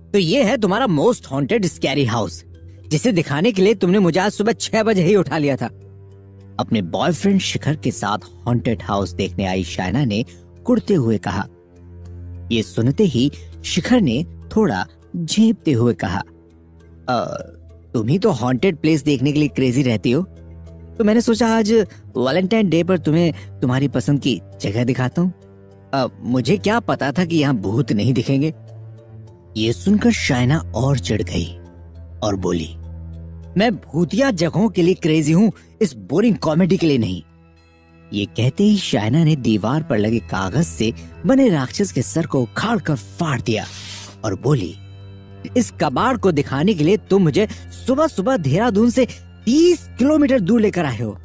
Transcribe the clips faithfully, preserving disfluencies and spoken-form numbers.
तो ये है तुम्हारा मोस्ट हॉन्टेड स्कैरी हाउस, जिसे दिखाने के लिए तुमने मुझे आज सुबह छह बजे ही उठा लिया था। अपने बॉयफ्रेंड शिखर के साथ हॉन्टेड हाउस देखने आई शायना ने कुड़ते हुए कहा। ये सुनते ही शिखर ने थोड़ा झेपते हुए कहा, तुम ही तो हॉन्टेड प्लेस देखने के लिए क्रेजी रहती हो, तो मैंने सोचा आज वैलेंटाइन डे पर तुम्हें तुम्हारी पसंद की जगह दिखाता हूँ। मुझे क्या पता था कि यहाँ भूत नहीं दिखेंगे। ये सुनकर शायना और चिढ़ गई और बोली, मैं भूतिया जगहों के लिए क्रेजी हूँ, इस बोरिंग कॉमेडी के लिए नहीं। ये कहते ही शायना ने दीवार पर लगे कागज से बने राक्षस के सर को उखाड़ कर फाड़ दिया और बोली, इस कबाड़ को दिखाने के लिए तुम मुझे सुबह सुबह देहरादून से तीस किलोमीटर दूर लेकर आए हो।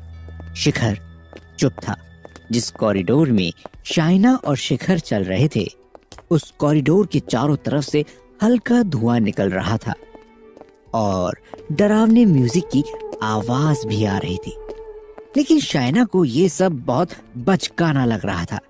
शिखर चुप था। जिस कॉरिडोर में शायना और शिखर चल रहे थे, उस कॉरिडोर के चारों तरफ से हल्का धुआं निकल रहा था और डरावने म्यूजिक की आवाज भी आ रही थी, लेकिन शायना को ये सब बहुत बचकाना लग रहा था।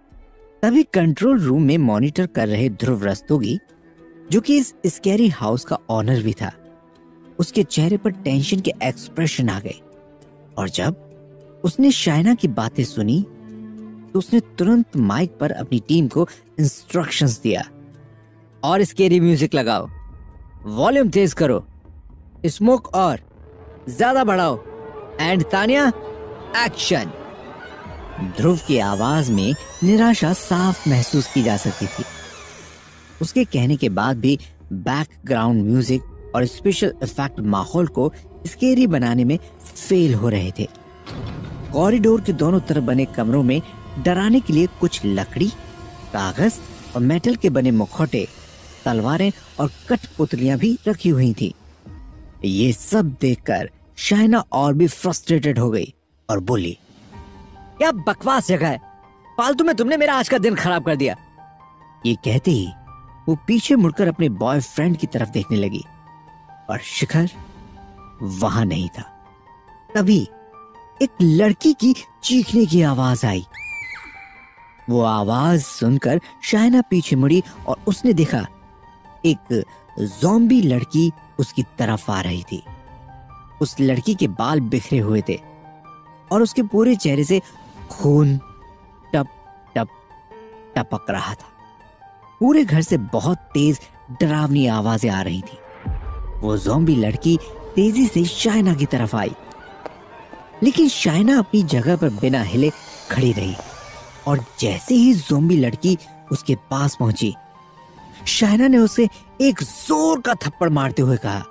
तभी कंट्रोल रूम में मॉनिटर कर रहे ध्रुव रस्तोगी, जो कि इस स्कैरी हाउस का ऑनर भी था, उसके चेहरे पर टेंशन के एक्सप्रेशन आ गए और जब उसने शायना की बातें सुनी तो उसने तुरंत माइक पर अपनी टीम को इंस्ट्रक्शंस दिया, और स्कैरी म्यूजिक लगाओ, वॉल्यूम तेज करो, स्मोक और ज्यादा बढ़ाओ, एंड तानिया एक्शन। ध्रुव की आवाज में निराशा साफ महसूस की जा सकती थी। उसके कहने के बाद भी बैकग्राउंड म्यूजिक और स्पेशल इफेक्ट माहौल को स्केरी बनाने में फेल हो रहे थे। कॉरिडोर के दोनों तरफ बने कमरों में डराने के लिए कुछ लकड़ी, कागज और मेटल के बने मुखौटे, तलवारें और कठपुतलियां भी रखी हुई थी। ये सब देखकर शायना और भी फ्रस्ट्रेटेड हो गई और बोली, क्या बकवास जगह है, फालतू में तुमने मेरा आज का दिन खराब कर दिया। ये कहते ही वो पीछे मुड़कर अपने बॉयफ्रेंड की तरफ देखने लगी और शिखर वहां नहीं था। तभी एक लड़की की चीखने की आवाज आई। वो आवाज सुनकर शायना पीछे मुड़ी और उसने देखा एक ज़ॉम्बी लड़की उसकी तरफ आ रही थी। उस लड़की के बाल बिखरे हुए थे और उसके पूरे चेहरे से खून टप टप टपक रहा था। पूरे घर से बहुत तेज डरावनी आवाजें आ रही थी। वो ज़ॉम्बी लड़की तेजी से शायना की तरफ आई, लेकिन शायना अपनी जगह पर बिना हिले खड़ी रही और जैसे ही ज़ॉम्बी लड़की उसके पास पहुंची, शायना ने उसे एक जोर का थप्पड़ मारते हुए कहा,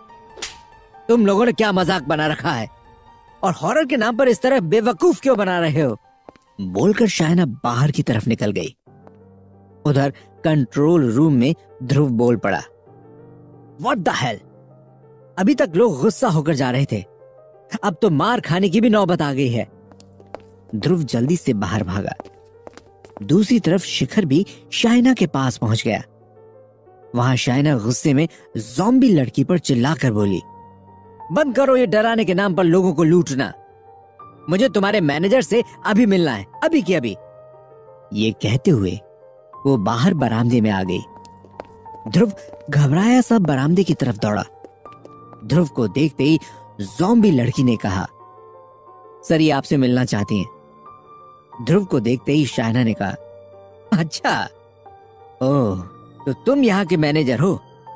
तुम लोगों ने क्या मजाक बना रखा है और हॉरर के नाम पर इस तरह बेवकूफ क्यों बना रहे हो। बोलकर शायना बाहर की तरफ निकल गई। उधर कंट्रोल रूम में ध्रुव बोल पड़ा, व्हाट द हेल, अभी तक लोग गुस्सा होकर जा रहे थे, अब तो मार खाने की भी नौबत आ गई है। ध्रुव जल्दी से बाहर भागा। दूसरी तरफ शिखर भी शायना के पास पहुंच गया। वहां शायना गुस्से में ज़ॉम्बी लड़की पर चिल्लाकर बोली, बंद करो ये डराने के नाम पर लोगों को लूटना, मुझे तुम्हारे मैनेजर से अभी मिलना है, अभी की अभी। ये कहते हुए वो बाहर बरामदे में आ गई। ध्रुव घबराया सा बरामदे की तरफ दौड़ा। ध्रुव को देखते ही ज़ॉम्बी लड़की ने कहा, सर ये आपसे मिलना चाहती हैं। ध्रुव को देखते ही शायना ने कहा, अच्छा, ओह, तो तुम यहाँ के मैनेजर हो,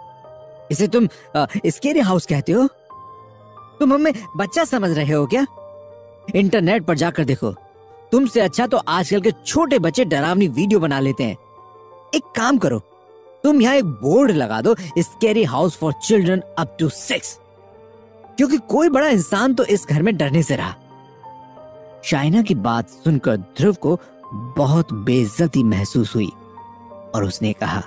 इसे तुम स्केरी हाउस कहते हो? तुम हमें बच्चा समझ रहे हो क्या? इंटरनेट पर जाकर देखो, तुमसे अच्छा तो आजकल के छोटे बच्चे डरावनी वीडियो बना लेते हैं। एक काम करो, तुम यहाँ एक बोर्ड लगा दो, scary house for children up to six, क्योंकि कोई बड़ा इंसान तो इस घर में डरने से रहा। शायना की बात सुनकर ध्रुव को बहुत बेइज्जती महसूस हुई और उसने कहा,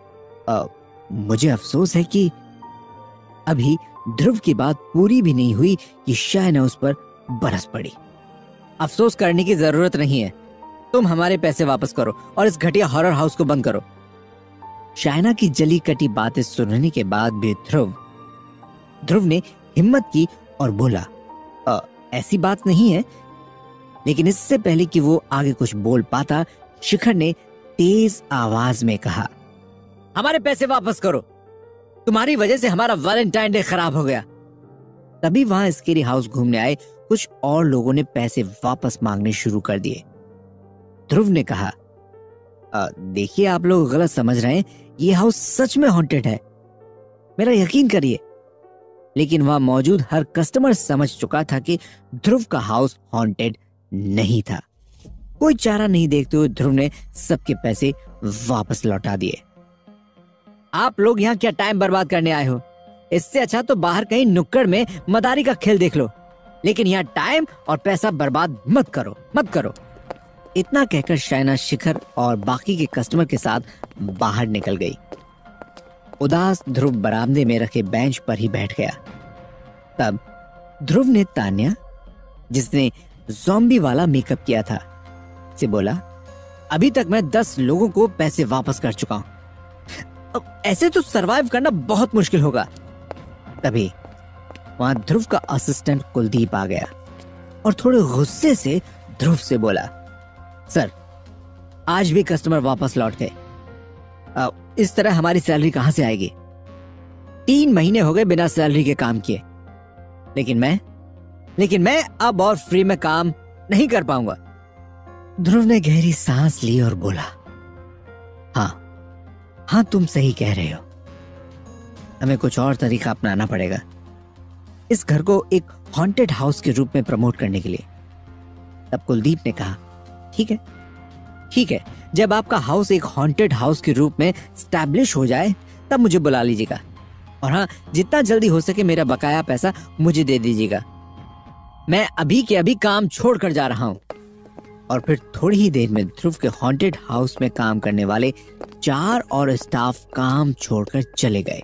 मुझे अफसोस है कि अभी ध्रुव की बात पूरी भी नहीं हुई कि शायना उस पर बरस पड़ी। अफसोस करने की जरूरत नहीं है, तुम हमारे पैसे वापस करो और इस घटिया हॉरर हाउस को बंद करो। शायना की जली कटी बातें सुनने के बाद भी ध्रुव ध्रुव ने हिम्मत की और बोला, ऐसी बात नहीं है। लेकिन इससे पहले कि वो आगे कुछ बोल पाता, शिखर ने तेज आवाज में कहा, हमारे पैसे वापस करो तुम्हारी वजह से हमारा वैलेंटाइन डे खराब हो गया। तभी वहां स्केरी हाउस घूमने आए कुछ और लोगों ने पैसे वापस मांगने शुरू कर दिए। ध्रुव ने कहा, देखिए आप लोग गलत समझ रहे हैं, ये हाउस सच में हॉन्टेड है, मेरा यकीन करिए। लेकिन वहां मौजूद हर कस्टमर समझ चुका था कि ध्रुव का हाउस हॉन्टेड नहीं था। कोई चारा नहीं देखते हुए ध्रुव ने सबके पैसे वापस लौटा दिए। आप लोग यहाँ क्या टाइम बर्बाद करने आए हो? इससे अच्छा तो बाहर कहीं नुक्कड़ में मदारी का खेल देख लो, लेकिन यहाँ टाइम और पैसा बर्बाद मत करो मत करो। इतना कहकर शाइना शिखर और बाकी के कस्टमर के साथ बाहर निकल गई। उदास ध्रुव बरामदे में रखे बेंच पर ही बैठ गया। तब ध्रुव ने तान्या, जिसने ज़ॉम्बी वाला मेकअप किया था, से बोला, अभी तक मैं दस लोगों को पैसे वापस कर चुका हूं, ऐसे तो सरवाइव करना बहुत मुश्किल होगा। तभी वहां ध्रुव का असिस्टेंट कुलदीप आ गया और थोड़े गुस्से से ध्रुव से बोला, सर आज भी कस्टमर वापस लौट गए, इस तरह हमारी सैलरी कहां से आएगी? तीन महीने हो गए बिना सैलरी के काम किए, लेकिन मैं लेकिन मैं अब और फ्री में काम नहीं कर पाऊंगा। ध्रुव ने गहरी सांस ली और बोला, हाँ हाँ तुम सही कह रहे हो, हमें कुछ और तरीका अपनाना पड़ेगा इस घर को एक हॉन्टेड हाउस के रूप में प्रमोट करने के लिए। तब कुलदीप ने कहा, ठीक है ठीक है, जब आपका हाउस एक हॉन्टेड हाउस के रूप में स्टैब्लिश हो जाए तब मुझे बुला लीजिएगा, और हाँ जितना जल्दी हो सके मेरा बकाया पैसा मुझे दे दीजिएगा। मैं अभी के अभी काम छोड़कर जा रहा हूं। और फिर थोड़ी ही देर में ध्रुव के हॉन्टेड हाउस में काम करने वाले चार और स्टाफ काम छोड़कर चले गए।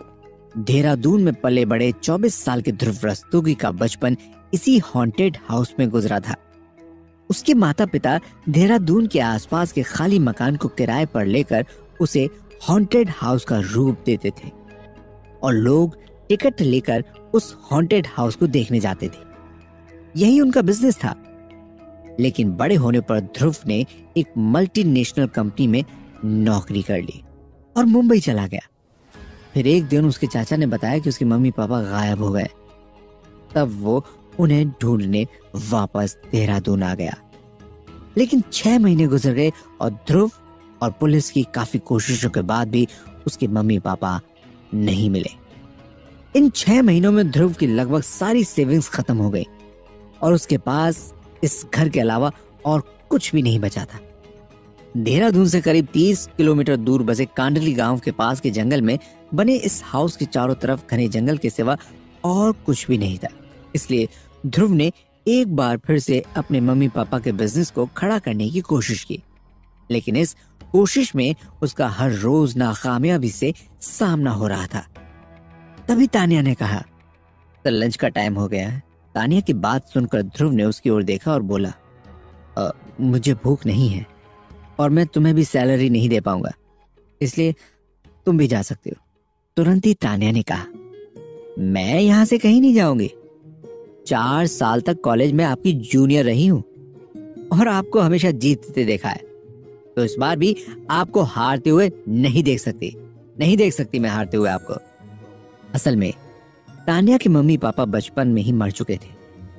देहरादून में पले बड़े चौबीस साल के ध्रुव रस्तोगी का बचपन इसी हॉन्टेड हाउस में गुजरा था। उसके माता पिता देहरादून के आसपास के खाली मकान को किराए पर लेकर उसे हॉन्टेड हाउस का रूप देते थे और लोग टिकट लेकर उस हॉन्टेड हाउस को देखने जाते थे। यही उनका बिजनेस था। लेकिन बड़े होने पर ध्रुव ने एक मल्टीनेशनल कंपनी में नौकरी कर ली और मुंबई चला गया। फिर एक दिन उसके चाचा ने बताया कि उसके मम्मी पापा गायब हो गए। तब वो उन्हें ढूंढने वापस देहरादून आ गया। लेकिन छह महीने गुजर गए और ध्रुव और पुलिस की काफी कोशिशों के बाद भी उसके मम्मी पापा नहीं मिले। इन छह महीनों में ध्रुव की लगभग सारी सेविंग्स खत्म हो गई और उसके पास इस घर के अलावा और कुछ भी नहीं बचा था। देहरादून से करीब तीस किलोमीटर दूर बसे कांडली गांव के पास के जंगल में बने इस हाउस के चारों तरफ घने जंगल के सिवा और कुछ भी नहीं था। इसलिए ध्रुव ने एक बार फिर से अपने मम्मी पापा के बिजनेस को खड़ा करने की कोशिश की, लेकिन इस कोशिश में उसका हर रोज नाकामयाबी से सामना हो रहा था। तभी तान्या ने कहा, तो लंच का टाइम हो गया है। तान्या की बात सुनकर ध्रुव ने उसकी ओर देखा और बोला, मुझे भूख नहीं है और मैं तुम्हें भी सैलरी नहीं दे पाऊंगा, इसलिए तुम भी जा सकते हो। तुरंत ही तान्या ने कहा, मैं यहां से कहीं नहीं जाऊंगी। चार साल तक कॉलेज में आपकी जूनियर रही हूं और आपको हमेशा जीतते देखा है, तो इस बार भी आपको हारते हुए नहीं देख सकती नहीं देख सकती मैं हारते हुए आपको। असल में तान्या के मम्मी पापा बचपन में ही मर चुके थे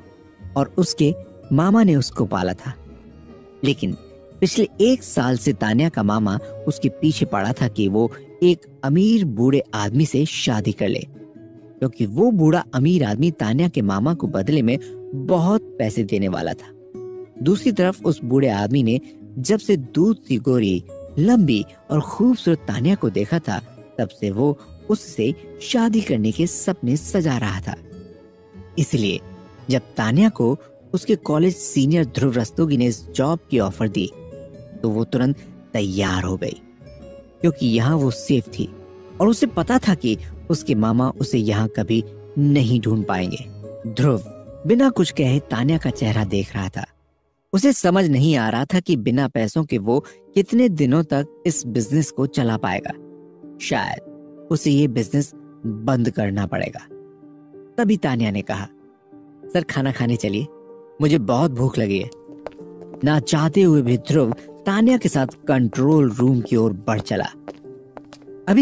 और उसके मामा ने उसको पाला था। लेकिन पिछले एक साल से तान्या का मामा उसके पीछे पड़ा था कि वो एक अमीर बूढ़े आदमी से शादी कर ले, क्योंकि वो बूढ़ा अमीर आदमी तान्या के मामा को बदले में बहुत पैसे देने वाला था। दूसरी तरफ उस बूढ़े आदमी ने जब से दूध सी गोरी, लंबी और खूबसूरत तान्या को देखा था, तब से वो उससे शादी करने के सपने सजा रहा था। इसलिए जब तान्या को उसके कॉलेज सीनियर ध्रुव रस्तोगी ने इस जॉब की ऑफर दी तो वो तुरंत तैयार हो गई, क्योंकि यहाँ वो सेफ थी और उसे पता था कि उसके मामा उसे यहाँ कभी नहीं ढूंढ पाएंगे। ध्रुव बिना कुछ कहे तान्या का चेहरा देख रहा था। उसे समझ नहीं आ रहा था कि बिना पैसों के वो कितने दिनों तक इस बिजनेस को चला पाएगा। शायद उसे ये बिजनेस बंद करना पड़ेगा। तभी तान्या ने कहा, सर खाना खाने चलिए, मुझे बहुत भूख लगी है। ना चाहते हुए भी ध्रुव तान्या के साथ कंट्रोल रूम की ओर बढ़ चला। अभी तक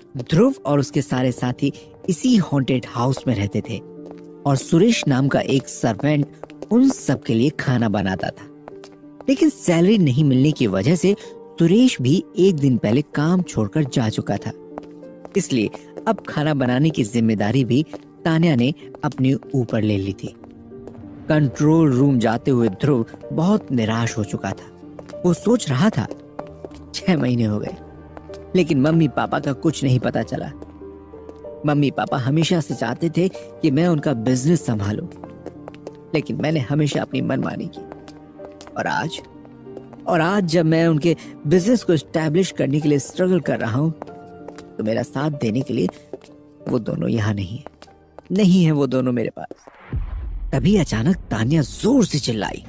ध्रुव और उसके सारे साथी इसी हॉन्टेड हाउस में रहते थे और सुरेश नाम का एक सर्वेंट उन सब के लिए खाना बनाता था। लेकिन सैलरी नहीं मिलने की वजह से सुरेश भी एक दिन पहले काम छोड़कर जा चुका था, इसलिए अब खाना बनाने की जिम्मेदारी भी तान्या ने अपने ऊपर ले ली थी। कंट्रोल रूम जाते हुए ध्रुव बहुत निराश हो चुका था। वो सोच रहा था, छह महीने हो गए लेकिन मम्मी पापा का कुछ नहीं पता चला। मम्मी पापा हमेशा से चाहते थे कि मैं उनका बिजनेस संभालूं, लेकिन मैंने हमेशा अपनी मनमानी की। और आज और आज जब मैं उनके बिजनेस को एस्टैब्लिश करने के लिए स्ट्रगल कर रहा हूं, तो मेरा साथ देने के लिए वो दोनों यहाँ नहीं है, नहीं है वो दोनों मेरे पास। तभी अचानक तान्या जोर से चिल्लाई,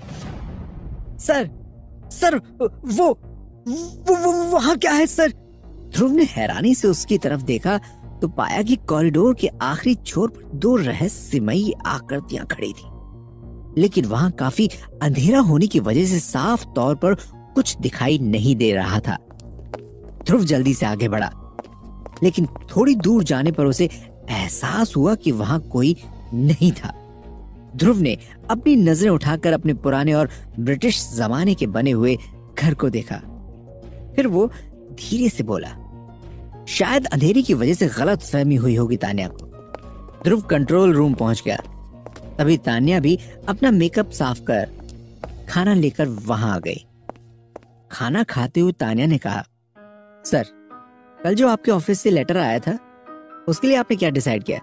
सर सर वो वो, वो वहां क्या है सर? ध्रुव ने हैरानी से उसकी तरफ देखा तो पाया कि कॉरिडोर के आखिरी छोर पर दो रहस्यमयी आकृतियां खड़ी थी, लेकिन वहां काफी अंधेरा होने की वजह से साफ तौर पर कुछ दिखाई नहीं दे रहा था। ध्रुव जल्दी से आगे बढ़ा, लेकिन थोड़ी दूर जाने पर उसे एहसास हुआ कि वहां कोई नहीं था। ध्रुव ने अपनी नजरें उठाकर अपने पुराने और ब्रिटिश जमाने के बने हुए घर को देखा। फिर वो धीरे से बोला, शायद अंधेरे की वजह से गलत फहमी हुई होगी तान्या को। ध्रुव कंट्रोल रूम पहुंच गया। तभी तान्या भी अपना मेकअप साफ कर खाना लेकर वहां आ गई। खाना खाते हुए तान्या ने कहा, सर कल जो आपके ऑफिस से लेटर आया था उसके लिए आपने क्या डिसाइड किया?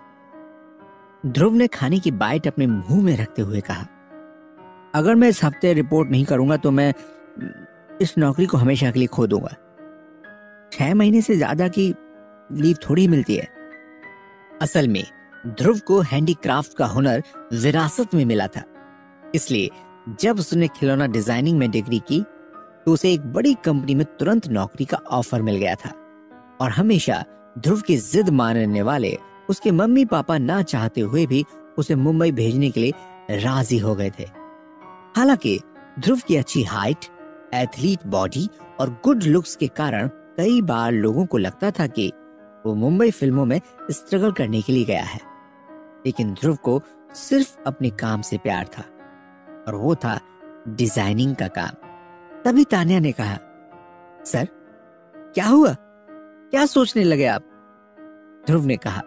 ध्रुव ने खाने की बाइट अपने मुंह में रखते हुए कहा, अगर मैं इस हफ्ते रिपोर्ट नहीं करूंगा तो मैं इस नौकरी को हमेशा के लिए खो दूंगा। छह महीने से ज्यादा की लीव थोड़ी मिलती है। असल में ध्रुव को हैंडीक्राफ्ट का हुनर विरासत में मिला था, इसलिए जब उसने खिलौना डिजाइनिंग में डिग्री की तो उसे एक बड़ी कंपनी में तुरंत नौकरी का ऑफर मिल गया था। और हमेशा ध्रुव की जिद मानने वाले उसके मम्मी पापा ना चाहते हुए भी उसे मुंबई भेजने के लिए राजी हो गए थे। हालांकि ध्रुव की अच्छी हाइट, एथलीट बॉडी और गुड लुक्स के कारण कई बार लोगों को लगता था कि वो मुंबई फिल्मों में स्ट्रगल करने के लिए गया है, लेकिन ध्रुव को सिर्फ अपने काम से प्यार था और वो था डिजाइनिंग का काम। तभी तान्या ने कहा, सर क्या हुआ, क्या सोचने लगे आप? ध्रुव ने कहा,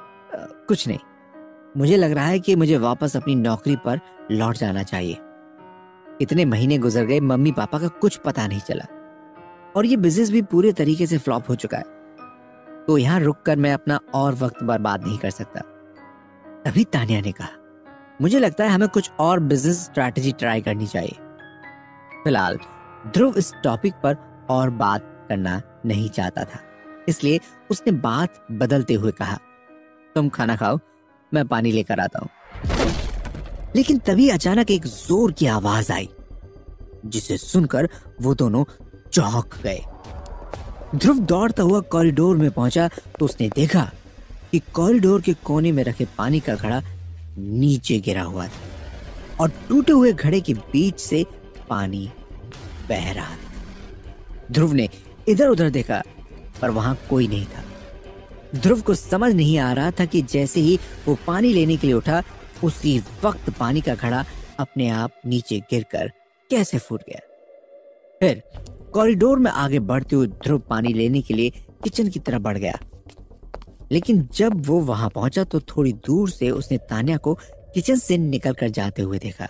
कुछ नहीं, मुझे लग रहा है कि मुझे वापस अपनी नौकरी पर लौट जाना चाहिए। इतने महीने गुजर गए, मम्मी पापा का कुछ पता नहीं चला और ये बिजनेस भी पूरे तरीके से फ्लॉप हो चुका है, तो यहां रुककर मैं अपना और वक्त बर्बाद नहीं कर सकता। तभी तान्या ने कहा, मुझे लगता है हमें कुछ और बिजनेस स्ट्रैटेजी ट्राई करनी चाहिए। फिलहाल ध्रुव इस टॉपिक पर और बात करना नहीं चाहता था, इसलिए उसने बात बदलते हुए कहा, तुम खाना खाओ, मैं पानी लेकर आता हूं। लेकिन तभी अचानक एक जोर की आवाज आई, जिसे सुनकर वो दोनों चौंक गए। ध्रुव दौड़ता हुआ कॉरिडोर में पहुंचा तो उसने देखा कि कॉरिडोर के कोने में रखे पानी का घड़ा नीचे गिरा हुआ था और टूटे हुए घड़े के बीच से पानी बह रहा था। ध्रुव ने इधर उधर देखा पर वहां कोई नहीं था। ध्रुव को समझ नहीं आ रहा था कि जैसे ही वो पानी लेने के लिए उठा, उसी वक्त पानी का घड़ा अपने आप नीचे गिरकर कैसे फूट गया। फिर कॉरिडोर में आगे बढ़ते हुए ध्रुव पानी लेने के लिए किचन की तरफ बढ़ गया, लेकिन जब वो वहां पहुंचा तो थोड़ी दूर से उसने तान्या को किचन से निकलकर जाते हुए देखा।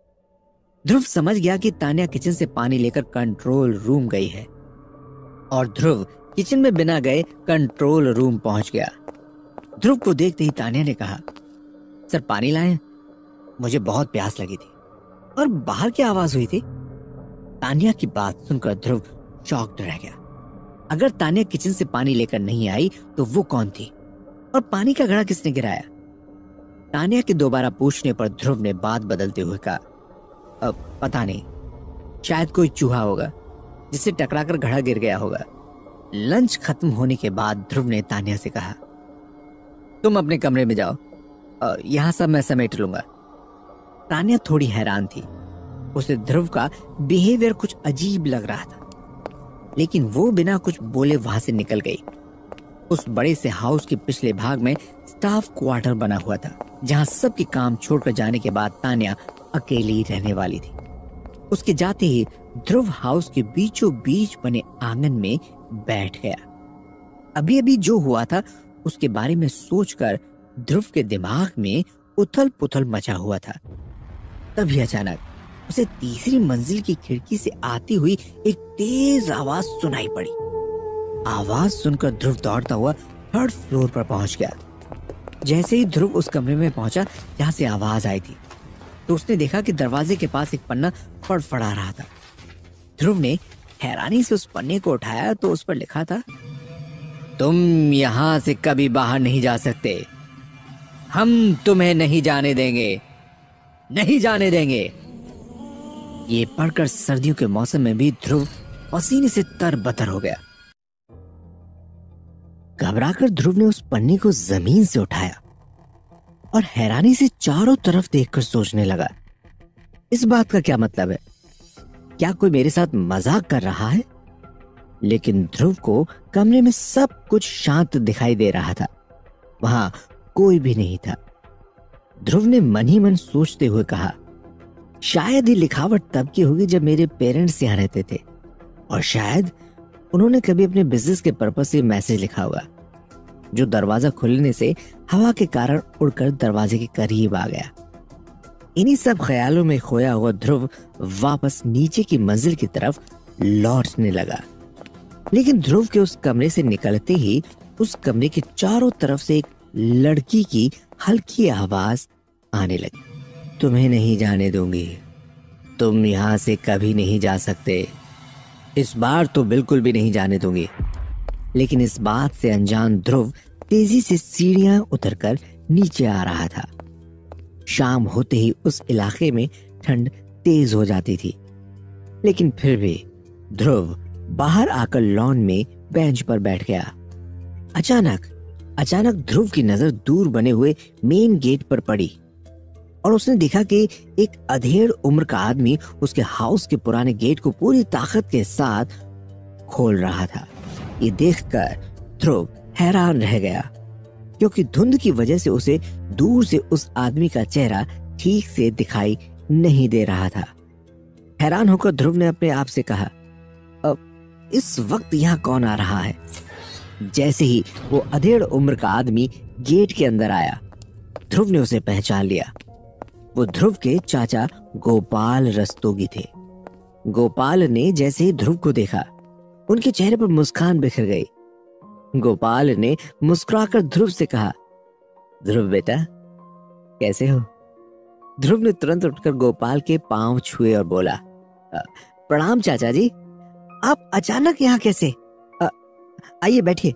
ध्रुव समझ गया कि तान्या किचन से पानी लेकर कंट्रोल रूम गई है और ध्रुव किचन में बिना गए कंट्रोल रूम पहुंच गया। ध्रुव को देखते ही तान्या ने कहा, सर पानी लाएं? मुझे बहुत प्यास लगी थी। और बाहर क्या आवाज हुई थी? तान्या की बात सुनकर ध्रुव शॉक्ड रह गया। अगर तान्या किचन से पानी लेकर नहीं आई तो वो कौन थी और पानी का घड़ा किसने गिराया? तान्या के दोबारा पूछने पर ध्रुव ने बात बदलते हुए कहा, अब पता नहीं, शायद कोई चूहा होगा जिससे टकराकर घड़ा गिर गया होगा। लंच खत्म होने के बाद ध्रुव ने तान्या से कहा, तुम अपने कमरे में जाओ, यहां सब मैं समेट लूंगा। तान्या थोड़ी हैरान थी। उसे ध्रुव का बिहेवियर कुछ अजीब लग रहा था, लेकिन वो बिना कुछ बोले वहां से निकल गई। उस बड़े से हाउस के पिछले भाग में स्टाफ क्वार्टर बना हुआ था, जहां सबके काम छोड़कर जाने के बाद तान्या अकेली रहने वाली थी। उसके जाते ही ध्रुव हाउस के बीचों बीच बने आंगन में बैठ गया। अभी अभी जो हुआ था उसके बारे में सोचकर ध्रुव के दिमाग में उथल पुथल मचा हुआ था। तभी अचानक उसे तीसरी मंजिल की खिड़की से आती हुई एक तेज आवाज सुनाई पड़ी। आवाज सुनकर ध्रुव दौड़ता हुआ थर्ड फ्लोर पर पहुंच गया। जैसे ही ध्रुव उस कमरे में पहुंचा जहां से आवाज आई थी, तो उसने देखा कि दरवाजे के पास एक पन्ना फड़फड़ा रहा था। ध्रुव ने हैरानी से उस पन्ने को उठाया तो उस पर लिखा था, तुम यहां से कभी बाहर नहीं जा सकते, हम तुम्हें नहीं जाने देंगे, नहीं जाने देंगे। ये पढ़कर सर्दियों के मौसम में भी ध्रुव पसीने से तरबतर हो गया। घबराकर ध्रुव ने उस पन्ने को जमीन से उठाया और हैरानी से चारों तरफ देखकर सोचने लगा, इस बात का क्या मतलब है? क्या कोई मेरे साथ मजाक कर रहा है? लेकिन ध्रुव को कमरे में सब कुछ शांत दिखाई दे रहा था, वहां कोई भी नहीं था। ध्रुव ने मन ही मन सोचते हुए कहा, शायद ही लिखावट तब की होगी जब मेरे पेरेंट्स यहाँ रहते थे, और शायद उन्होंने कभी अपने बिजनेस के पर्पस से मैसेज लिखा होगा, जो दरवाजा खुलने से हवा के कारण उड़कर दरवाजे के करीब आ गया। इन्हीं सब ख्यालों में खोया हुआ ध्रुव वापस नीचे की मंजिल की तरफ लौटने लगा। लेकिन ध्रुव के उस कमरे से निकलते ही उस कमरे के चारों तरफ से एक लड़की की हल्की आवाज आने लगी, तुम्हें नहीं जाने दूंगी, तुम यहां से कभी नहीं जा सकते, इस बार तो बिल्कुल भी नहीं जाने दूंगी। लेकिन इस बात से अनजान ध्रुव तेजी से सीढ़ियां उतरकर नीचे आ रहा था। शाम होते ही उस इलाके में ठंड तेज हो जाती थी, लेकिन फिर भी ध्रुव बाहर आकर लॉन में बेंच पर बैठ गया। अचानक अचानक ध्रुव की नजर दूर बने हुए मेन गेट पर पड़ी और उसने देखा कि एक अधेड़ उम्र का आदमी उसके हाउस के पुराने गेट को पूरी ताकत के साथ खोल रहा था। ये देखकर ध्रुव हैरान रह गया, क्योंकि धुंध की वजह से उसे दूर से उस आदमी का चेहरा ठीक से दिखाई नहीं दे रहा था। हैरान होकर ध्रुव ने अपने आप से कहा, अब इस वक्त यहाँ कौन आ रहा है? जैसे ही वो अधेड़ उम्र का आदमी गेट के अंदर आया, ध्रुव ने उसे पहचान लिया। वो ध्रुव के चाचा गोपाल रस्तोगी थे। गोपाल ने जैसे ही ध्रुव को देखा, उनके चेहरे पर मुस्कान बिखर गई। गोपाल ने मुस्कुराकर ध्रुव से कहा, ध्रुव बेटा, कैसे हो? ध्रुव ने तुरंत उठकर गोपाल के पांव छुए और बोला, प्रणाम चाचा जी, आप अचानक यहाँ कैसे? आइए बैठिए।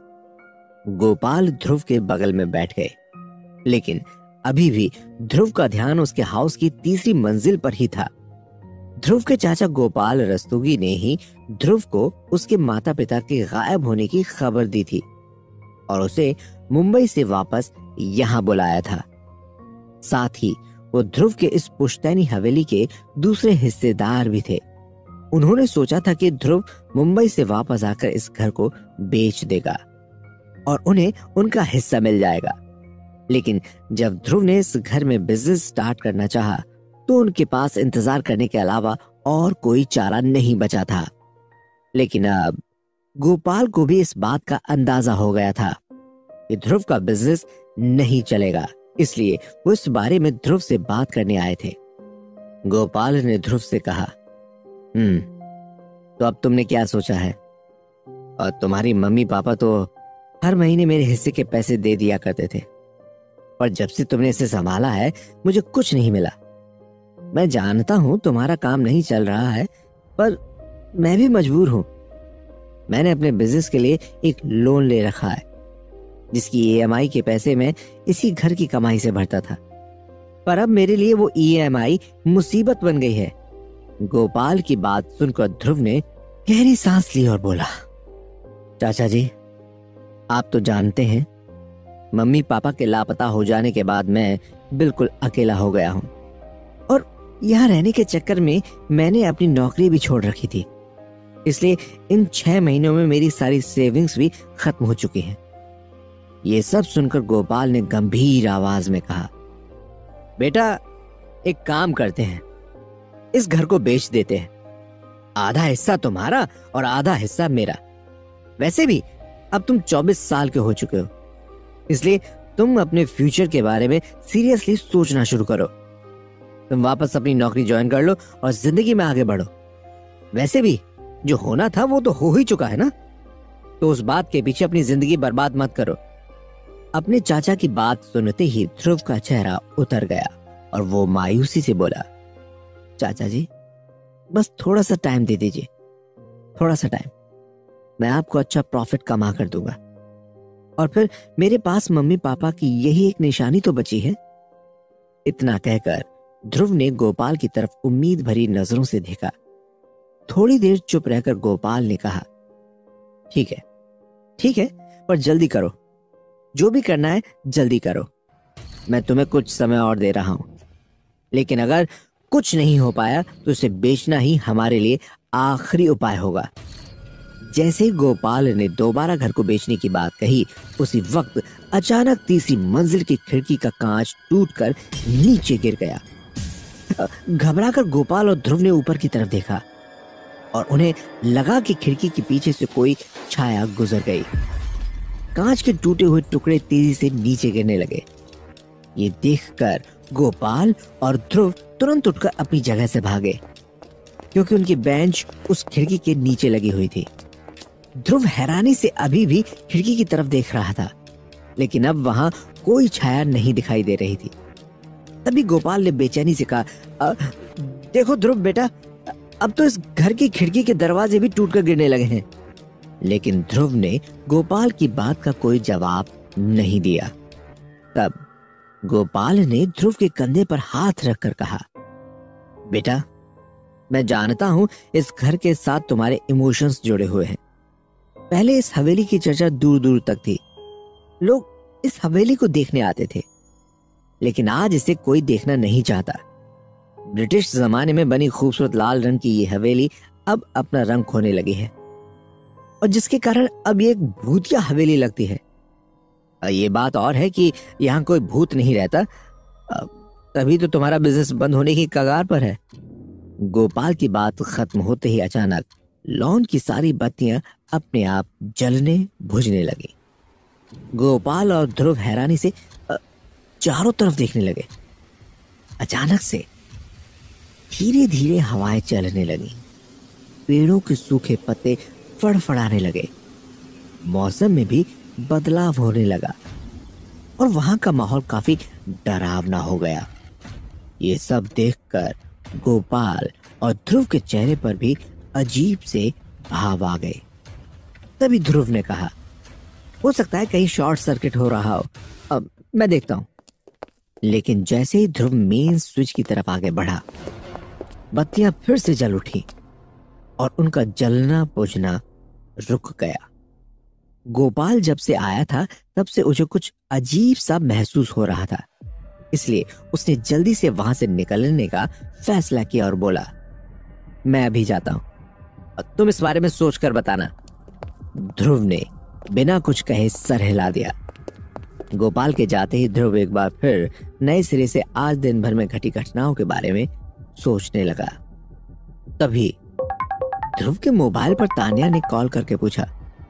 गोपाल ध्रुव के बगल में बैठ गए, लेकिन अभी भी ध्रुव का ध्यान उसके हाउस की तीसरी मंजिल पर ही था। ध्रुव के चाचा गोपाल रस्तोगी ने ही ध्रुव को उसके माता पिता के गायब होने की खबर दी थी और उसे मुंबई से वापस यहाँ बुलाया था। साथ ही वो ध्रुव के इस पुश्तैनी हवेली के दूसरे हिस्सेदार भी थे। उन्होंने सोचा था कि ध्रुव मुंबई से वापस आकर इस घर को बेच देगा और उन्हें उनका हिस्सा मिल जाएगा। लेकिन जब ध्रुव ने इस घर में बिजनेस स्टार्ट करना चाहा, तो उनके पास इंतजार करने के अलावा और कोई चारा नहीं बचा था। लेकिन अब गोपाल को भी इस बात का अंदाजा हो गया था कि ध्रुव का बिजनेस नहीं चलेगा, इसलिए वो इस बारे में ध्रुव से बात करने आए थे। गोपाल ने ध्रुव से कहा, हम्म तो अब तुमने क्या सोचा है? और तुम्हारी मम्मी पापा तो हर महीने मेरे हिस्से के पैसे दे दिया करते थे, पर जब से तुमने इसे संभाला है मुझे कुछ नहीं मिला। मैं जानता हूं तुम्हारा काम नहीं चल रहा है, पर मैं भी मजबूर हूं। मैंने अपने बिजनेस के लिए एक लोन ले रखा है, जिसकी ई एम आई के पैसे मैं इसी घर की कमाई से भरता था, पर अब मेरे लिए वो ई एम आई मुसीबत बन गई है। गोपाल की बात सुनकर ध्रुव ने गहरी सांस ली और बोला, चाचा जी, आप तो जानते हैं मम्मी पापा के लापता हो जाने के बाद मैं बिल्कुल अकेला हो गया हूं और यहाँ रहने के चक्कर में मैंने अपनी नौकरी भी छोड़ रखी थी, इसलिए इन छह महीनों में मेरी सारी सेविंग्स भी खत्म हो चुकी हैं। ये सब सुनकर गोपाल ने गंभीर आवाज में कहा, बेटा एक काम करते हैं, इस घर को बेच देते हैं। आधा हिस्सा तुम्हारा और आधा हिस्सा मेरा। वैसे भी अब तुम चौबीस साल के हो चुके हो, इसलिए तुम अपने फ्यूचर के बारे में सीरियसली सोचना शुरू करो। तुम वापस अपनी नौकरी ज्वाइन कर लो और जिंदगी में आगे बढ़ो। वैसे भी जो होना था वो तो हो ही चुका है ना, तो उस बात के पीछे अपनी जिंदगी बर्बाद मत करो। अपने चाचा की बात सुनते ही ध्रुव का चेहरा उतर गया और वो मायूसी से बोला, चाचा जी बस थोड़ा सा टाइम दे दीजिए, थोड़ा सा टाइम, मैं आपको अच्छा प्रॉफिट कमा कर दूंगा और फिर मेरे पास मम्मी पापा की यही एक निशानी तो बची है। इतना कहकर ध्रुव ने गोपाल की तरफ उम्मीद भरी नजरों से देखा। थोड़ी देर चुप रहकर गोपाल ने कहा, ठीक है ठीक है पर जल्दी करो, जो भी करना है जल्दी करो। मैं तुम्हें कुछ समय और दे रहा हूं, लेकिन अगर कुछ नहीं हो पाया तो इसे बेचना ही हमारे लिए आखिरी उपाय होगा। जैसे ही गोपाल ने दोबारा घर को बेचने की बात कही, उसी वक्त अचानक तीसरी मंजिल की खिड़की का कांच टूटकर नीचे गिर गया। घबराकर गोपाल और ध्रुव ने ऊपर की तरफ देखा और उन्हें लगा कि खिड़की के पीछे से कोई छाया गुजर गई। कांच के टूटे हुए टुकड़े तेजी से नीचे गिरने लगे। ये देखकर गोपाल और ध्रुव तुरंत उठकर अपनी जगह से भागे, क्योंकि उनकी बेंच उस खिड़की के नीचे लगी हुई थी। ध्रुव हैरानी से अभी भी खिड़की की तरफ देख रहा था, लेकिन अब वहां कोई छाया नहीं दिखाई दे रही थी। तभी गोपाल ने बेचैनी से कहा, देखो ध्रुव बेटा, अब तो इस घर की खिड़की के दरवाजे भी टूटकर गिरने लगे हैं। लेकिन ध्रुव ने गोपाल की बात का कोई जवाब नहीं दिया। तब गोपाल ने ध्रुव के कंधे पर हाथ रखकर कहा, बेटा मैं जानता हूं इस घर के साथ तुम्हारे इमोशंस जुड़े हुए हैं। पहले इस हवेली की चर्चा दूर दूर तक थी, लोग इस हवेली को देखने आते थे, लेकिन आज इसे कोई देखना नहीं चाहता। ब्रिटिश जमाने में बनी खूबसूरत लाल रंग की ये हवेली अब अपना रंग खोने लगी है, और जिसके कारण अब ये एक भूतिया हवेली लगती है। ये बात और है कि यहाँ कोई भूत नहीं रहता, तभी तो तुम्हारा बिजनेस बंद होने की कगार पर है। गोपाल की बात खत्म होते ही अचानक लॉन की सारी बत्तियां अपने आप जलने बुझने लगी। गोपाल और ध्रुव हैरानी से चारों तरफ देखने लगे। अचानक से धीरे धीरे हवाएं चलने लगी, पेड़ों के सूखे पत्ते फड़फड़ाने लगे, मौसम में भी बदलाव होने लगा और वहां का माहौल काफी डरावना हो गया। ये सब देखकर गोपाल और ध्रुव के चेहरे पर भी अजीब से भाव आ गए। तभी ध्रुव ने कहा, हो सकता है कहीं शॉर्ट सर्किट हो रहा हो, अब मैं देखता हूं। लेकिन जैसे ही ध्रुव मेन स्विच की तरफ आगे बढ़ा, बत्तियां फिर से जल उठी और उनका जलना बुझना रुक गया। गोपाल जब से आया था तब से उसे कुछ अजीब सा महसूस हो रहा था, इसलिए उसने जल्दी से वहां से निकलने का फैसला किया और बोला, मैं अभी जाता हूं, तुम इस बारे में सोचकर बताना। ध्रुव ने बिना कुछ कहे सर हिला दिया। गोपाल के जाते ही ध्रुव एक बार फिर नए सिरे से आज दिन भर में घटी घटनाओं के बारे में सोचने लगा। तभी ध्रुव के मोबाइल पर तानिया ने कॉल करके पूछा,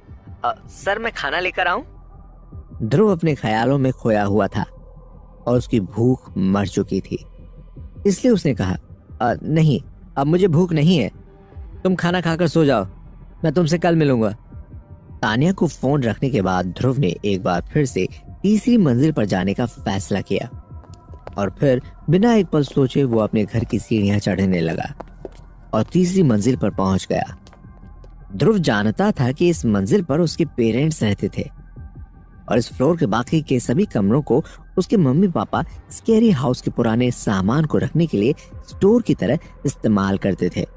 सर मैं खाना लेकर आऊं? ध्रुव अपने ख्यालों में खोया हुआ था और उसकी भूख मर चुकी थी, इसलिए उसने कहा, नहीं अब मुझे भूख नहीं है, तुम खाना खाकर सो जाओ, मैं तुमसे कल मिलूंगा। तानिया को फोन रखने के बाद ध्रुव ने एक बार फिर से तीसरी मंजिल पर जाने का फैसला किया और फिर बिना एक पल सोचे वो अपने घर की सीढ़ियां चढ़ने लगा और तीसरी मंजिल पर पहुंच गया। ध्रुव जानता था कि इस मंजिल पर उसके पेरेंट्स रहते थे और इस फ्लोर के बाकी के सभी कमरों को उसके मम्मी पापा स्कैरी हाउस के पुराने सामान को रखने के लिए स्टोर की तरह इस्तेमाल करते थे।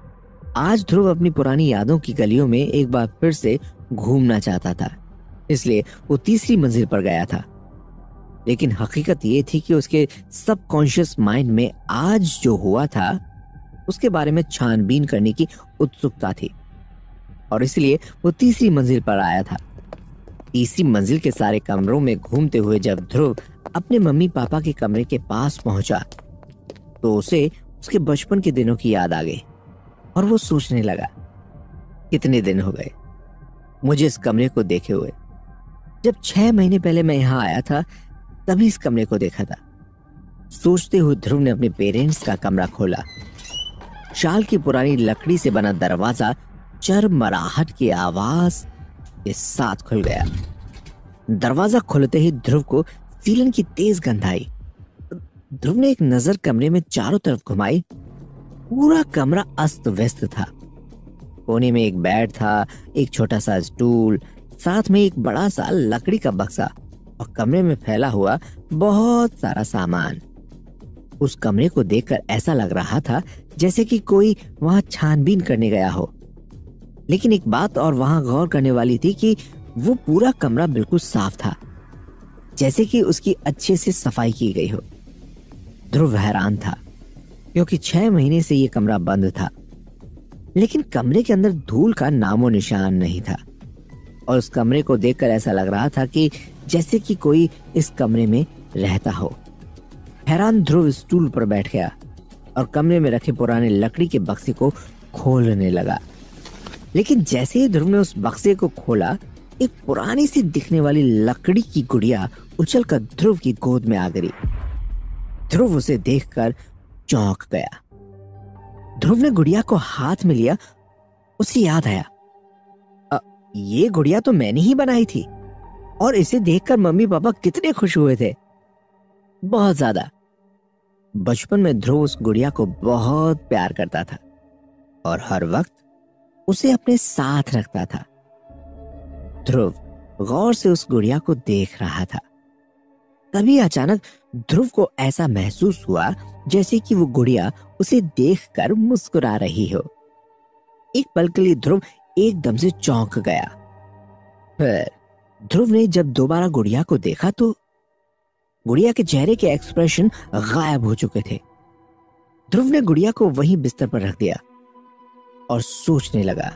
आज ध्रुव अपनी पुरानी यादों की गलियों में एक बार फिर से घूमना चाहता था, इसलिए वो तीसरी मंजिल पर गया था। लेकिन हकीकत ये थी कि उसके सबकॉन्शियस माइंड में आज जो हुआ था उसके बारे में छानबीन करने की उत्सुकता थी और इसलिए वो तीसरी मंजिल पर आया था। तीसरी मंजिल के सारे कमरों में घूमते हुए जब ध्रुव अपने मम्मी पापा के कमरे के पास पहुंचा तो उसे उसके बचपन के दिनों की याद आ गई और वो सोचने लगा, कितने दिन हो गए मुझे इस कमरे को देखे हुए। जब छह महीने पहले मैं यहां आया था तभी इस कमरे को देखा था। सोचते हुए ध्रुव ने अपने पेरेंट्स का कमरा खोला। शाल की पुरानी लकड़ी से बना दरवाजा चरमराहट की आवाज के साथ खुल गया। दरवाजा खुलते ही ध्रुव को सीलन की तेज गंध आई। ध्रुव ने एक नजर कमरे में चारों तरफ घुमाई। पूरा कमरा अस्त व्यस्त था। कोने में एक बेड था, एक छोटा सा स्टूल, साथ में एक बड़ा सा लकड़ी का बक्सा और कमरे में फैला हुआ बहुत सारा सामान। उस कमरे को देखकर ऐसा लग रहा था जैसे कि कोई वहां छानबीन करने गया हो। लेकिन एक बात और वहां गौर करने वाली थी कि वो पूरा कमरा बिल्कुल साफ था, जैसे कि उसकी अच्छे से सफाई की गई हो। ध्रुव हैरान था क्योंकि छह महीने से ये कमरा बंद था, लेकिन कमरे के अंदर धूल का नामो निशान नहीं था और उस कमरे को देखकर ऐसा लग रहा था कि जैसे कि कोई इस कमरे में रहता हो। हैरान ध्रुव स्टूल पर बैठ गया और कमरे में रखे पुराने लकड़ी के बक्से को खोलने लगा। लेकिन जैसे ही ध्रुव ने उस बक्से को खोला, एक पुरानी सी दिखने वाली लकड़ी की गुड़िया उछलकर ध्रुव की गोद में आ गिरी। ध्रुव उसे देखकर चौंक गया। ध्रुव ने गुड़िया को हाथ में लिया। उसे याद आया, ये गुड़िया तो मैंने ही बनाई थी और इसे देखकर मम्मी पापा कितने खुश हुए थे, बहुत ज्यादा। बचपन में ध्रुव उस गुड़िया को बहुत प्यार करता था और हर वक्त उसे अपने साथ रखता था। ध्रुव गौर से उस गुड़िया को देख रहा था। तभी अचानक ध्रुव को ऐसा महसूस हुआ जैसे कि वो गुड़िया उसे देखकर मुस्कुरा रही हो। एक पल के लिए ध्रुव एकदम से चौंक गया। फिर ध्रुव ने जब दोबारा गुड़िया को देखा तो गुड़िया के चेहरे के एक्सप्रेशन गायब हो चुके थे। ध्रुव ने गुड़िया को वहीं बिस्तर पर रख दिया और सोचने लगा,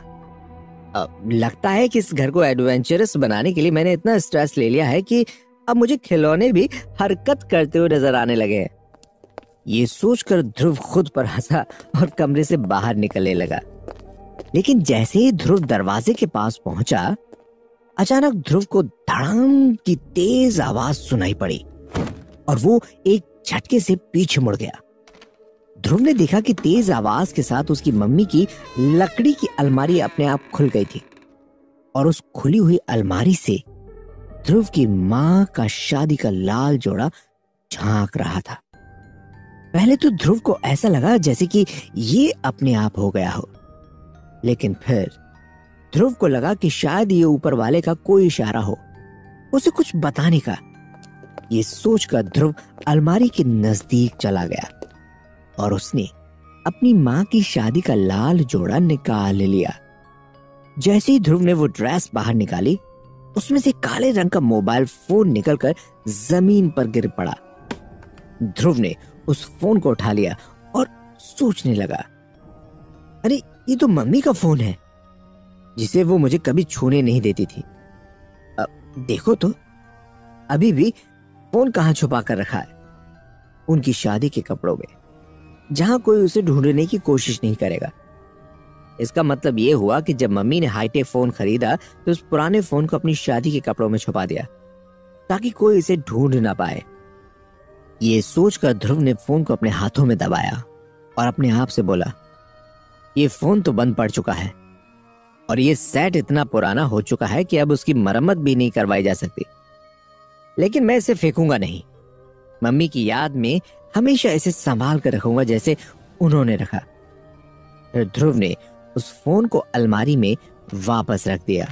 अब लगता है कि इस घर को एडवेंचरस बनाने के लिए मैंने इतना स्ट्रेस ले लिया है कि अब मुझे खिलौने भी हरकत करते हुए नजर आने लगे हैं। ये सोचकर ध्रुव खुद पर हंसा और कमरे से बाहर निकलने लगा। लेकिन जैसे ही ध्रुव दरवाजे के पास पहुंचा, अचानक ध्रुव को धड़ाम की तेज आवाज सुनाई पड़ी और वो एक झटके से पीछे मुड़ गया। ध्रुव ने देखा कि तेज आवाज के साथ उसकी मम्मी की लकड़ी की अलमारी अपने आप खुल गई थी और उस खुली हुई अलमारी से ध्रुव की मां का शादी का लाल जोड़ा झांक रहा था। पहले तो ध्रुव को ऐसा लगा जैसे कि ये अपने आप हो गया हो, लेकिन फिर ध्रुव को लगा कि शायद ये ऊपर वाले का कोई इशारा हो, उसे कुछ बताने का। ये सोचकर ध्रुव अलमारी के नजदीक चला गया और उसने अपनी मां की शादी का लाल जोड़ा निकाल लिया। जैसे ही ध्रुव ने वो ड्रेस बाहर निकाली, उसमें से काले रंग का मोबाइल फोन निकलकर जमीन पर गिर पड़ा। ध्रुव ने उस फोन को उठा लिया और सोचने लगा, अरे ये तो मम्मी का फोन है जिसे वो मुझे कभी छूने नहीं देती थी। अब देखो तो अभी भी फोन कहां छुपा कर रखा है, उनकी शादी के कपड़ों में, जहां कोई उसे ढूंढने की कोशिश नहीं करेगा। इसका मतलब यह हुआ कि जब मम्मी ने हाईटेक फोन खरीदा तो उस पुराने फोन को अपनी शादी के कपड़ों में छुपा दिया ताकि कोई इसे ढूंढ ना पाए। ये सोचकर ध्रुव ने फोन को अपने हाथों में दबाया और अपने आप से बोला, ये फोन तो बंद पड़ चुका है और ये सेट इतना पुराना हो चुका है कि अब उसकी मरम्मत भी नहीं करवाई जा सकती, लेकिन मैं इसे फेंकूंगा नहीं। मम्मी की याद में हमेशा इसे संभाल कर रखूंगा जैसे उन्होंने रखा। फिर ध्रुव ने उस फोन को अलमारी में वापस रख दिया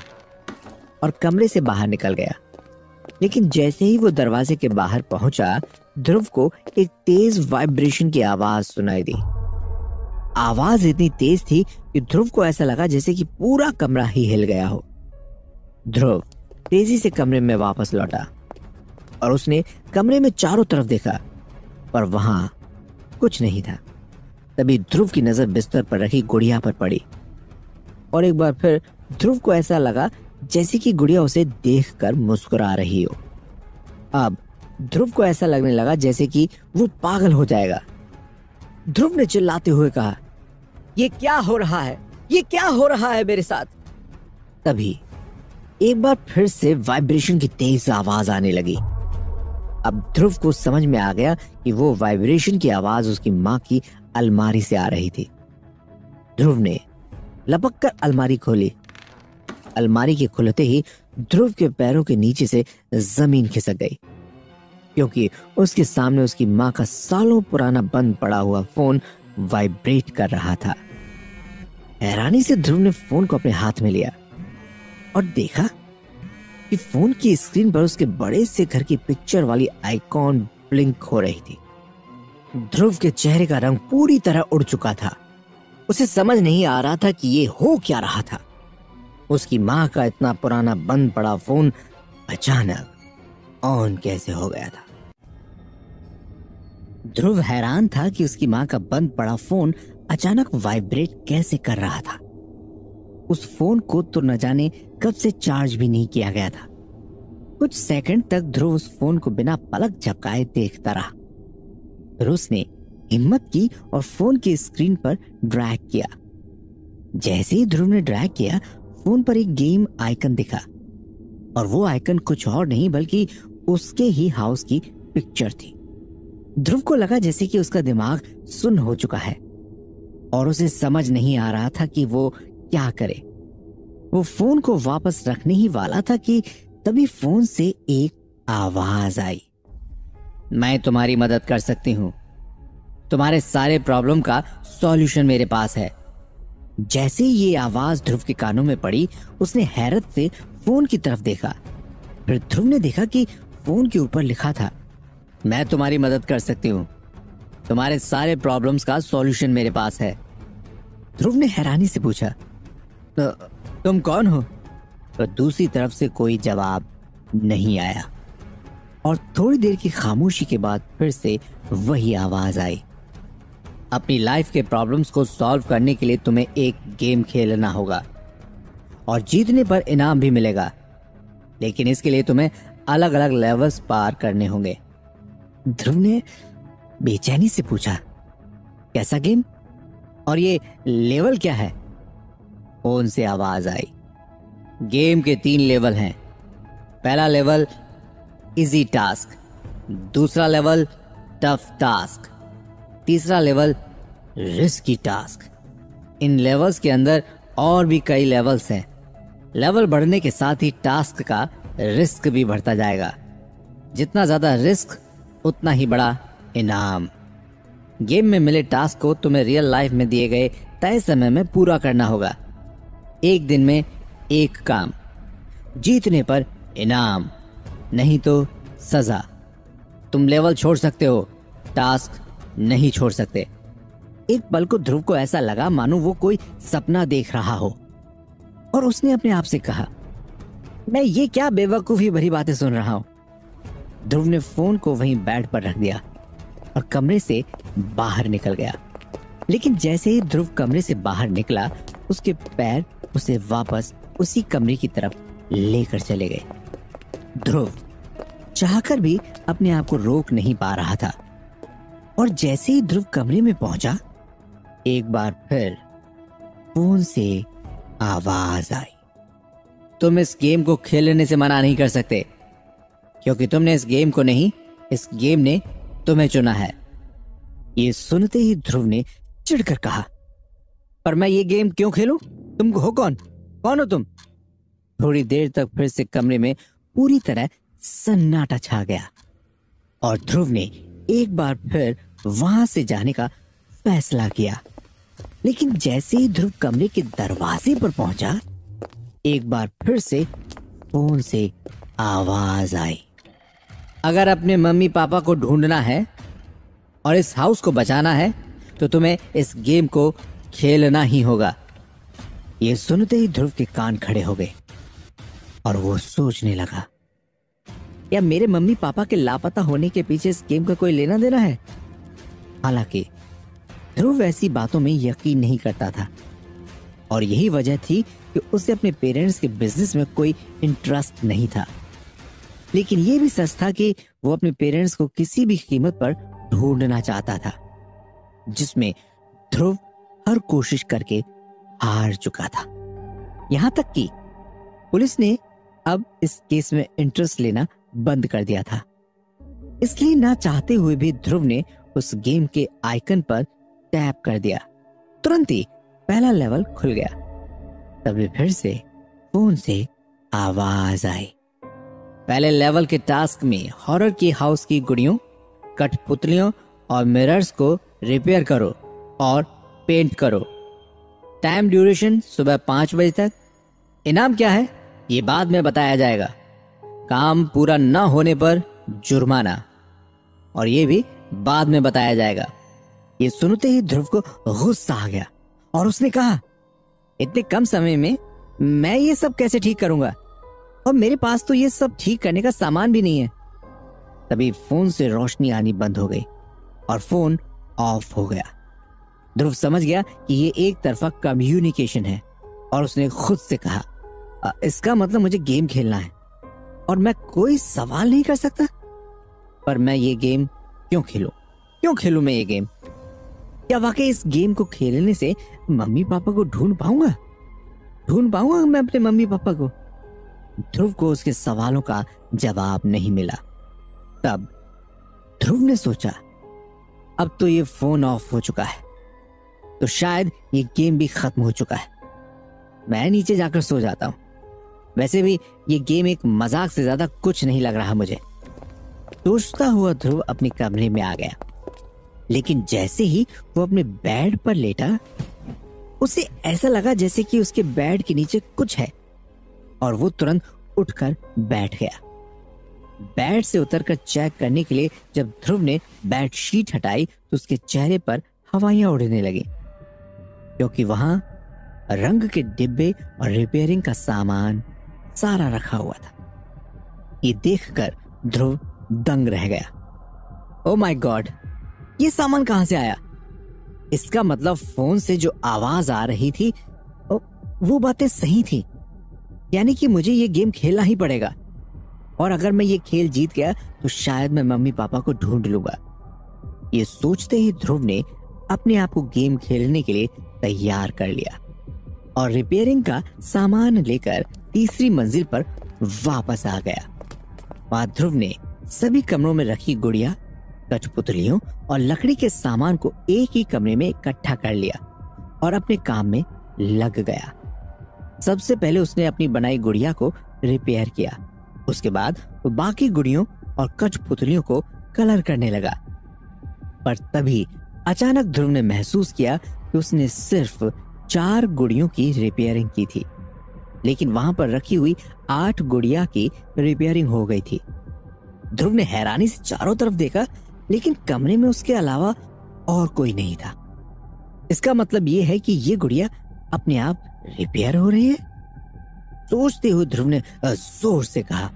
और कमरे से बाहर निकल गया। लेकिन जैसे ही वो दरवाजे के बाहर पहुंचा, ध्रुव को एक तेज वाइब्रेशन की आवाज सुनाई दी। आवाज इतनी तेज थी कि ध्रुव को ऐसा लगा जैसे कि पूरा कमरा ही हिल गया हो। ध्रुव तेजी से कमरे में वापस लौटा और उसने कमरे में चारों तरफ देखा, पर वहां कुछ नहीं था। तभी ध्रुव की नजर बिस्तर पर रखी गुड़िया पर पड़ी और एक बार फिर ध्रुव को ऐसा लगा जैसे कि गुड़िया उसे देखकर मुस्कुरा रही हो। अब ध्रुव को ऐसा लगने लगा जैसे कि वो पागल हो जाएगा। ध्रुव ने चिल्लाते हुए कहा, ये क्या हो रहा है, ये क्या हो रहा है मेरे साथ। तभी एक बार फिर से वाइब्रेशन की तेज आवाज आने लगी। अब ध्रुव को समझ में आ गया कि वो वाइब्रेशन की आवाज उसकी मां की अलमारी से आ रही थी। ध्रुव ने लपक कर अलमारी खोली। अलमारी के खुलते ही ध्रुव के पैरों के नीचे से जमीन खिसक गई, क्योंकि उसके सामने उसकी मां का सालों पुराना बंद पड़ा हुआ फोन वाइब्रेट कर रहा था। हैरानी से ध्रुव ने फोन को अपने हाथ में लिया और देखा कि फोन की स्क्रीन पर उसके बड़े से घर की पिक्चर वाली आइकॉन ब्लिंक हो रही थी। ध्रुव के चेहरे का रंग पूरी तरह उड़ चुका था। उसे समझ नहीं आ रहा था कि ये हो क्या रहा था। उसकी मां का इतना पुराना बंद पड़ा फोन अचानक ऑन कैसे हो गया था। ध्रुव हैरान था कि उसकी मां का बंद पड़ा फोन अचानक वाइब्रेट कैसे कर रहा था। उस फोन को तो न जाने कब से चार्ज भी नहीं किया गया था। कुछ सेकंड तक ध्रुव उस फोन को बिना पलक झपकाए देखता रहा। फिर उसने हिम्मत की और फोन की स्क्रीन पर ड्रैग किया। जैसे ही ध्रुव ने ड्रैग किया, फोन पर एक गेम आइकन दिखा, और वो आइकन कुछ और नहीं बल्कि उसके ही हाउस की पिक्चर थी। ध्रुव को लगा जैसे कि उसका दिमाग सुन्न हो चुका है और उसे समझ नहीं आ रहा था कि वो क्या करे। वो फोन को वापस रखने ही वाला था कि तभी फोन से एक आवाज आई, मैं तुम्हारी मदद कर सकती हूं, तुम्हारे सारे प्रॉब्लम का सॉल्यूशन मेरे पास है। जैसे ही ये आवाज ध्रुव के कानों में पड़ी, उसने हैरत से फोन की तरफ देखा। फिर ध्रुव ने देखा कि फोन के ऊपर लिखा था, मैं तुम्हारी मदद कर सकती हूँ, तुम्हारे सारे प्रॉब्लम्स का सॉल्यूशन मेरे पास है। ध्रुव ने हैरानी से पूछा, तो तुम कौन हो? तो दूसरी तरफ से कोई जवाब नहीं आया और थोड़ी देर की खामोशी के बाद फिर से वही आवाज आई, अपनी लाइफ के प्रॉब्लम्स को सॉल्व करने के लिए तुम्हें एक गेम खेलना होगा और जीतने पर इनाम भी मिलेगा, लेकिन इसके लिए तुम्हें अलग अलग लेवल्स पार करने होंगे। ध्रुव ने बेचैनी से पूछा, कैसा गेम और ये लेवल क्या है? फोन से आवाज आई, गेम के तीन लेवल हैं। पहला लेवल इजी टास्क, दूसरा लेवल टफ टास्क, तीसरा लेवल रिस्की टास्क। इन लेवल्स के अंदर और भी कई लेवल्स हैं। लेवल बढ़ने के साथ ही टास्क का रिस्क भी बढ़ता जाएगा। जितना ज्यादा रिस्क उतना ही बड़ा इनाम। गेम में मिले टास्क को तुम्हें रियल लाइफ में दिए गए तय समय में पूरा करना होगा। एक दिन में एक काम, जीतने पर इनाम, नहीं तो सजा। तुम लेवल छोड़ सकते हो, टास्क नहीं छोड़ सकते। एक पल को ध्रुव को ऐसा लगा मानो वो कोई सपना देख रहा हो और उसने अपने आप से कहा, मैं ये क्या बेवकूफी भरी बातें सुन रहा हूं। ध्रुव ने फोन को वहीं बेड पर रख दिया और कमरे से बाहर निकल गया। लेकिन जैसे ही ध्रुव कमरे से बाहर निकला, उसके पैर उसे वापस उसी कमरे की तरफ लेकर चले गए। ध्रुव चाहकर भी अपने आप को रोक नहीं पा रहा था और जैसे ही ध्रुव कमरे में पहुंचा, एक बार फिर फोन से आवाज आई, तुम इस गेम को खेलने से मना नहीं कर सकते, क्योंकि तुमने इस गेम को नहीं, इस गेम ने तुम्हें चुना है। ये सुनते ही ध्रुव ने चिढ़कर कहा, पर मैं ये गेम क्यों खेलूं? तुम हो कौन? कौन हो तुम? थोड़ी देर तक फिर से कमरे में पूरी तरह सन्नाटा छा गया और ध्रुव ने एक बार फिर वहां से जाने का फैसला किया। लेकिन जैसे ही ध्रुव कमरे के दरवाजे पर पहुंचा, एक बार फिर से फोन से आवाज आई, अगर अपने मम्मी पापा को ढूंढना है और इस हाउस को बचाना है तो तुम्हें इस गेम को खेलना ही होगा। ये सुनते ही ध्रुव के कान खड़े हो गए और वो सोचने लगा, या मेरे मम्मी पापा के लापता होने के पीछे इस गेम का कोई लेना देना है? हालांकि ध्रुव ऐसी बातों में यकीन नहीं करता था और यही वजह थी कि उसे अपने पेरेंट्स के बिजनेस में कोई इंटरेस्ट नहीं था, लेकिन ये भी सच था कि वो अपने पेरेंट्स को किसी भी कीमत पर ढूंढना चाहता था, जिसमें ध्रुव हर कोशिश करके हार चुका था। यहां तक कि पुलिस ने अब इस केस में इंटरेस्ट लेना बंद कर दिया था। इसलिए ना चाहते हुए भी ध्रुव ने उस गेम के आइकन पर टैप कर दिया। तुरंत ही पहला लेवल खुल गया। तभी फिर से फोन से आवाज आई। पहले लेवल के टास्क में हॉरर की हाउस की गुड़ियों, कठपुतलियों और मिरर्स को रिपेयर करो और पेंट करो। टाइम ड्यूरेशन सुबह पांच बजे तक। इनाम क्या है ये बाद में बताया जाएगा। काम पूरा न होने पर जुर्माना, और ये भी बाद में बताया जाएगा। ये सुनते ही ध्रुव को गुस्सा आ गया और उसने कहा, इतने कम समय में मैं ये सब कैसे ठीक करूंगा, और मेरे पास तो ये सब ठीक करने का सामान भी नहीं है। तभी फोन से रोशनी आनी बंद हो गई और फोन ऑफ हो गया। ध्रुव समझ गया कि ये एक तरफा कम्युनिकेशन है और उसने खुद से कहा, इसका मतलब मुझे गेम खेलना है और मैं कोई सवाल नहीं कर सकता। पर मैं ये गेम क्यों खेलूं? क्यों खेलूं मैं ये गेम? क्या वाकई इस गेम को खेलने से मम्मी पापा को ढूंढ पाऊंगा? ढूंढ पाऊंगा मैं अपने मम्मी पापा को? ध्रुव को उसके सवालों का जवाब नहीं मिला। तब ध्रुव ने सोचा, अब तो ये फोन ऑफ हो चुका है, तो शायद ये गेम भी खत्म हो चुका है। मैं नीचे जाकर सो जाता हूं। वैसे भी ये गेम एक मजाक से ज्यादा कुछ नहीं लग रहा मुझे। सोचता हुआ ध्रुव अपने कमरे में आ गया, लेकिन जैसे ही वो अपने बेड पर लेटा, उसे ऐसा लगा जैसे कि उसके बेड के नीचे कुछ है, और वो तुरंत उठकर बैठ गया। बेड से उतरकर चेक करने के लिए जब ध्रुव ने बेड शीट हटाई तो उसके चेहरे पर हवाइयां उड़ने लगी, क्योंकि वहां रंग के डिब्बे और रिपेयरिंग का सामान सारा रखा हुआ था। ये देखकर ध्रुव दंग रह गया। ओ माय गॉड, ये सामान कहां से आया? इसका मतलब फोन से जो आवाज आ रही थी वो बातें सही थी, यानी कि मुझे ये गेम खेलना ही पड़ेगा, और अगर मैं ये खेल जीत गया तो शायद मैं मम्मी पापा को ढूंढ लूंगा। ये सोचते ही ध्रुव ने अपने आप को गेम खेलने के लिए तैयार कर लिया और रिपेयरिंग का सामान लेकर तीसरी मंजिल पर वापस आ गया। वहां ध्रुव ने सभी कमरों में रखी गुड़िया, कठपुतलियों और लकड़ी के सामान को एक ही कमरे में इकट्ठा कर लिया और अपने काम में लग गया। सबसे पहले उसने अपनी बनाई गुड़िया को रिपेयर किया। उसके बाद वो बाकी गुड़ियों और कठपुतलियों को कलर करने लगा। पर तभी अचानक ध्रुव ने महसूस किया कि उसने सिर्फ चार गुड़ियों की रिपेयरिंग की थी, लेकिन वहां पर रखी हुई आठ गुड़िया की रिपेयरिंग हो गई थी। ध्रुव ने हैरानी से चारों तरफ देखा, लेकिन कमरे में उसके अलावा और कोई नहीं था। इसका मतलब यह है कि ये गुड़िया अपने आप रिपेयर हो रही है। सोचते हुए ध्रुव ने जोर से कहा,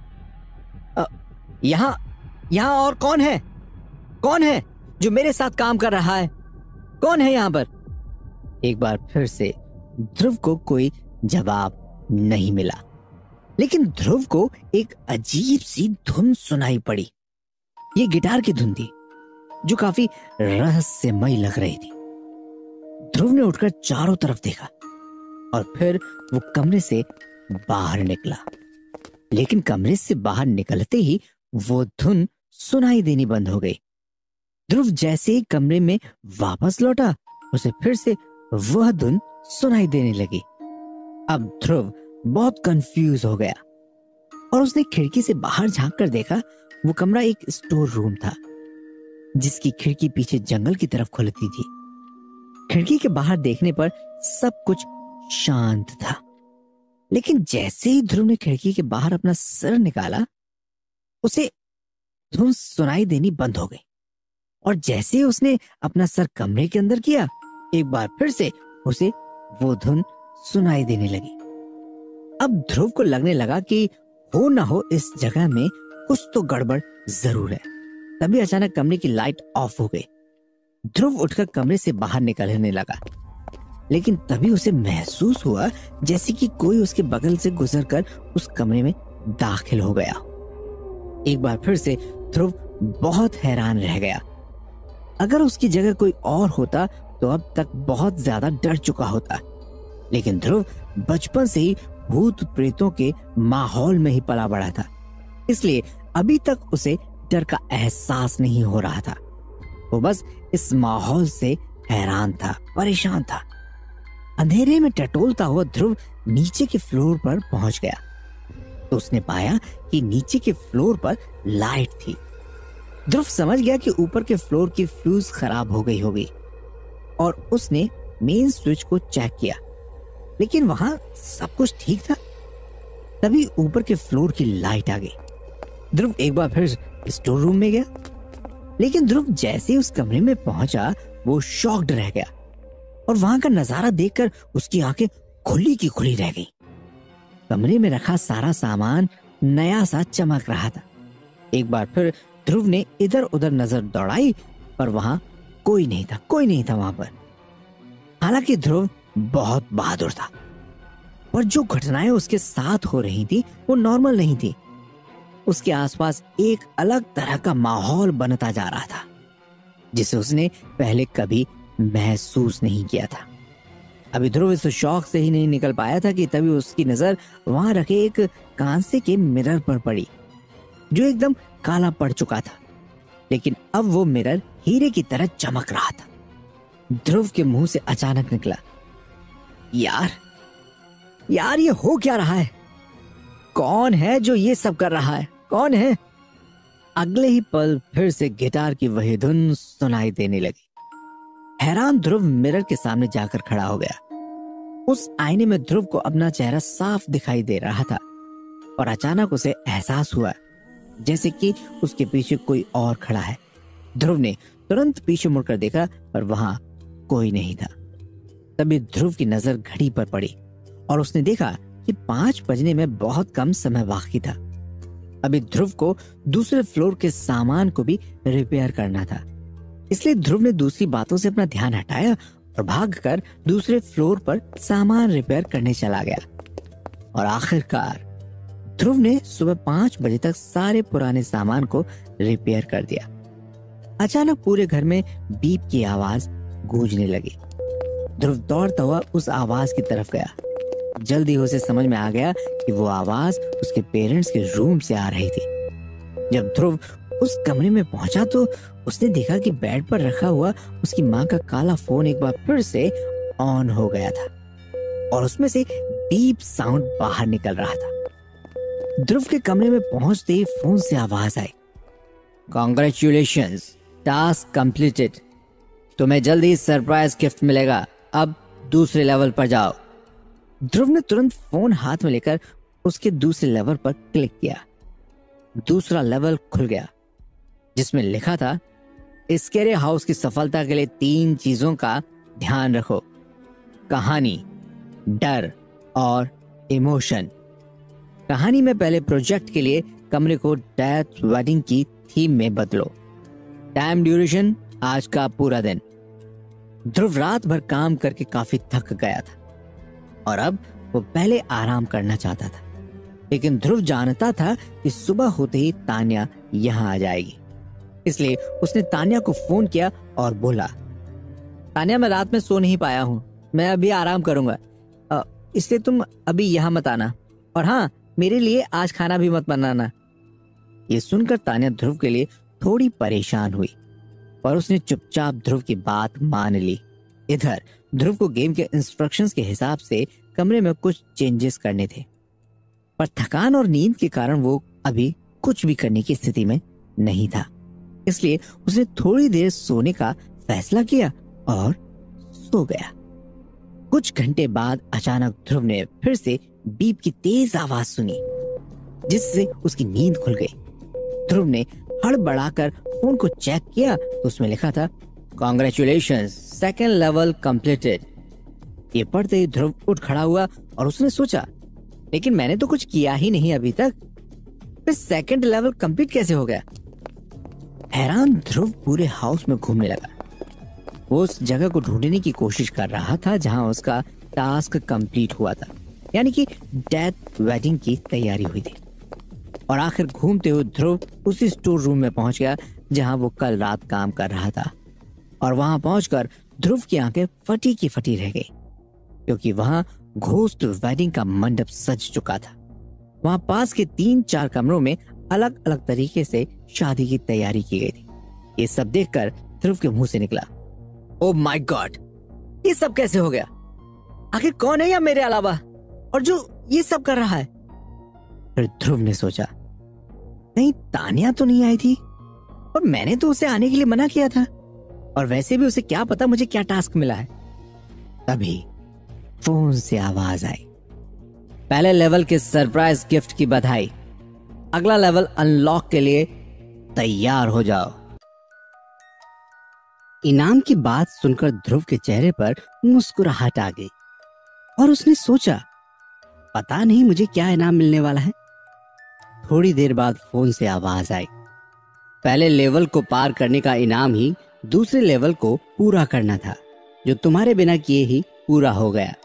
यहां यहां और कौन है? कौन है जो मेरे साथ काम कर रहा है? कौन है यहां पर? एक बार फिर से ध्रुव को कोई जवाब नहीं मिला, लेकिन ध्रुव को एक अजीब सी धुन सुनाई पड़ी। ये गिटार की धुन थी जो काफी रहस्यमय लग रही थी। ध्रुव ने उठकर चारों तरफ देखा और फिर वो कमरे से बाहर निकला, लेकिन कमरे से बाहर निकलते ही वो धुन सुनाई देनी बंद हो गई। ध्रुव जैसे ही कमरे में वापस लौटा, उसे फिर से वह धुन सुनाई देने लगी। अब ध्रुव बहुत कंफ्यूज हो गया और उसने खिड़की से बाहर झांक कर देखा। वो कमरा एक स्टोर रूम था, जिसकी खिड़की पीछे जंगल की तरफ खुलती थी। खिड़की के बाहर देखने पर सब कुछ शांत था, लेकिन जैसे ही ध्रुव ने खिड़की के बाहर अपना सर निकाला, उसे धुन सुनाई देनी बंद हो गई, और जैसे ही उसने अपना सर कमरे के अंदर किया, एक बार फिर से उसे वो धुन सुनाई देने लगी। अब ध्रुव को लगने लगा कि हो ना हो इस जगह में कुछ तो गड़बड़ जरूर है। तभी अचानक कमरे की लाइट ऑफ हो गई। ध्रुव उठकर कमरे से बाहर निकलने लगा, लेकिन तभी उसे महसूस हुआ जैसे कि कोई उसके बगल से गुजरकर उस कमरे में दाखिल हो गया। एक बार फिर से ध्रुव बहुत हैरान रह गया। अगर उसकी जगह कोई और होता तो अब तक बहुत ज्यादा डर चुका होता, लेकिन ध्रुव बचपन से ही भूत प्रेतों के माहौल में ही पला बड़ा था, इसलिए अभी तक उसे डर का एहसास नहीं हो रहा था। वो बस इस माहौल से हैरान था, परेशान था। अंधेरे में टटोलता हुआ ध्रुव नीचे के फ्लोर पर पहुंच गया तो उसने पाया कि नीचे के फ्लोर पर लाइट थी। ध्रुव समझ गया कि ऊपर के फ्लोर की फ्यूज खराब हो गई होगी और उसने मेन स्विच को चेक किया, लेकिन वहां सब कुछ ठीक था। तभी ऊपर के फ्लोर की लाइट आ गई। ध्रुव एक बार फिर स्टोर रूम में गया, लेकिन ध्रुव जैसे ही उस कमरे में पहुंचा वो शॉक्ड रह गया और वहां का नजारा देखकर उसकी आंखें खुली की खुली रह गई। कमरे में रखा सारा सामान नया सा चमक रहा था। एक बार फिर ध्रुव ने इधर उधर नजर दौड़ाई पर वहां कोई नहीं था, कोई नहीं था वहां पर। हालांकि ध्रुव बहुत बहादुर था, पर जो घटनाएं उसके साथ हो रही थी वो नॉर्मल नहीं थी। उसके आसपास एक अलग तरह का माहौल बनता जा रहा था जिसे उसने पहले कभी महसूस नहीं किया था। अभी ध्रुव इस शौक से ही नहीं निकल पाया था कि तभी उसकी नजर वहां रखे एक कांसे के मिरर पर पड़ी जो एकदम काला पड़ चुका था, लेकिन अब वो मिरर हीरे की तरह चमक रहा था। ध्रुव के मुंह से अचानक निकला, यार यार ये हो क्या रहा है? कौन है जो ये सब कर रहा है? कौन है? अगले ही पल फिर से गिटार की वही धुन सुनाई देने लगी। हैरान ध्रुव मिरर के सामने जाकर खड़ा हो गया। उस आईने में ध्रुव को अपना चेहरा साफ दिखाई दे रहा था और अचानक उसे एहसास हुआ जैसे कि उसके पीछे कोई और खड़ा है। ध्रुव ने तुरंत पीछे मुड़कर देखा पर वहां कोई नहीं था। तभी ध्रुव की नजर घड़ी पर पड़ी और उसने देखा कि पांच बजने में बहुत कम समय बाकी था। अभी ध्रुव को दूसरे फ्लोर के सामान को भी रिपेयर करना था, इसलिए ध्रुव ने दूसरी बातों से अपना ध्यान हटाया और भागकर दूसरे फ्लोर पर सामान रिपेयर करने चला गया। और आखिरकार ध्रुव ने सुबह पांच बजे तक सारे पुराने सामान को रिपेयर कर दिया। अचानक पूरे घर में बीप की आवाज गूंजने लगी। ध्रुव दौड़ता हुआ उस आवाज की तरफ गया। जल्दी उसे समझ में आ गया कि वो आवाज उसके पेरेंट्स के रूम से आ रही थी। जब ध्रुव उस कमरे में पहुंचा तो उसने देखा कि बेड पर रखा हुआ उसकी माँ का काला फोन एक बार फिर से ऑन हो गया था और उसमें से बीप साउंड बाहर निकल रहा था। ध्रुव के कमरे में पहुंचते ही फोन से आवाज आई, कॉन्ग्रेचुलेशंस, टास्क कंप्लीटेड। तुम्हें जल्दी सरप्राइज गिफ्ट मिलेगा। अब दूसरे लेवल पर जाओ। ध्रुव ने तुरंत फोन हाथ में लेकर उसके दूसरे लेवल पर क्लिक किया। दूसरा लेवल खुल गया जिसमें लिखा था, स्कैरी हाउस की सफलता के लिए तीन चीजों का ध्यान रखो, कहानी, डर और इमोशन। कहानी में पहले प्रोजेक्ट के लिए कमरे को डेथ वेडिंग की थीम में बदलो। टाइम ड्यूरेशन आज का पूरा दिन। ध्रुव रात भर काम करके काफी थक गया था और अब वो पहले आराम करना चाहता था, लेकिन ध्रुव जानता था कि सुबह होते ही तान्या यहाँ आ जाएगी, इसलिए उसने तान्या को फोन किया और बोला, तान्या मैं रात में सो नहीं पाया हूँ, मैं अभी आराम करूंगा, इसलिए तुम अभी यहाँ मत आना, और हाँ मेरे लिए आज खाना भी मत बनाना। ये सुनकर तान्या ध्रुव के लिए थोड़ी परेशान हुई और उसने चुपचाप ध्रुव की बात मान ली। इधर ध्रुव को गेम के इंस्ट्रक्शंस के हिसाब से कमरे में कुछ चेंजेस करने थे, पर थकान और नींद के कारण वो अभी कुछ भी करने की स्थिति में नहीं था, इसलिए उसने थोड़ी देर सोने का फैसला किया और सो गया। कुछ घंटे बाद अचानक ध्रुव ने फिर से बीप की तेज आवाज सुनी जिससे उसकी नींद खुल गई। ध्रुव ने हड़बड़ाकर फोन को चेक किया तो उसमें लिखा था, कॉन्ग्रेचुलेशंस, सेकेंड लेवल कंप्लीटेड। ये पढ़ते ही ध्रुव उठ खड़ा हुआ और उसने सोचा, लेकिन मैंने तो कुछ किया ही नहीं अभी तक, फिर सेकेंड लेवल कंप्लीट कैसे हो गया? हैरान ध्रुव पूरे हाउस में घूमने लगा। वो उस जगह को ढूंढने की कोशिश कर रहा था जहां उसका टास्क कंप्लीट हुआ था, यानी कि डेथ वेडिंग की तैयारी हुई थी। और आखिर घूमते हुए ध्रुव उसी स्टोर रूम में पहुंच गया जहां वो कल रात काम कर रहा था। और वहां पहुंचकर ध्रुव की आंखें फटी की फटी रह गई, क्योंकि वहां घोस्ट वेडिंग का मंडप सज चुका था। वहां पास के तीन चार कमरों में अलग अलग तरीके से शादी की तैयारी की गई थी। ये सब देखकर ध्रुव के मुंह से निकला, ओह माय गॉड, ये सब कैसे हो गया? आखिर कौन है या मेरे अलावा और जो ये सब कर रहा है? फिर ध्रुव ने सोचा, कहीं तानिया तो नहीं आई थी? और मैंने तो उसे आने के लिए मना किया था, और वैसे भी उसे क्या पता मुझे क्या टास्क मिला है। तभी फोन से आवाज आई, पहले लेवल के सरप्राइज गिफ्ट की बधाई, अगला लेवल अनलॉक के लिए तैयार हो जाओ। इनाम की बात सुनकर ध्रुव के चेहरे पर मुस्कुराहट आ गई और उसने सोचा, पता नहीं मुझे क्या इनाम मिलने वाला है। थोड़ी देर बाद फोन से आवाज आई, पहले लेवल को पार करने का इनाम ही दूसरे लेवल को पूरा करना था, जो तुम्हारे बिना किए ही पूरा हो गया।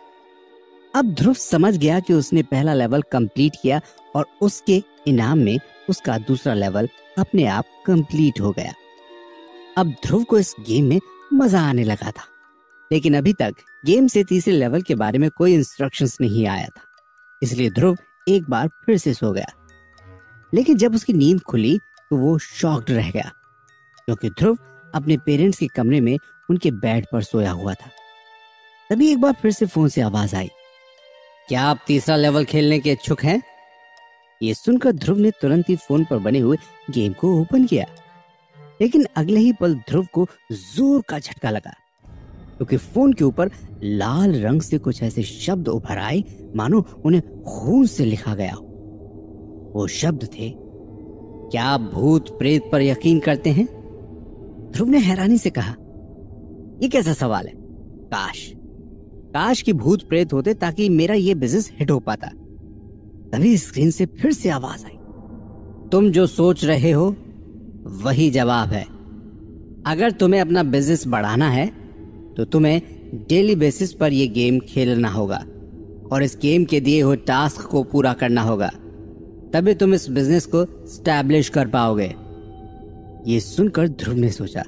अब ध्रुव समझ गया कि उसने पहला लेवल कंप्लीट किया और उसके इनाम में उसका दूसरा लेवल अपने आप कंप्लीट हो गया। अब ध्रुव को इस गेम में मजा आने लगा था, लेकिन अभी तक गेम से तीसरे लेवल के बारे में कोई इंस्ट्रक्शंस नहीं आया था, इसलिए ध्रुव एक बार फिर से सो गया। लेकिन जब उसकी नींद खुली तो वो शॉक्ड रह गया, क्योंकि ध्रुव अपने पेरेंट्स के कमरे में उनके बेड पर सोया हुआ था। तभी एक बार फिर से फोन से आवाज आई, क्या आप तीसरा लेवल खेलने के इच्छुक हैं? ये सुनकर ध्रुव ने तुरंत ही फोन पर बने हुए गेम को ओपन किया, लेकिन अगले ही पल ध्रुव को जोर का झटका लगा, क्योंकि फोन के ऊपर लाल रंग से कुछ ऐसे शब्द उभर आए मानो उन्हें खून से लिखा गया हो। वो शब्द थे, क्या आप भूत प्रेत पर यकीन करते हैं? ध्रुव ने हैरानी से कहा, ये कैसा सवाल है? काश काश कि भूत प्रेत होते ताकि मेरा ये बिजनेस हिट हो पाता। तभी स्क्रीन से फिर से आवाज आई, तुम जो सोच रहे हो वही जवाब है। अगर तुम्हें अपना बिजनेस बढ़ाना है तो तुम्हें डेली बेसिस पर यह गेम खेलना होगा और इस गेम के दिए हुए टास्क को पूरा करना होगा, तभी तुम इस बिजनेस को स्टैब्लिश कर पाओगे। ये सुनकर ध्रुव ने सोचा,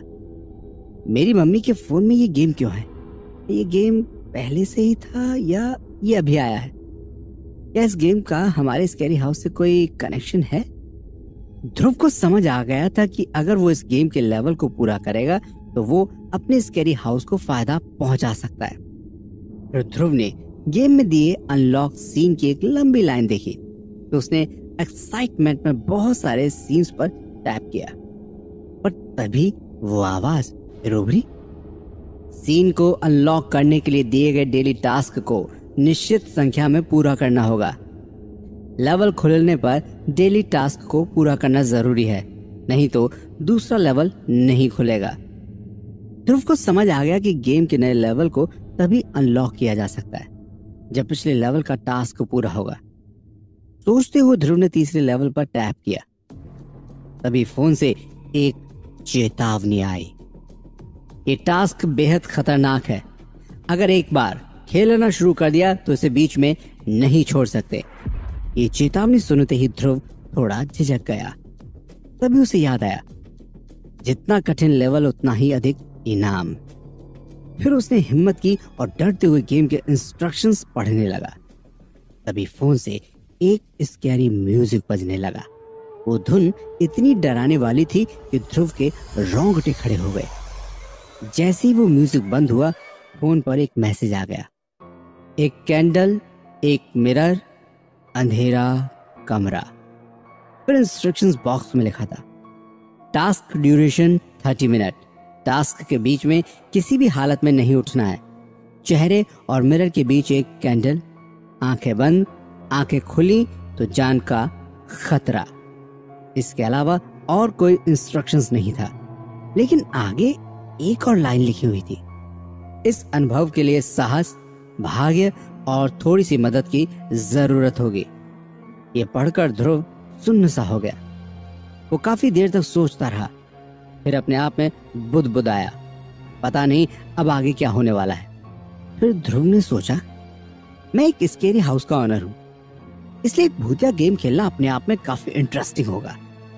मेरी मम्मी के फोन में ये गेम क्यों है? ये गेम पहले से ही था या ये अभी आया है? क्या इस गेम का हमारे स्कैरी हाउस से कोई कनेक्शन है? ध्रुव को समझ आ गया था कि अगर वो इस गेम के लेवल को पूरा करेगा तो वो अपने स्कैरी हाउस को फायदा पहुंचा सकता है। फिर ध्रुव ने गेम में दिए अनलॉक सीन की एक लंबी लाइन देखी तो उसने एक्साइटमेंट में बहुत सारे सीन्स पर टैप किया, पर तभी वो आवाज फिर उभरी, सीन को अनलॉक करने के लिए दिए गए डेली टास्क को निश्चित संख्या में पूरा करना होगा। लेवल खुलने पर डेली टास्क को पूरा करना जरूरी है, नहीं तो दूसरा लेवल नहीं खुलेगा। ध्रुव को समझ आ गया कि गेम के नए लेवल को तभी अनलॉक किया जा सकता है जब पिछले लेवल का टास्क पूरा होगा। सोचते हुए ध्रुव ने तीसरे लेवल पर टैप किया, तभी फोन से एक चेतावनी आई, ये टास्क बेहद खतरनाक है। अगर एक बार खेलना शुरू कर दिया तो इसे बीच में नहीं छोड़ सकते। ये चेतावनी सुनते ही ध्रुव थोड़ा झिझक गया। तभी उसे याद आया, जितना कठिन लेवल उतना ही अधिक इनाम। फिर उसने हिम्मत की और डरते हुए गेम के इंस्ट्रक्शंस पढ़ने लगा। तभी फोन से एक स्कैरी म्यूजिक बजने लगा। वो धुन इतनी डराने वाली थी कि ध्रुव के रोंगटे खड़े हो गए। जैसे ही वो म्यूजिक बंद हुआ, फोन पर एक मैसेज आ गया, एक कैंडल, एक मिरर, अंधेरा कमरा। फिर इंस्ट्रक्शंस बॉक्स में लिखा था, task duration thirty minute. Task के बीच में किसी भी हालत में नहीं उठना है। चेहरे और मिरर के बीच एक कैंडल, आंखें बंद, आंखें खुली तो जान का खतरा। इसके अलावा और कोई इंस्ट्रक्शंस नहीं था, लेकिन आगे एक और लाइन लिखी हुई थी, इस अनुभव के लिए साहस, भाग्य और थोड़ी सी मदद की जरूरत होगी। ये पढ़कर ध्रुव सुन्न सा हो गया। वो काफी देर तक सोचता रहा, फिर अपने आप में बुदबुदाया, पता नहीं अब आगे क्या होने वाला है। फिर ध्रुव ने सोचा, मैं एक स्केरी हाउस का ऑनर हूँ, इसलिए एक भूतिया गेम खेलना अपने आप में काफी इंटरेस्टिंग होगा।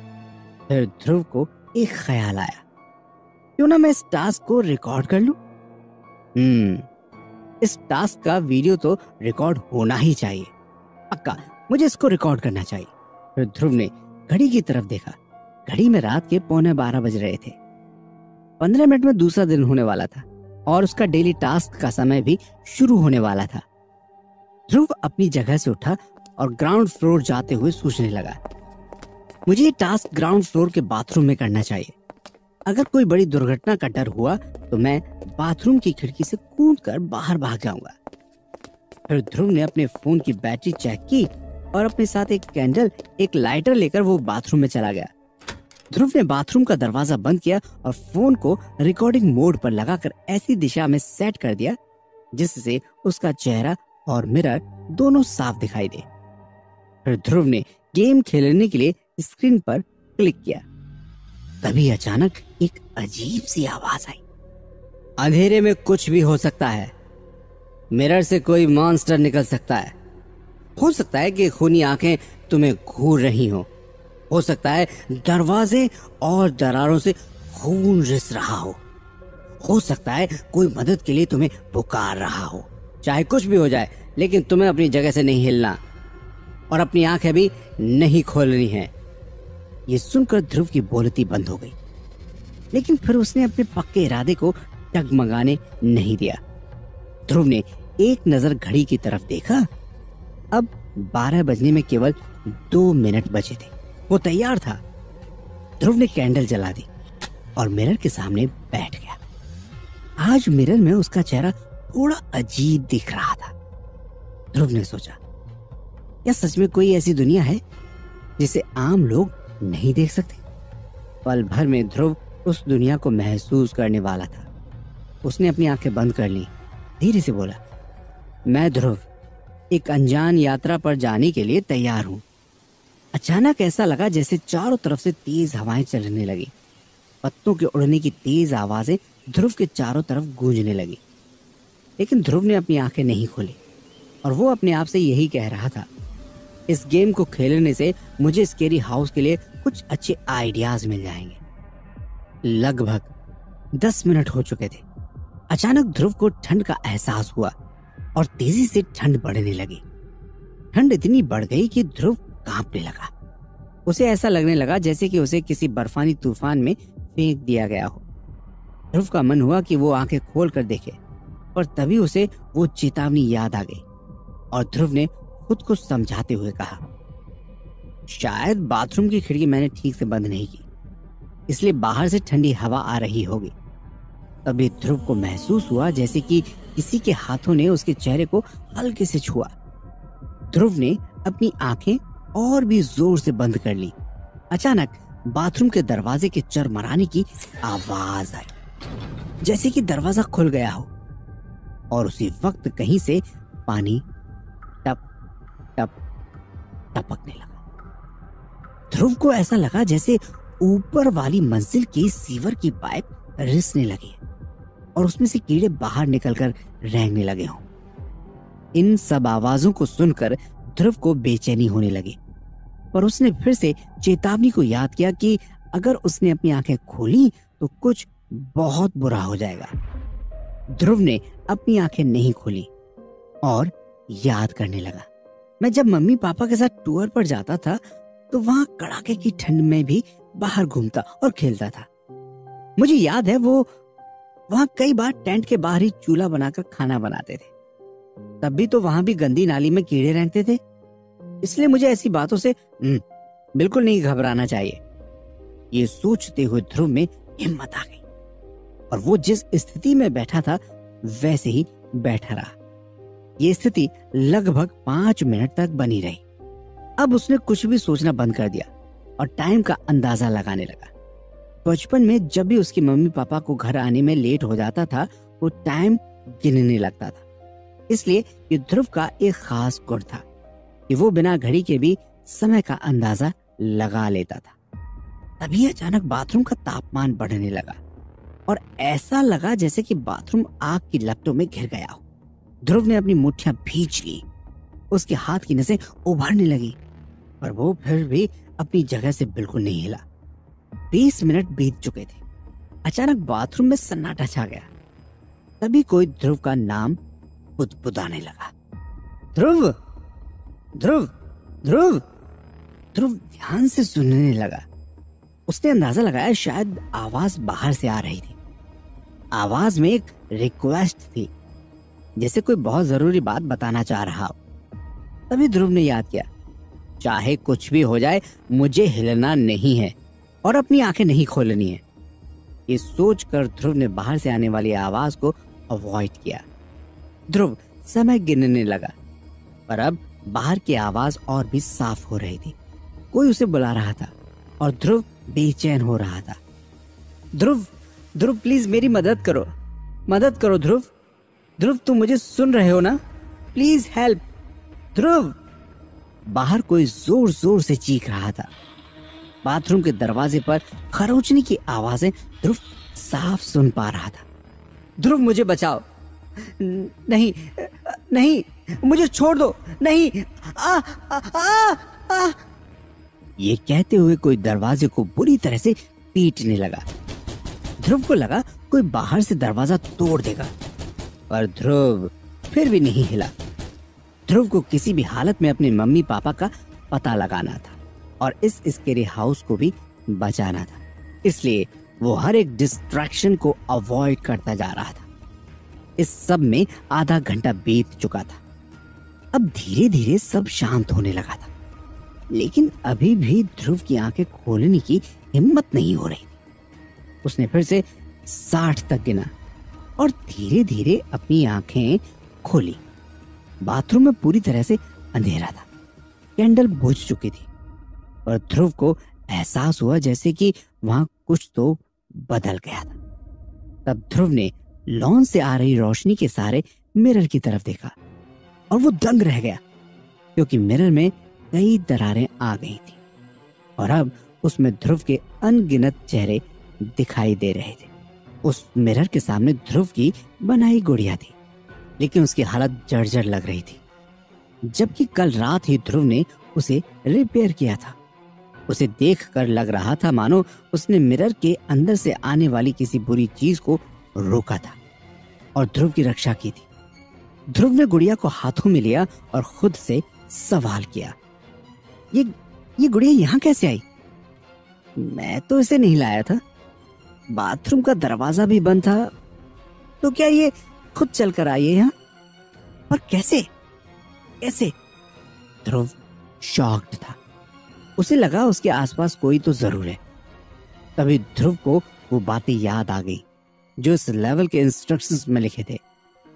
फिर ध्रुव को एक ख्याल आया, क्यों ना मैं इस टास्क को रिकॉर्ड कर लूं? हम्म इस टास्क का वीडियो तो रिकॉर्ड होना ही चाहिए, पक्का मुझे इसको रिकॉर्ड करना चाहिए। फिर ध्रुव ने घड़ी की तरफ देखा। घड़ी में रात के पौने बारह बज रहे थे। पंद्रह मिनट में दूसरा दिन होने वाला था और उसका डेली टास्क का समय भी शुरू होने वाला था। ध्रुव अपनी जगह से उठा और ग्राउंड फ्लोर जाते हुए सोचने लगा, मुझे ये टास्क ग्राउंड फ्लोर के बाथरूम में करना चाहिए। अगर कोई बड़ी दुर्घटना का डर हुआ तो मैं बाथरूम की खिड़की से कूदकर बाहर भाग जाऊंगा। फिर ध्रुव ने अपने फोन की बैटरी चेक की और अपने साथ एक कैंडल, एक लाइटर लेकर वो बाथरूम में चला गया। ध्रुव ने बाथरूम का दरवाजा बंद किया और फोन को रिकॉर्डिंग मोड पर लगाकर ऐसी दिशा में सेट कर दिया जिससे उसका चेहरा और मिरर दोनों साफ दिखाई दे। फिर ध्रुव ने गेम खेलने के लिए स्क्रीन पर क्लिक किया। तभी अचानक एक अजीब सी आवाज आई, अंधेरे में कुछ भी हो सकता है, मिरर से कोई मॉन्स्टर निकल सकता है, हो सकता है कि खूनी आंखें तुम्हें घूर रही हो हो सकता है दरवाजे और दरारों से खून रिस रहा हो हो सकता है कोई मदद के लिए तुम्हें पुकार रहा हो। चाहे कुछ भी हो जाए, लेकिन तुम्हें अपनी जगह से नहीं हिलना और अपनी आंखें भी नहीं खोलनी है। ये सुनकर ध्रुव की बोलती बंद हो गई, लेकिन फिर उसने अपने पक्के इरादे को डगमगाने नहीं दिया। ध्रुव ने एक नजर घड़ी की तरफ देखा। अब बारह बजने में केवल दो मिनट बचे थे। वो तैयार था। ध्रुव ने कैंडल जला दी और मिरर के सामने बैठ गया। आज मिरर में उसका चेहरा थोड़ा अजीब दिख रहा था। ध्रुव ने सोचा, क्या सच में कोई ऐसी दुनिया है जिसे आम लोग नहीं देख सकते? पल भर में ध्रुव उस दुनिया को महसूस करने वाला था। उसने अपनी आंखें बंद कर ली, धीरे से बोला, मैं ध्रुव एक अनजान यात्रा पर जाने के लिए तैयार हूं। अचानक ऐसा लगा जैसे चारों तरफ से तेज हवाएं चलने लगी। पत्तों के उड़ने की तेज आवाजें ध्रुव के चारों तरफ गूंजने लगी। लेकिन ध्रुव ने अपनी आंखें नहीं खोली और वो अपने आप से यही कह रहा था, इस गेम को खेलने से मुझे स्केरी हाउस के लिए कुछ अच्छे आइडियाज मिल जाएंगे। लगभग दस मिनट हो चुके थे। अचानक ध्रुव को ठंड का एहसास हुआ और तेजी से ठंड बढ़ने लगी। ठंड इतनी बढ़ गई कि ध्रुव कांपने लगा। उसे ऐसा लगने लगा जैसे कि उसे किसी बर्फानी तूफान में फेंक दिया गया हो। ध्रुव का मन हुआ कि वो आंखें खोल कर देखे, पर तभी उसे वो चेतावनी याद आ गई और ध्रुव ने खुद को समझाते हुए कहा, शायद बाथरूम की खिड़की मैंने ठीक से बंद नहीं की, इसलिए बाहर से ठंडी हवा आ रही होगी। तभी ध्रुव को महसूस हुआ जैसे कि किसी के हाथों ने उसके चेहरे को हल्के से छुआ। ध्रुव ने अपनी आंखें और भी जोर से बंद कर ली। अचानक बाथरूम के दरवाजे के चरमराने की आवाज आई, जैसे कि दरवाजा खुल गया हो, और उसी वक्त कहीं से पानी टप टप टपकने लगा। ध्रुव को ऐसा लगा जैसे ऊपर वाली मंजिल की सीवर की पाइप रिसने लगी और उसमें से कीड़े बाहर निकलकर रेंगने लगे हों। इन सब आवाजों को सुनकर ध्रुव को बेचैनी होने लगी, पर उसने फिर से चेतावनी को याद किया कि अगर उसने अपनी आंखें खोली तो कुछ बहुत बुरा हो जाएगा। ध्रुव ने अपनी आंखें नहीं खोली और याद करने लगा, मैं जब मम्मी पापा के साथ टूर पर जाता था तो वहां कड़ाके की ठंड में भी बाहर घूमता और खेलता था। मुझे याद है वो वहां कई बार टेंट के बाहर ही चूल्हा बनाकर खाना बनाते थे। तब भी तो वहां भी गंदी नाली में कीड़े रहते थे, इसलिए मुझे ऐसी बातों से बिल्कुल नहीं घबराना चाहिए। ये सोचते हुए ध्रुव में हिम्मत आ गई और वो जिस स्थिति में बैठा था वैसे ही बैठा रहा। ये स्थिति लगभग पांच मिनट तक बनी रही। अब उसने कुछ भी सोचना बंद कर दिया और टाइम का अंदाजा लगाने लगा। बचपन में जब भी उसकी मम्मी पापा को घर आने में लेट हो जाता था वो टाइम गिनने लगता था। इसलिए ये ध्रुव का एक खास गुण था कि वो बिना घड़ी के भी समय का अंदाजा लगा लेता था। तभी अचानक बाथरूम का तापमान बढ़ने लगा और ऐसा लगा जैसे कि बाथरूम आग की लपटों में घिर गया हो। ध्रुव ने अपनी मुट्ठियां भींच ली, उसके हाथ की नसें उभरने लगी, पर वो फिर भी अपनी जगह से बिल्कुल नहीं हिला। बीस मिनट बीत चुके थे। अचानक बाथरूम में सन्नाटा छा गया। तभी कोई ध्रुव का नाम बुदबुदाने लगा। ध्रुव, ध्रुव, ध्रुव। ध्रुव ध्यान से सुनने लगा। उसने अंदाजा लगाया शायद आवाज बाहर से आ रही थी। आवाज में एक रिक्वेस्ट थी, जैसे कोई बहुत जरूरी बात बताना चाह रहा हो। तभी ध्रुव ने याद किया, चाहे कुछ भी हो जाए मुझे हिलना नहीं है और अपनी आंखें नहीं खोलनी है। ये सोचकर ध्रुव ने बाहर से आने वाली आवाज को अवॉइड किया। ध्रुव समय गिनने लगा, पर अब बाहर की आवाज और भी साफ हो रही थी। कोई उसे बुला रहा था और ध्रुव बेचैन हो रहा था। ध्रुव, ध्रुव प्लीज मेरी मदद करो, मदद करो ध्रुव। ध्रुव तुम मुझे सुन रहे हो ना? Please help Dhruv. बाहर कोई जोर जोर से चीख रहा था। बाथरूम के दरवाजे पर खरोचने की आवाजें ध्रुव साफ सुन पा रहा था। ध्रुव मुझे बचाओ, नहीं नहीं, मुझे छोड़ दो, नहीं, आ, आ, आ, आ। ये कहते हुए कोई दरवाजे को बुरी तरह से पीटने लगा। ध्रुव को लगा कोई बाहर से दरवाजा तोड़ देगा, पर ध्रुव फिर भी नहीं हिला। ध्रुव को किसी भी हालत में अपने मम्मी पापा का पता लगाना था और इस स्केरी हाउस को भी बचाना था। इसलिए वो हर एक डिस्ट्रैक्शन को अवॉइड करता जा रहा था। इस सब में आधा घंटा बीत चुका था। अब धीरे धीरे सब शांत होने लगा था, लेकिन अभी भी ध्रुव की आंखें खोलने की हिम्मत नहीं हो रही थी। उसने फिर से साठ तक गिना और धीरे धीरे अपनी आंखें खोली। बाथरूम में पूरी तरह से अंधेरा था। कैंडल बुझ चुकी थी, पर ध्रुव को एहसास हुआ जैसे कि वहां कुछ तो बदल गया था। तब ध्रुव ने लॉन से आ रही रोशनी के सहारे मिरर की तरफ देखा और वो दंग रह गया, क्योंकि मिरर में कई दरारें आ गई थी और अब उसमें ध्रुव के अनगिनत चेहरे दिखाई दे रहे थे। उस मिरर के सामने ध्रुव की बनाई गुड़िया थी, लेकिन उसकी हालत जर्जर लग रही थी, जबकि कल रात ही ध्रुव ने उसे रिपेयर किया था। उसे देखकर लग रहा था मानो उसने मिरर के अंदर से आने वाली किसी बुरी चीज को रोका था और ध्रुव की रक्षा की थी। ध्रुव ने गुड़िया को हाथों में लिया और खुद से सवाल किया, ये ये गुड़िया यहाँ कैसे आई? मैं तो इसे नहीं लाया था। बाथरूम का दरवाजा भी बंद था, तो क्या ये खुद चलकर आई है यहाँ? पर कैसे कैसे? ध्रुव शॉक्ड था। उसे लगा उसके आसपास कोई तो जरूर है। तभी ध्रुव को वो बातें याद आ गई जो इस लेवल के इंस्ट्रक्शंस में लिखे थे।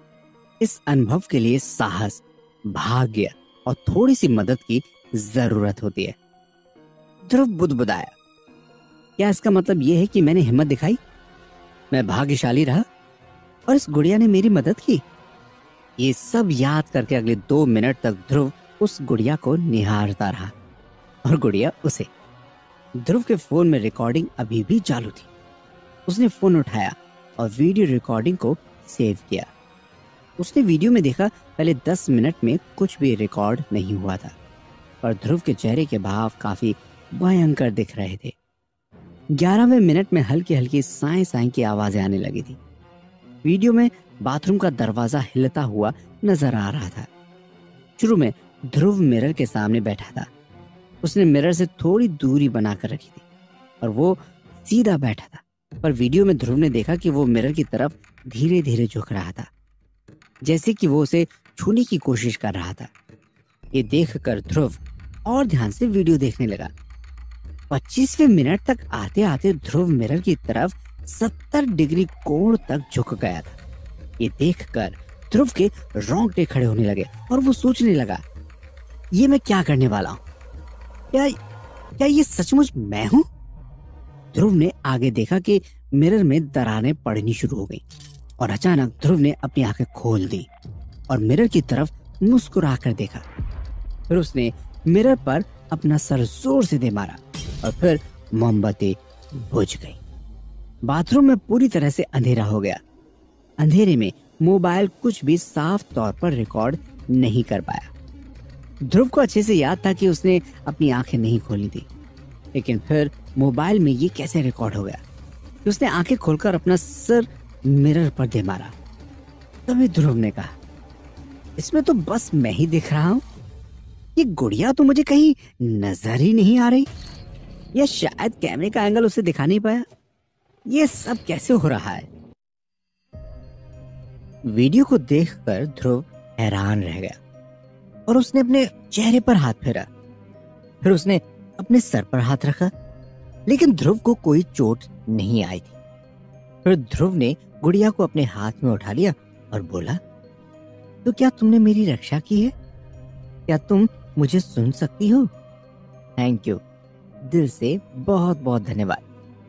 इस अनुभव के लिए साहस, भाग्य और थोड़ी सी मदद की जरूरत होती है। ध्रुव बुदबुदाया, क्या इसका मतलब यह है कि मैंने हिम्मत दिखाई, मैं भाग्यशाली रहा और इस गुड़िया ने मेरी मदद की? ये सब याद करके अगले दो मिनट तक ध्रुव उस गुड़िया को निहारता रहा और गुड़िया उसे। ध्रुव के फोन में रिकॉर्डिंग अभी भी चालू थी। उसने फोन उठाया और वीडियो रिकॉर्डिंग को सेव किया। उसने वीडियो में देखा पहले दस मिनट में कुछ भी रिकॉर्ड नहीं हुआ था, पर ध्रुव के चेहरे के भाव काफी भयंकर दिख रहे थे। ग्यारहवें मिनट में हल्की हल्की साए साए की आवाजें आने लगी थी। वीडियो में बाथरूम का दरवाजा हिलता हुआ नजर आ रहा था। शुरू में ध्रुव मिरर के सामने बैठा था। उसने मिरर से थोड़ी दूरी बनाकर रखी थी और वो सीधा बैठा था, पर वीडियो में ध्रुव ने देखा कि वो मिरर की तरफ धीरे धीरे झुक रहा था, जैसे कि वो उसे छूने की कोशिश कर रहा था। ये देखकर ध्रुव और ध्यान से वीडियो देखने लगा। पच्चीसवें मिनट तक आते आते ध्रुव मिरर की तरफ सत्तर डिग्री कोण तक झुक गया था। ये देखकर ध्रुव के रोंगटे खड़े होने लगे और वो सोचने लगा, ये मैं क्या करने वाला हूँ? क्या क्या ये सचमुच मैं हूँ? ध्रुव ने आगे देखा कि मिरर में दरारें पड़नी शुरू हो गई और अचानक ध्रुव ने अपनी आंखें खोल दी और मिरर की तरफ मुस्कुराकर देखा। फिर उसने मिरर पर अपना सर जोर से दे मारा और फिर मोमबत्ती बुझ गई। बाथरूम में पूरी तरह से अंधेरा हो गया। अंधेरे में मोबाइल कुछ भी साफ तौर पर रिकॉर्ड नहीं कर पाया। ध्रुव को अच्छे से याद था कि उसने अपनी आंखें नहीं खोली थी, लेकिन फिर मोबाइल में ये कैसे रिकॉर्ड हो गया कि उसने आंखें खोलकर अपना सर मिरर पर दे मारा। तभी ध्रुव ने कहा, इसमें तो बस मैं ही दिख रहा हूं, ये गुड़िया तो मुझे कहीं नजर ही नहीं आ रही, या शायद कैमरे का एंगल उसे दिखा नहीं पाया। ये सब कैसे हो रहा है? वीडियो को देखकर ध्रुव हैरान रह गया और उसने अपने चेहरे पर हाथ फेरा। फिर उसने अपने सर पर हाथ रखा, लेकिन ध्रुव को कोई चोट नहीं आई थी। फिर ध्रुव ने गुड़िया को अपने हाथ में उठा लिया और बोला, तो क्या तुमने मेरी रक्षा की है? क्या तुम मुझे सुन सकती हो? थैंक यू, दिल से बहुत बहुत धन्यवाद,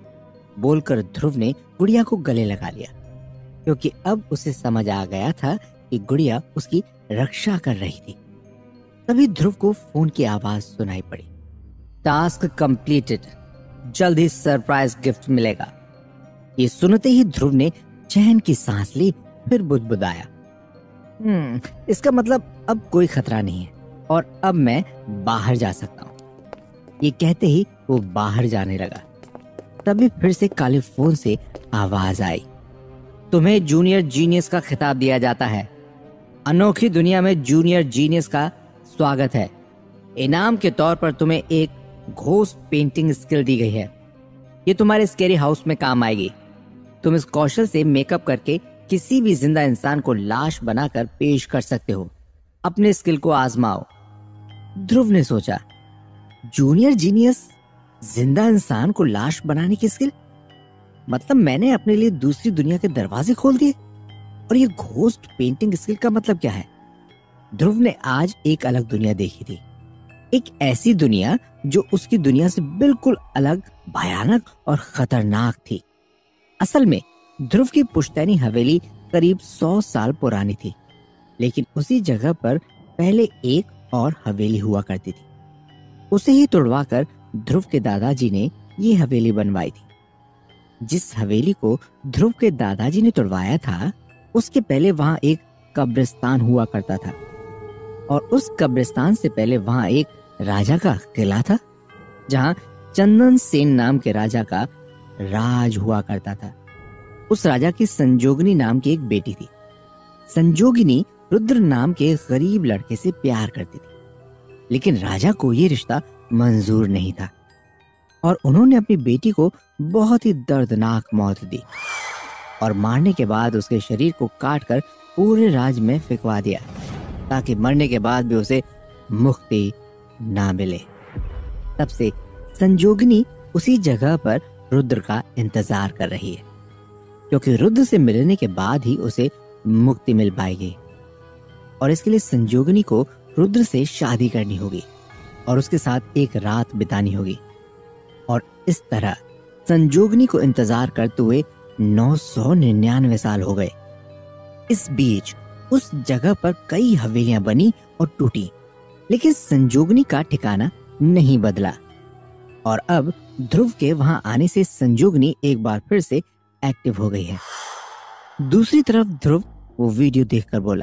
बोलकर ध्रुव ने गुड़िया को गले लगा लिया, क्योंकि अब उसे समझ आ गया था कि गुड़िया उसकी रक्षा कर रही थी। तभी ध्रुव को फोन की आवाज सुनाई पड़ी। टास्क कंप्लीटेड, जल्द ही सरप्राइज गिफ्ट मिलेगा। ये सुनते ही ध्रुव ने चैन की सांस ली, फिर बुदबुदाया, हम्म इसका मतलब अब कोई खतरा नहीं है और अब मैं बाहर जा सकता हूँ। ये कहते ही वो बाहर जाने लगा। तभी फिर से काले फोन से आवाज आई, तुम्हें जूनियर जीनियस का खिताब दिया जाता है। अनोखी दुनिया में जूनियर जीनियस का स्वागत है। इनाम के तौर पर तुम्हें एक घोस्ट पेंटिंग स्किल दी गई है। ये तुम्हारे स्केरी हाउस में काम आएगी। तुम इस कौशल से मेकअप करके किसी भी जिंदा इंसान को लाश बनाकर पेश कर सकते हो। अपने स्किल को आजमाओ। ध्रुव ने सोचा, जूनियर जीनियस, जिंदा इंसान को लाश बनाने की स्किल? मतलब मैंने अपने लिए दूसरी दुनिया के दरवाजे खोल दिए। और ये घोस्ट पेंटिंग स्किल का मतलब क्या है? ध्रुव ने आज एक अलग दुनिया देखी थी, एक ऐसी दुनिया जो उसकी दुनिया से बिल्कुल अलग, भयानक और खतरनाक थी। असल में ध्रुव की पुश्तैनी हवेली करीब सौ साल पुरानी थी, लेकिन उसी जगह पर पहले एक और हवेली हुआ करती थी। उसे ही तोड़वाकर ध्रुव के दादाजी ने ये हवेली बनवाई थी। जिस हवेली को ध्रुव के दादाजी ने तोड़वाया था, उसके पहले वहां एक कब्रिस्तान हुआ करता था, और उस कब्रिस्तान से पहले वहां एक राजा का किला था, जहां चंदन सेन नाम के राजा का राज हुआ करता था। उस राजा की संजोगिनी नाम की एक बेटी थी। संजोगिनी रुद्र नाम के गरीब लड़के से प्यार करती थी, लेकिन राजा को यह रिश्ता मंजूर नहीं था और उन्होंने अपनी बेटी को बहुत ही दर्दनाक मौत दी और मारने के बाद उसके शरीर को काटकर पूरे राज में फेंकवा दिया, ताकि मरने के बाद भी उसे मुक्ति ना मिले। तब से संजोगिनी उसी जगह पर रुद्र का इंतजार कर रही है, क्योंकि रुद्र से मिलने के बाद ही उसे मुक्ति मिल पाएगी। और इसके लिए संजोगिनी को रुद्र से शादी करनी होगी और उसके साथ एक रात बितानी होगी। और इस तरह संजोगिनी को इंतजार करते हुए नौ सौ निन्यानवे साल हो गए। इस बीच उस जगह पर कई हवेलियां बनी और टूटी, लेकिन संजोगिनी का ठिकाना नहीं बदला। और अब ध्रुव के वहां आने से संजोगिनी एक बार फिर से एक्टिव हो गई है। दूसरी तरफ ध्रुव वो वीडियो देखकर बोला,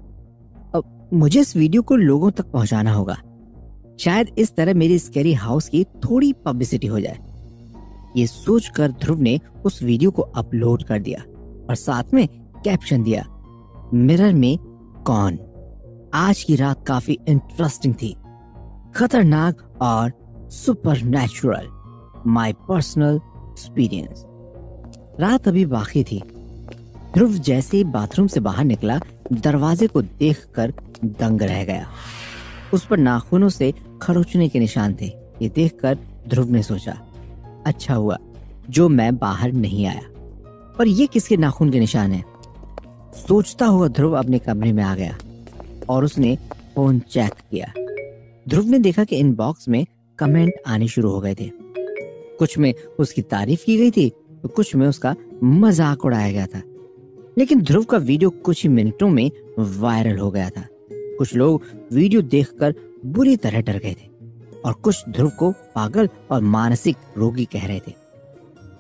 अब मुझे इस वीडियो को लोगों तक पहुंचाना होगा। शायद इस तरह मेरी स्कैरी हाउस की थोड़ी पब्लिसिटी हो जाए। ये सोचकर ध्रुव ने उस वीडियो को अपलोड कर दिया और साथ में कैप्शन दिया, मिरर में कौन? आज की रात काफी इंटरेस्टिंग थी, खतरनाक और सुपरनैचुरल, माय पर्सनल एक्सपीरियंस। रात अभी बाकी थी। ध्रुव जैसे ही बाथरूम से बाहर निकला, दरवाजे को देखकर दंग रह गया। उस पर नाखूनों से खरोचने के निशान थे। ये देखकर ध्रुव ने सोचा, अच्छा हुआ जो मैं बाहर नहीं आया। पर ये किसके नाखून के निशान हैं? सोचता हुआ ध्रुव अपने कमरे में आ गया और उसने फोन चेक किया। ध्रुव ने देखा कि इनबॉक्स में कमेंट आने शुरू हो गए थे। कुछ में उसकी तारीफ की गई थी तो कुछ में उसका मजाक उड़ाया गया था। लेकिन ध्रुव का वीडियो कुछ ही मिनटों में वायरल हो गया था। कुछ लोग वीडियो देखकर बुरी तरह डर गए थे और कुछ ध्रुव को पागल और मानसिक रोगी कह रहे थे।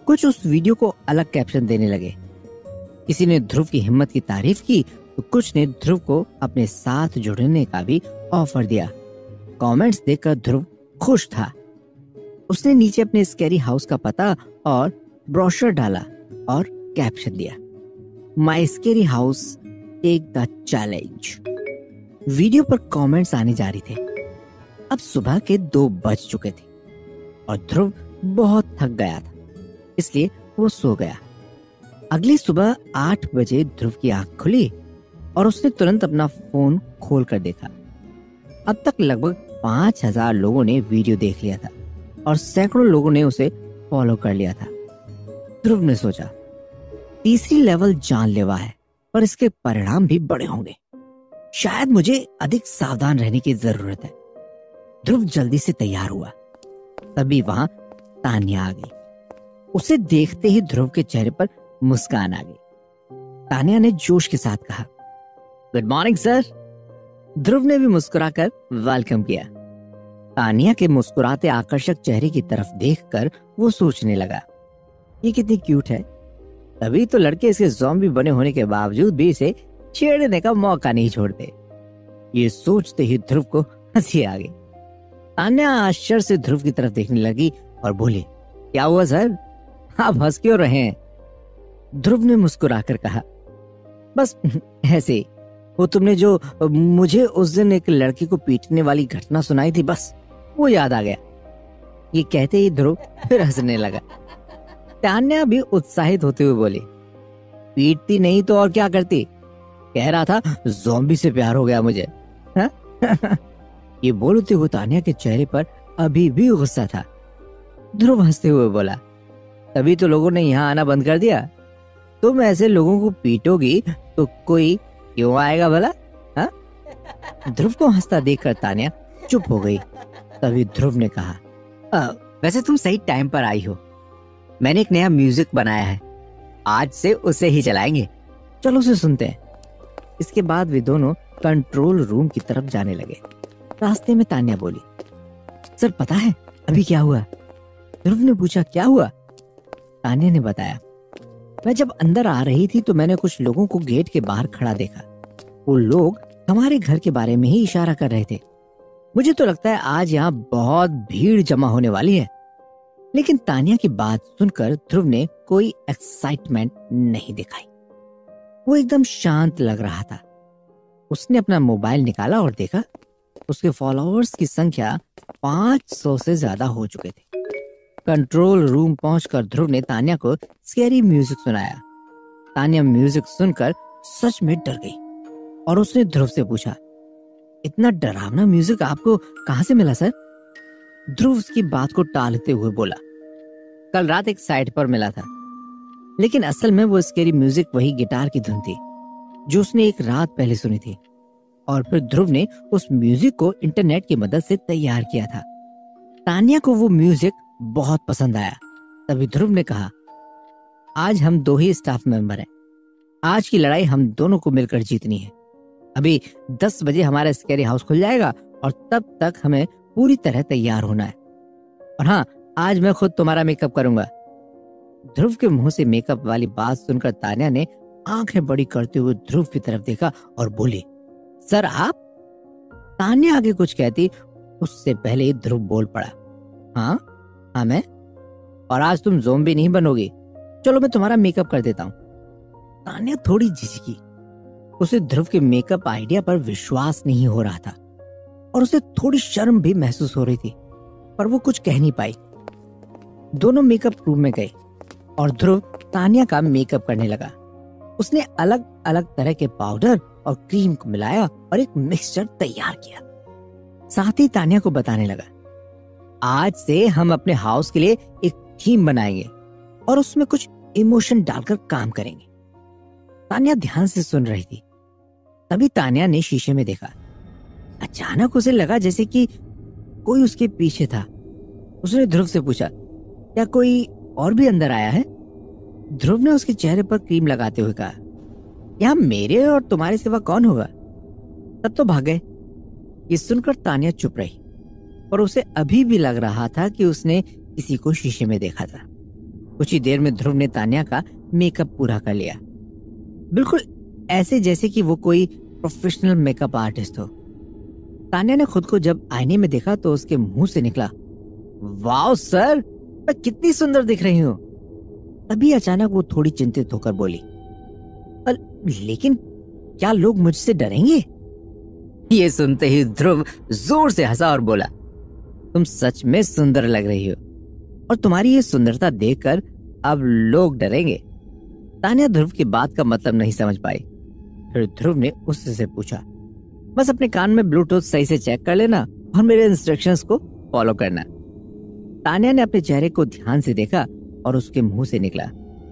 कुछ उस वीडियो को अलग कैप्शन देने लगे। किसी ने ध्रुव की हिम्मत की तारीफ की तो कुछ ने ध्रुव को अपने साथ जुड़ने का भी ऑफर दिया। कमेंट्स देखकर ध्रुव खुश था। उसने नीचे अपने स्कैरी हाउस का पता और ब्रोशर डाला और कैप्शन दिया, my scary house take the challenge. Video पर कमेंट्स आने जारी थे। अब सुबह के दो बज चुके थे और ध्रुव बहुत थक गया था, इसलिए वो सो गया। अगली सुबह आठ बजे ध्रुव की आंख खुली और उसने तुरंत अपना फोन खोल कर देखा। अब तक लगभग पांच हजार लोगों ने वीडियो देख लिया था और सैकड़ों लोगों ने उसे फॉलो कर लिया था। ध्रुव ने सोचा, तीसरी लेवल जानलेवा है पर इसके परिणाम भी बड़े होंगे। शायद मुझे अधिक सावधान रहने की जरूरत है। ध्रुव जल्दी से तैयार हुआ। तभी वहां तान्या आ गई। उसे देखते ही ध्रुव के चेहरे पर मुस्कान आ गई। तान्या ने जोश के साथ कहा, गुड मॉर्निंग सर। ध्रुव ने भी मुस्कुराकर वेलकम किया। तान्या के मुस्कुराते आकर्षक चेहरे की तरफ देखकर वो सोचने लगा, ये कितनी क्यूट है। तभी तो लड़के इसके ज़ॉम्बी बने होने के बावजूद भी इसे छेड़ने का मौका नहीं छोड़ते। ये सोचते ही ध्रुव को हंसी आ गई। तान्या आश्चर्य से ध्रुव की तरफ देखने लगी और बोली, क्या हुआ सर, आप हंस क्यों रहे हैं? ध्रुव ने मुस्कुराकर कहा, बस ऐसे ही। वो तुमने जो मुझे उस दिन एक लड़की को पीटने वाली घटना सुनाई थी, बस वो याद आ गया। ये कहते ही ध्रुव फिर हंसने लगा। तान्या भी उत्साहित होते हुए बोली, पीटती नहीं तो और क्या करती? कह रहा था ज़ॉम्बी से प्यार हो गया मुझे। ये बोलते हुए तान्या के चेहरे पर अभी भी गुस्सा था। ध्रुव हंसते हुए बोला, तभी तो लोगों ने यहाँ आना बंद कर दिया। तुम ऐसे लोगों को पीटोगी तो कोई क्यों आएगा भला? हाँ? ध्रुव को हंसता देखकर तान्या चुप हो गई। तभी ध्रुव ने कहा, वैसे तुम सही टाइम पर आई हो। मैंने एक नया म्यूजिक बनाया है, आज से उसे ही चलाएंगे। चलो उसे सुनते हैं। इसके बाद वे दोनों कंट्रोल रूम की तरफ जाने लगे। रास्ते में तान्या बोली, सर पता है अभी क्या हुआ? ध्रुव ने पूछा, क्या हुआ? तान्या ने बताया, मैं जब अंदर आ रही थी तो मैंने कुछ लोगों को गेट के बाहर खड़ा देखा। वो लोग हमारे घर के बारे में ही इशारा कर रहे थे। मुझे तो लगता है आज यहाँ बहुत भीड़ जमा होने वाली है। लेकिन तान्या की बात सुनकर ध्रुव ने कोई एक्साइटमेंट नहीं दिखाई। वो एकदम शांत लग रहा था। उसने अपना मोबाइल निकाला और देखा, उसके फॉलोअर्स की संख्या पांच सौ से ज्यादा हो चुके थे। कंट्रोल रूम पहुंचकर ध्रुव ने तान्या को स्कैरी म्यूजिक सुनाया। तान्या म्यूजिक सुनकर सच में डर गई और उसने ध्रुव से पूछा, इतना डरावना म्यूजिक आपको कहां से मिला सर? ध्रुव उसकी बात को टालते हुए बोला, कल रात एक साइट पर मिला था। लेकिन असल में वो स्कैरी म्यूजिक वही गिटार की धुन थी जो उसने एक रात पहले सुनी थी। और फिर ध्रुव ने उस म्यूजिक को इंटरनेट की मदद से तैयार किया था। तान्या को वो म्यूजिक बहुत पसंद आया। तभी ध्रुव ने कहा, आज हम दो ही स्टाफ मेंबर हैं। आज की लड़ाई हम दोनों को मिलकर जीतनी है। अभी दस बजे हमारा स्कैरी हाउस खुल जाएगा और तब तक हमें पूरी तरह तैयार होना है। और हाँ, आज मैं खुद तुम्हारा मेकअप करूंगा। ध्रुव के मुंह से मेकअप वाली बात सुनकर तान्या ने आंखें बड़ी करते हुए ध्रुव की तरफ देखा और बोली, सर आप? तान्या आगे कुछ कहती उससे पहले ही ध्रुव बोल पड़ा, हाँ हाँ मैं। और आज तुम ज़ॉम्बी नहीं बनोगी। चलो मैं तुम्हारा मेकअप कर देता हूँ। तान्या थोड़ी झिझकी। उसे ध्रुव के मेकअप आइडिया पर विश्वास नहीं हो रहा था और उसे थोड़ी शर्म भी महसूस हो रही थी, पर वो कुछ कह नहीं पाई। दोनों मेकअप रूम में गए और ध्रुव तान्या का मेकअप करने लगा। उसने अलग अलग तरह के पाउडर और क्रीम को मिलाया और एक मिक्सचर तैयार किया। साथ ही तान्या को बताने लगा, आज से हम अपने हाउस के लिए एक थीम बनाएंगे और उसमें कुछ इमोशन डालकर काम करेंगे। तान्या ध्यान से सुन रही थी। तभी तान्या ने शीशे में देखा। अचानक उसे लगा जैसे कि कोई उसके पीछे था। उसने ध्रुव से पूछा, क्या कोई और भी अंदर आया है? ध्रुव ने उसके चेहरे पर क्रीम लगाते हुए कहा, यहाँ मेरे और तुम्हारे सिवा कौन होगा? तब तो भाग गए। ये सुनकर तान्या चुप रही, पर उसे अभी भी लग रहा था कि उसने किसी को शीशे में देखा था। कुछ ही देर में ध्रुव ने तान्या का मेकअप पूरा कर लिया, बिल्कुल ऐसे जैसे कि वो कोई प्रोफेशनल मेकअप आर्टिस्ट हो। तान्या ने खुद को जब आईने में देखा तो उसके मुंह से निकला, वाओ सर, मैं कितनी सुंदर दिख रही हूँ। तभी अचानक वो थोड़ी चिंतित होकर बोली, लेकिन क्या लोग मुझसे डरेंगे? ये सुनते ही ध्रुव जोर से हंसा और बोला, तुम सच में सुंदर लग रही हो और तुम्हारी ये सुंदरता देखकर अब लोग डरेंगे। तान्या ध्रुव की बात का मतलब नहीं समझ पाई। फिर ध्रुव ने उससे पूछा, बस अपने कान में ब्लूटूथ सही से चेक कर लेना और मेरे इंस्ट्रक्शंस को फॉलो करना। तान्या ने अपने चेहरे को ध्यान से देखा और उसके मुंह से निकला,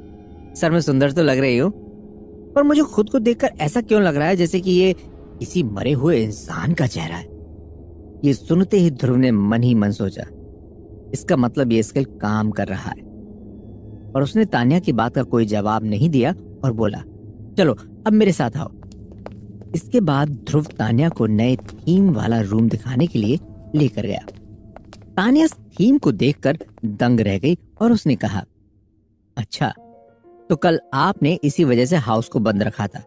सर मैं सुंदर तो लग रही हूँ, पर मुझे खुद को देखकर ऐसा क्यों लग रहा है जैसे कि ये किसी मरे हुए इंसान का चेहरा है। ये सुनते ही ध्रुव ने मन ही मन सोचा, इसका मतलब ये स्किल काम कर रहा है। और उसने तान्या की बात का कोई जवाब नहीं दिया और बोला, चलो अब मेरे साथ आओ। इसके बाद ध्रुव तान्या को नए थीम वाला रूम दिखाने के लिए लेकर गया। तान्या थीम को देखकर दंग रह गई और उसने कहा, अच्छा तो कल आपने इसी वजह से हाउस को बंद रखा था।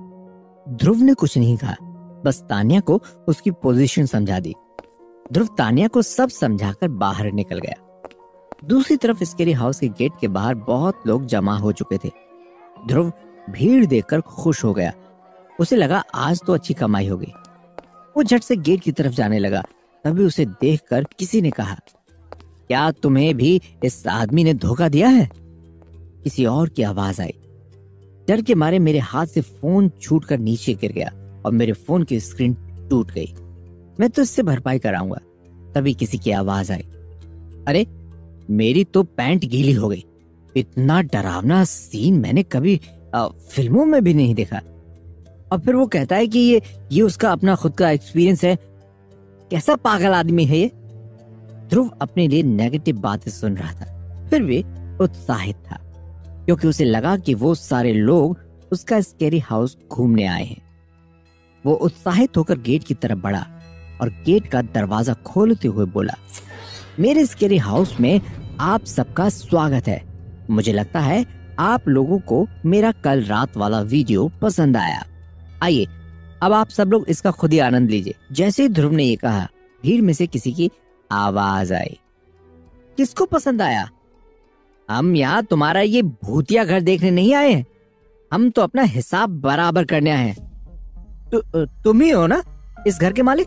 ध्रुव ने कुछ नहीं कहा, बस तान्या को उसकी पोजीशन समझा दी। ध्रुव तान्या को सब समझाकर बाहर निकल गया। दूसरी तरफ स्केरी हाउस के गेट के बाहर बहुत लोग जमा हो चुके थे। ध्रुव भीड़ देखकर खुश हो गया। उसे लगा आज तो अच्छी कमाई होगी। वो झट से गेट की तरफ जाने लगा। तभी उसे देखकर किसी ने कहा, क्या तुम्हें भी इस आदमी ने धोखा दिया है? किसी और की आवाज आई। डर के मारे मेरे हाथ से फोन छूटकर नीचे गिर गया और मेरे फोन की स्क्रीन टूट गई। मैं तो इससे भरपाई कराऊंगा। तभी किसी की आवाज आई, अरे मेरी तो पैंट गीली हो गई। इतना डरावना सीन मैंने कभी आ, फिल्मों में भी नहीं देखा। और फिर वो कहता है कि ये ये उसका अपना खुद का एक्सपीरियंस है। कैसा पागल आदमी है ये। ध्रुव अपने लिए नेगेटिव बातें सुन रहा था, फिर भी उत्साहित था क्योंकि उसे लगा कि वो सारे लोग उसका स्केरी हाउस घूमने आए हैं। वो उत्साहित होकर गेट की तरफ बढ़ा और गेट का दरवाजा खोलते हुए बोला, मेरे स्केरी हाउस में आप सबका स्वागत है। मुझे लगता है आप लोगों को मेरा कल रात वाला वीडियो पसंद आया। आइए अब आप सब लोग इसका खुद ही आनंद लीजिए। जैसे ही ध्रुव ने ये कहा, भीड़ में से किसी की आवाज आई, किसको पसंद आया? हम यहाँ तुम्हारा ये भूतिया घर देखने नहीं आए हैं, हम तो अपना हिसाब बराबर करने आए हैं। तु, तुम ही हो ना इस घर के मालिक?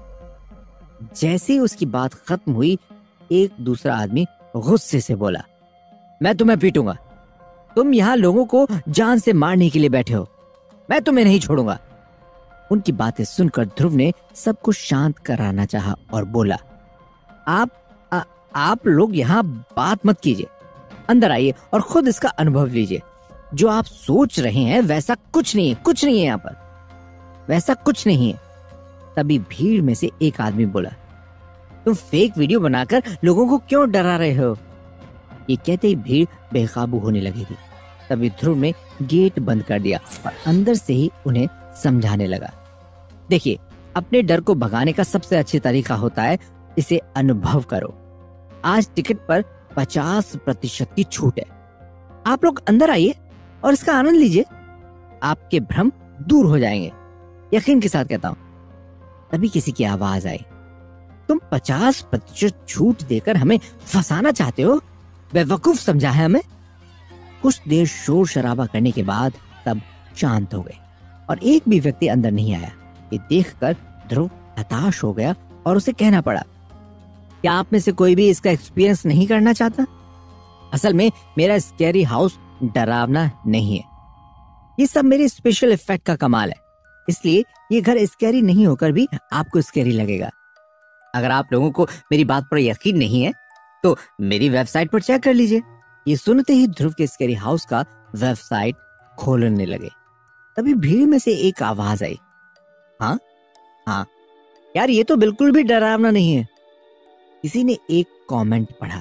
जैसे ही उसकी बात खत्म हुई, एक दूसरा आदमी गुस्से से बोला, मैं तुम्हें पीटूंगा। तुम यहाँ लोगों को जान से मारने के लिए बैठे हो, मैं तुम्हें नहीं छोड़ूंगा। उनकी बातें सुनकर ध्रुव ने सबको शांत कराना चाहा और बोला, आप आ, आप लोग यहाँ बात मत कीजिए, अंदर आइए और खुद इसका अनुभव लीजिए। जो आप सोच रहे हैं वैसा कुछ नहीं है, कुछ नहीं है यहाँ पर, वैसा कुछ नहीं है। तभी भीड़ में से एक आदमी बोला, तुम फेक वीडियो बनाकर लोगों को क्यों डरा रहे हो? ये कहते ही भीड़ बेकाबू होने लगी थी। तभी ध्रुव ने गेट बंद कर दिया और अंदर से ही उन्हें समझाने लगा, देखिए अपने डर को भगाने का सबसे अच्छा तरीका होता है इसे अनुभव करो। आज टिकट पर पचास प्रतिशत की छूट है। आप लोग अंदर आइए और इसका आनंद लीजिए, आपके भ्रम दूर हो जाएंगे, यकीन के साथ कहता हूं। तभी किसी की आवाज आई, तुम पचास प्रतिशत छूट देकर हमें फंसाना चाहते हो? बेवकूफ समझा है हमें? कुछ देर शोर शराबा करने के बाद सब शांत हो गए और एक भी व्यक्ति अंदर नहीं आया। ये देखकर ध्रुव हताश हो गया और उसे कहना पड़ा, क्या आप में से कोई भी इसका एक्सपीरियंस नहीं करना चाहता? असल में मेरा स्कैरी हाउस डरावना नहीं है, ये सब मेरे स्पेशल इफेक्ट का कमाल है, इसलिए ये घर स्कैरी नहीं होकर भी आपको स्कैरी लगेगा। अगर आप लोगों को मेरी बात पर यकीन नहीं है तो मेरी वेबसाइट पर चेक कर लीजिए। ये सुनते ही ध्रुव के स्कैरी हाउस का वेबसाइट खोलने लगे। तभी भीड़ में से एक आवाज आई, हाँ हाँ यार ये तो बिल्कुल भी डरावना नहीं है। किसी ने एक कमेंट पढ़ा,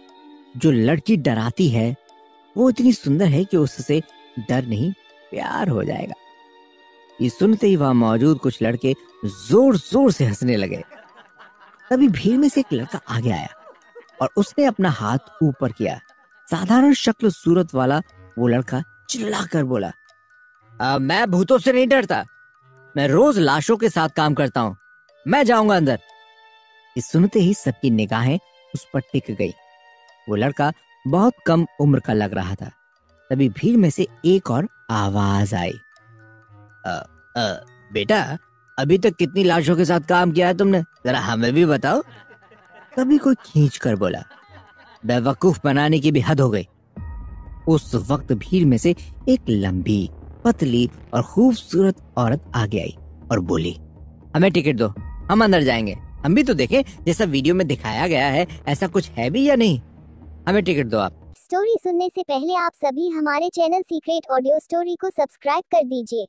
जो लड़की डराती है वो इतनी सुंदर है कि उससे डर नहीं प्यार हो जाएगा। ये सुनते ही वहां मौजूद कुछ लड़के जोर जोर से हंसने लगे। तभी भीड़ में से एक लड़का आगे आया और उसने अपना हाथ ऊपर किया। साधारण शक्ल सूरत वाला वो लड़का चिल्लाकर बोला, आ, मैं भूतों से नहीं डरता, मैं रोज लाशों के साथ काम करता हूँ, मैं जाऊंगा अंदर। ये सुनते ही सबकी निगाहें उस पर टिक गई। वो लड़का बहुत कम उम्र का लग रहा था। तभी भीड़ में से एक और आवाज आई, आ, आ, बेटा अभी तक कितनी लाशों के साथ काम किया है तुमने, जरा हमें भी बताओ। तभी कोई खींच कर बोला, बेवकूफ बनाने की भी हद हो गई। उस वक्त भीड़ में से एक लंबी, पतली और खूबसूरत औरत आगे आई और बोली, हमें टिकट दो, हम अंदर जाएंगे, हम भी तो देखें जैसा वीडियो में दिखाया गया है ऐसा कुछ है भी या नहीं, हमें टिकट दो आप। स्टोरी सुनने से पहले आप सभी हमारे चैनल सीक्रेट ऑडियो स्टोरी को सब्सक्राइब कर दीजिए।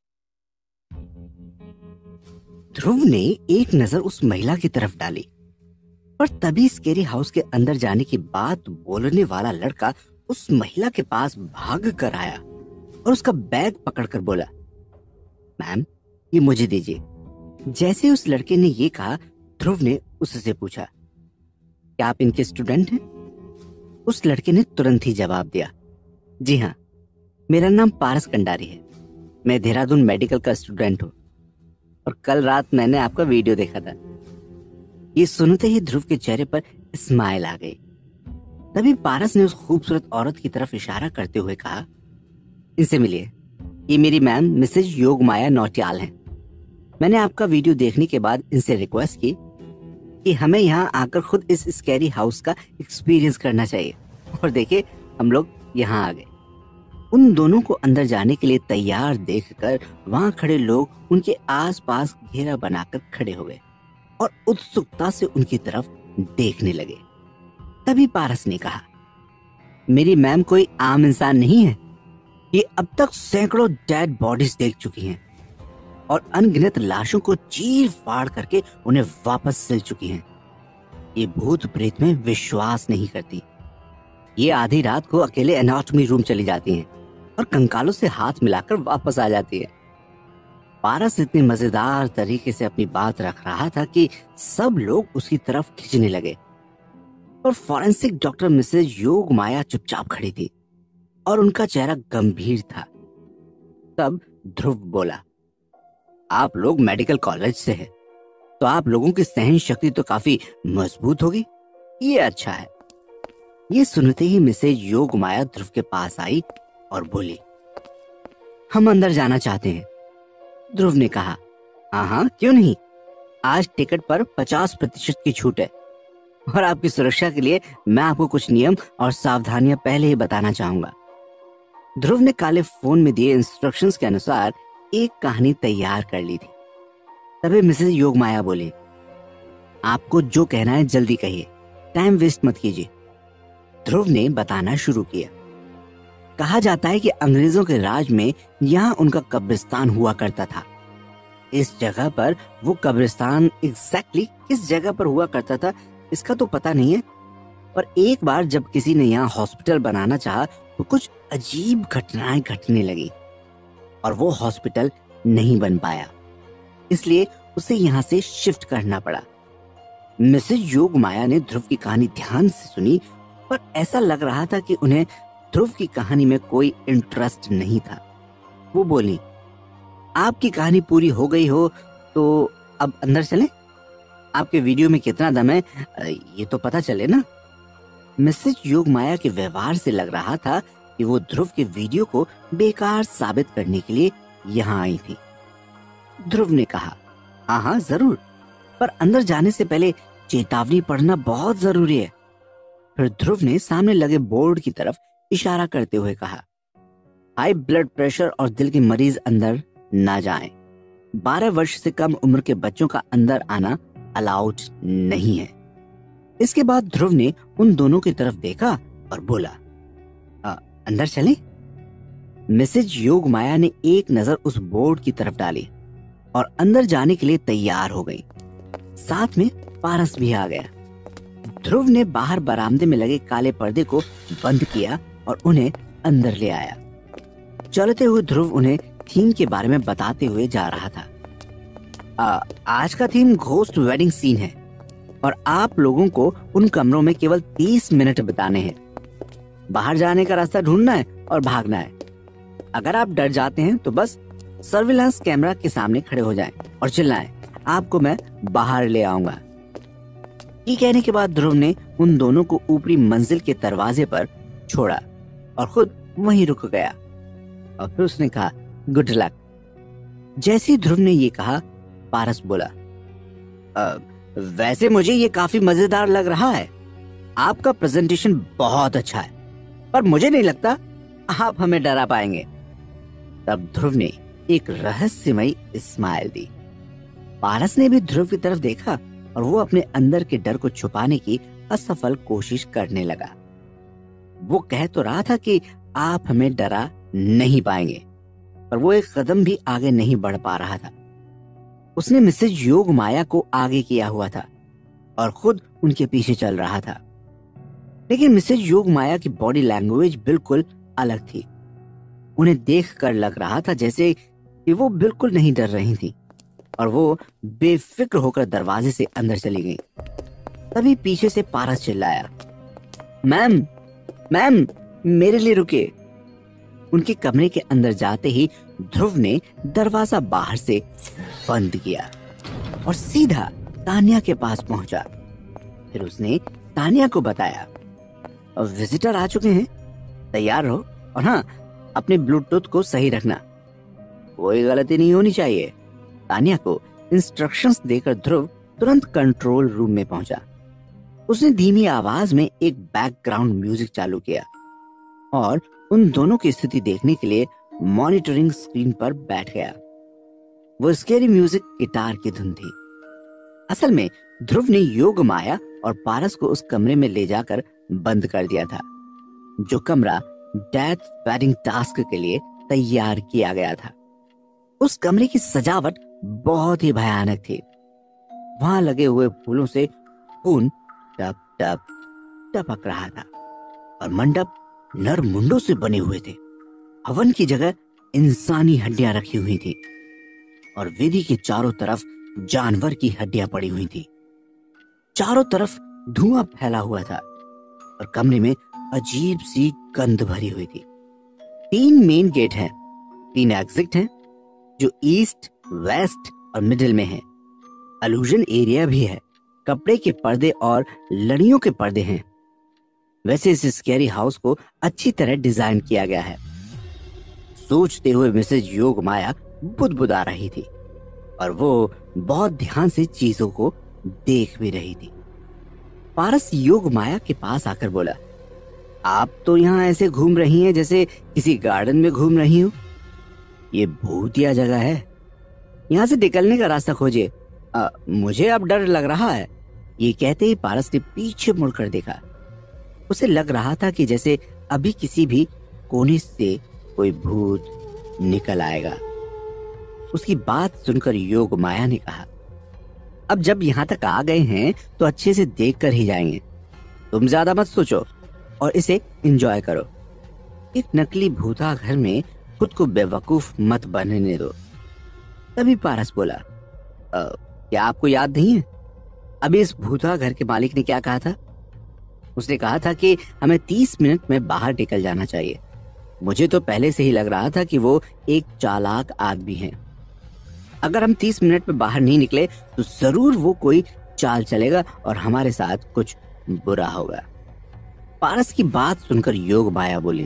ध्रुव ने एक नजर उस महिला की तरफ डाली और तभी स्केरी हाउस के अंदर जाने की बात बोलने वाला लड़का उस महिला के पास भाग कर आया और उसका बैग पकड़कर बोला, मैम ये मुझे दीजिए। जैसे उस लड़के ने ये कहा, ध्रुव ने उससे पूछा, क्या आप इनके स्टूडेंट हैं? उस लड़के ने तुरंत ही जवाब दिया, जी हाँ, मेरा नाम पारस कंडारी है, मैं देहरादून मेडिकल का स्टूडेंट हूँ और कल रात मैंने आपका वीडियो देखा था। ये सुनते ही ध्रुव के चेहरे पर स्माइल आ गई। तभी पारस ने उस खूबसूरत औरत की तरफ इशारा करते हुए कहा, इनसे मिलिए, ये मेरी मैम मिसेज योगमाया नौटियाल हैं। मैंने आपका वीडियो देखने के बाद इनसे रिक्वेस्ट की कि हमें यहाँ आकर खुद इस स्कैरी हाउस का एक्सपीरियंस करना चाहिए, और देखिए हम लोग यहाँ आ गए। उन दोनों को अंदर जाने के लिए तैयार देखकर वहां खड़े लोग उनके आसपास घेरा बनाकर खड़े हो गए और उत्सुकता से उनकी तरफ देखने लगे। तभी पारस ने कहा, मेरी मैम कोई आम इंसान नहीं है, ये अब तक सैकड़ों डेड बॉडीज देख चुकी हैं और अनगिनत लाशों को चीर फाड़ करके उन्हें वापस सिल चुकी हैं। ये भूत प्रेत में विश्वास नहीं करती। ये आधी रात को अकेले एनाटॉमी रूम चली जाती हैं और कंकालों से हाथ मिलाकर वापस आ जाती है। पारस इतनी मजेदार तरीके से अपनी बात रख रहा था कि सब लोग उसकी तरफ खींचने लगे और फॉरेंसिक डॉक्टर मिसेज योगमाया चुपचाप खड़ी थी और उनका चेहरा गंभीर था। तब ध्रुव बोला, आप लोग मेडिकल कॉलेज से हैं, तो आप लोगों की सहन शक्ति तो काफी मजबूत होगी, ये अच्छा है। ये सुनते ही मिसेज योगमाया ध्रुव के पास आई और बोली, हम अंदर जाना चाहते हैं। ध्रुव ने कहा, हाँ हाँ क्यों नहीं, आज टिकट पर पचास प्रतिशत की छूट है और आपकी सुरक्षा के लिए मैं आपको कुछ नियम और सावधानियां पहले ही बताना चाहूंगा। ध्रुव ने काले फोन में दिए इंस्ट्रक्शंस के अनुसार एक कहानी तैयार कर ली थी। तभी मिसेज योगमाया बोली, आपको जो कहना है जल्दी कहिए, टाइम वेस्ट मत कीजिए। ध्रुव ने बताना शुरू किया। कहा जाता है कि अंग्रेजों के राज में यहाँ उनका कब्रिस्तान हुआ करता था। इस जगह पर वो कब्रिस्तान एग्जैक्टली किस जगह पर हुआ करता था इसका तो पता नहीं है, पर एक बार जब किसी ने यहाँ हॉस्पिटल बनाना चाहा तो कुछ अजीब घटनाएं घटने लगी और वो हॉस्पिटल नहीं बन पाया, इसलिए उसे यहाँ से शिफ्ट करना पड़ा। मिसेज योगमाया ने ध्रुव की कहानी ध्यान से सुनी, पर ऐसा लग रहा था कि उन्हें ध्रुव की कहानी में कोई इंटरेस्ट नहीं था। वो बोली, आपकी कहानी पूरी हो गई हो तो अब अंदर चलें? आपके वीडियो में कितना दम है ये तो पता चले ना। मिसेज योगमाया के व्यवहार से लग रहा था कि वो ध्रुव के वीडियो को बेकार साबित करने के लिए यहाँ आई थी। ध्रुव ने कहा, हाँ हाँ जरूर, पर अंदर जाने से पहले चेतावनी पढ़ना बहुत जरूरी है। फिर ध्रुव ने सामने लगे बोर्ड की तरफ इशारा करते हुए कहा, हाई ब्लड प्रेशर और दिल के मरीज अंदर ना जाएं। बारह वर्ष से कम उम्र के बच्चों का अंदर आना अलाउड नहीं है। इसके बाद ध्रुव ने उन दोनों की तरफ देखा और बोला, आ, अंदर चलें? मिसेज योगमाया ने एक नजर उस बोर्ड की तरफ डाली और अंदर जाने के लिए तैयार हो गई। साथ में पारस भी आ गया। ध्रुव ने बाहर बरामदे में लगे काले पर्दे को बंद किया और उन्हें अंदर ले आया। चलते हुए ध्रुव उन्हें थीम के बारे में बताते हुए जा रहा था। आ, आज का थीम घोस्ट वेडिंग सीन है और आप लोगों को उन कमरों में केवल तीस मिनट बिताने हैं। बाहर जाने का रास्ता ढूंढना है और भागना है। अगर आप डर जाते हैं तो बस सर्विलांस कैमरा के सामने खड़े हो जाएं और चिल्लाएं, आपको मैं बाहर ले आऊंगा। ये कहने के बाद ध्रुव ने उन दोनों को ऊपरी मंजिल के दरवाजे पर छोड़ा और खुद वहीं रुक गया और फिर उसने कहा, गुड लक। जैसे ही ध्रुव ने ये कहा, पारस बोला, वैसे मुझे ये काफी मजेदार लग रहा है। आपका प्रेजेंटेशन बहुत अच्छा है, पर मुझे नहीं लगता आप हमें डरा पाएंगे। तब ध्रुव ने एक रहस्यमयी स्माइल दी। पारस ने भी ध्रुव की तरफ देखा और वो अपने अंदर के डर को छुपाने की असफल कोशिश करने लगा। वो कह तो रहा था कि आप हमें डरा नहीं पाएंगे, पर वो एक कदम भी आगे नहीं बढ़ पा रहा था। उसने मिसेज योग माया को आगे किया हुआ था और खुद उनके पीछे चल रहा था, लेकिन मिसेज योग माया की बॉडी लैंग्वेज बिल्कुल अलग थी। उन्हें देखकर लग रहा था जैसे कि वो बिल्कुल नहीं डर रही थी और वो बेफिक्र होकर दरवाजे से अंदर चली गई। तभी पीछे से पारस चिल्लाया, मैम मैम मेरे लिए रुकिए। उनके कमरे के अंदर जाते ही ध्रुव ने दरवाजा बाहर से बंद किया और सीधा तानिया के पास पहुंचा। फिर उसने तानिया को बताया, विजिटर आ चुके हैं, तैयार रहो और हाँ, अपने ब्लूटूथ को सही रखना, कोई गलती नहीं होनी चाहिए। तानिया को इंस्ट्रक्शंस देकर ध्रुव तुरंत कंट्रोल रूम में पहुंचा। उसने धीमी आवाज में एक बैकग्राउंड म्यूजिक चालू किया और उन दोनों की स्थिति देखने के लिए मॉनिटरिंग स्क्रीन पर बैठ गया। वो स्केरी म्यूजिक गिटार की धुन थी। असल में ध्रुव ने योग माया और पारस को उस कमरे में ले जाकर बंद कर दिया था, जो कमरा डेथ वेडिंग टास्क के लिए तैयार किया गया था। उस कमरे की सजावट बहुत ही भयानक थी। वहां लगे हुए फूलों से खून टप टप टपक रहा था और मंडप नर मुंडों से बने हुए थे। हवन की जगह इंसानी हड्डियां रखी हुई थी और वेदी के चारों तरफ जानवर की हड्डियां पड़ी हुई थी। चारों तरफ धुआं फैला हुआ था और कमरे में अजीब सी गंध भरी हुई थी। तीन मेन गेट हैं, तीन एग्जिट हैं जो ईस्ट, वेस्ट और मिडिल में हैं। अलूजन एरिया भी है, कपड़े के पर्दे और लड़ियों के पर्दे हैं। वैसे इस स्कैरी हाउस को अच्छी तरह डिजाइन किया गया है। सोचते हुए मिसेज योग माया बुदबुदा रही थी और वो बहुत ध्यान से चीजों को देख भी रही थी। पारस योग माया के पास आकर बोला, आप तो यहाँ ऐसे घूम रही हैं जैसे किसी गार्डन में घूम रही हो। ये भूतिया जगह है, यहाँ से निकलने का रास्ता खोजिए। मुझे अब डर लग रहा है। ये कहते ही पारस ने पीछे मुड़कर देखा। उसे लग रहा था कि जैसे अभी किसी भी कोने से कोई भूत निकल आएगा। उसकी बात सुनकर योग माया ने कहा, अब जब यहाँ तक आ गए हैं तो अच्छे से देख कर ही जाएंगे। तुम ज्यादा मत सोचो और इसे एंजॉय करो। एक नकली भूता घर में खुद को बेवकूफ मत बनने दो। तभी पारस बोला, क्या आपको याद नहीं है अभी इस भूता घर के मालिक ने क्या कहा था? उसने कहा था कि हमें तीस मिनट में बाहर निकल जाना चाहिए। मुझे तो पहले से ही लग रहा था कि वो एक चालाक आदमी है। अगर हम तीस मिनट में बाहर नहीं निकले तो जरूर वो कोई चाल चलेगा और हमारे साथ कुछ बुरा होगा। पारस की बात सुनकर योग माया बोली,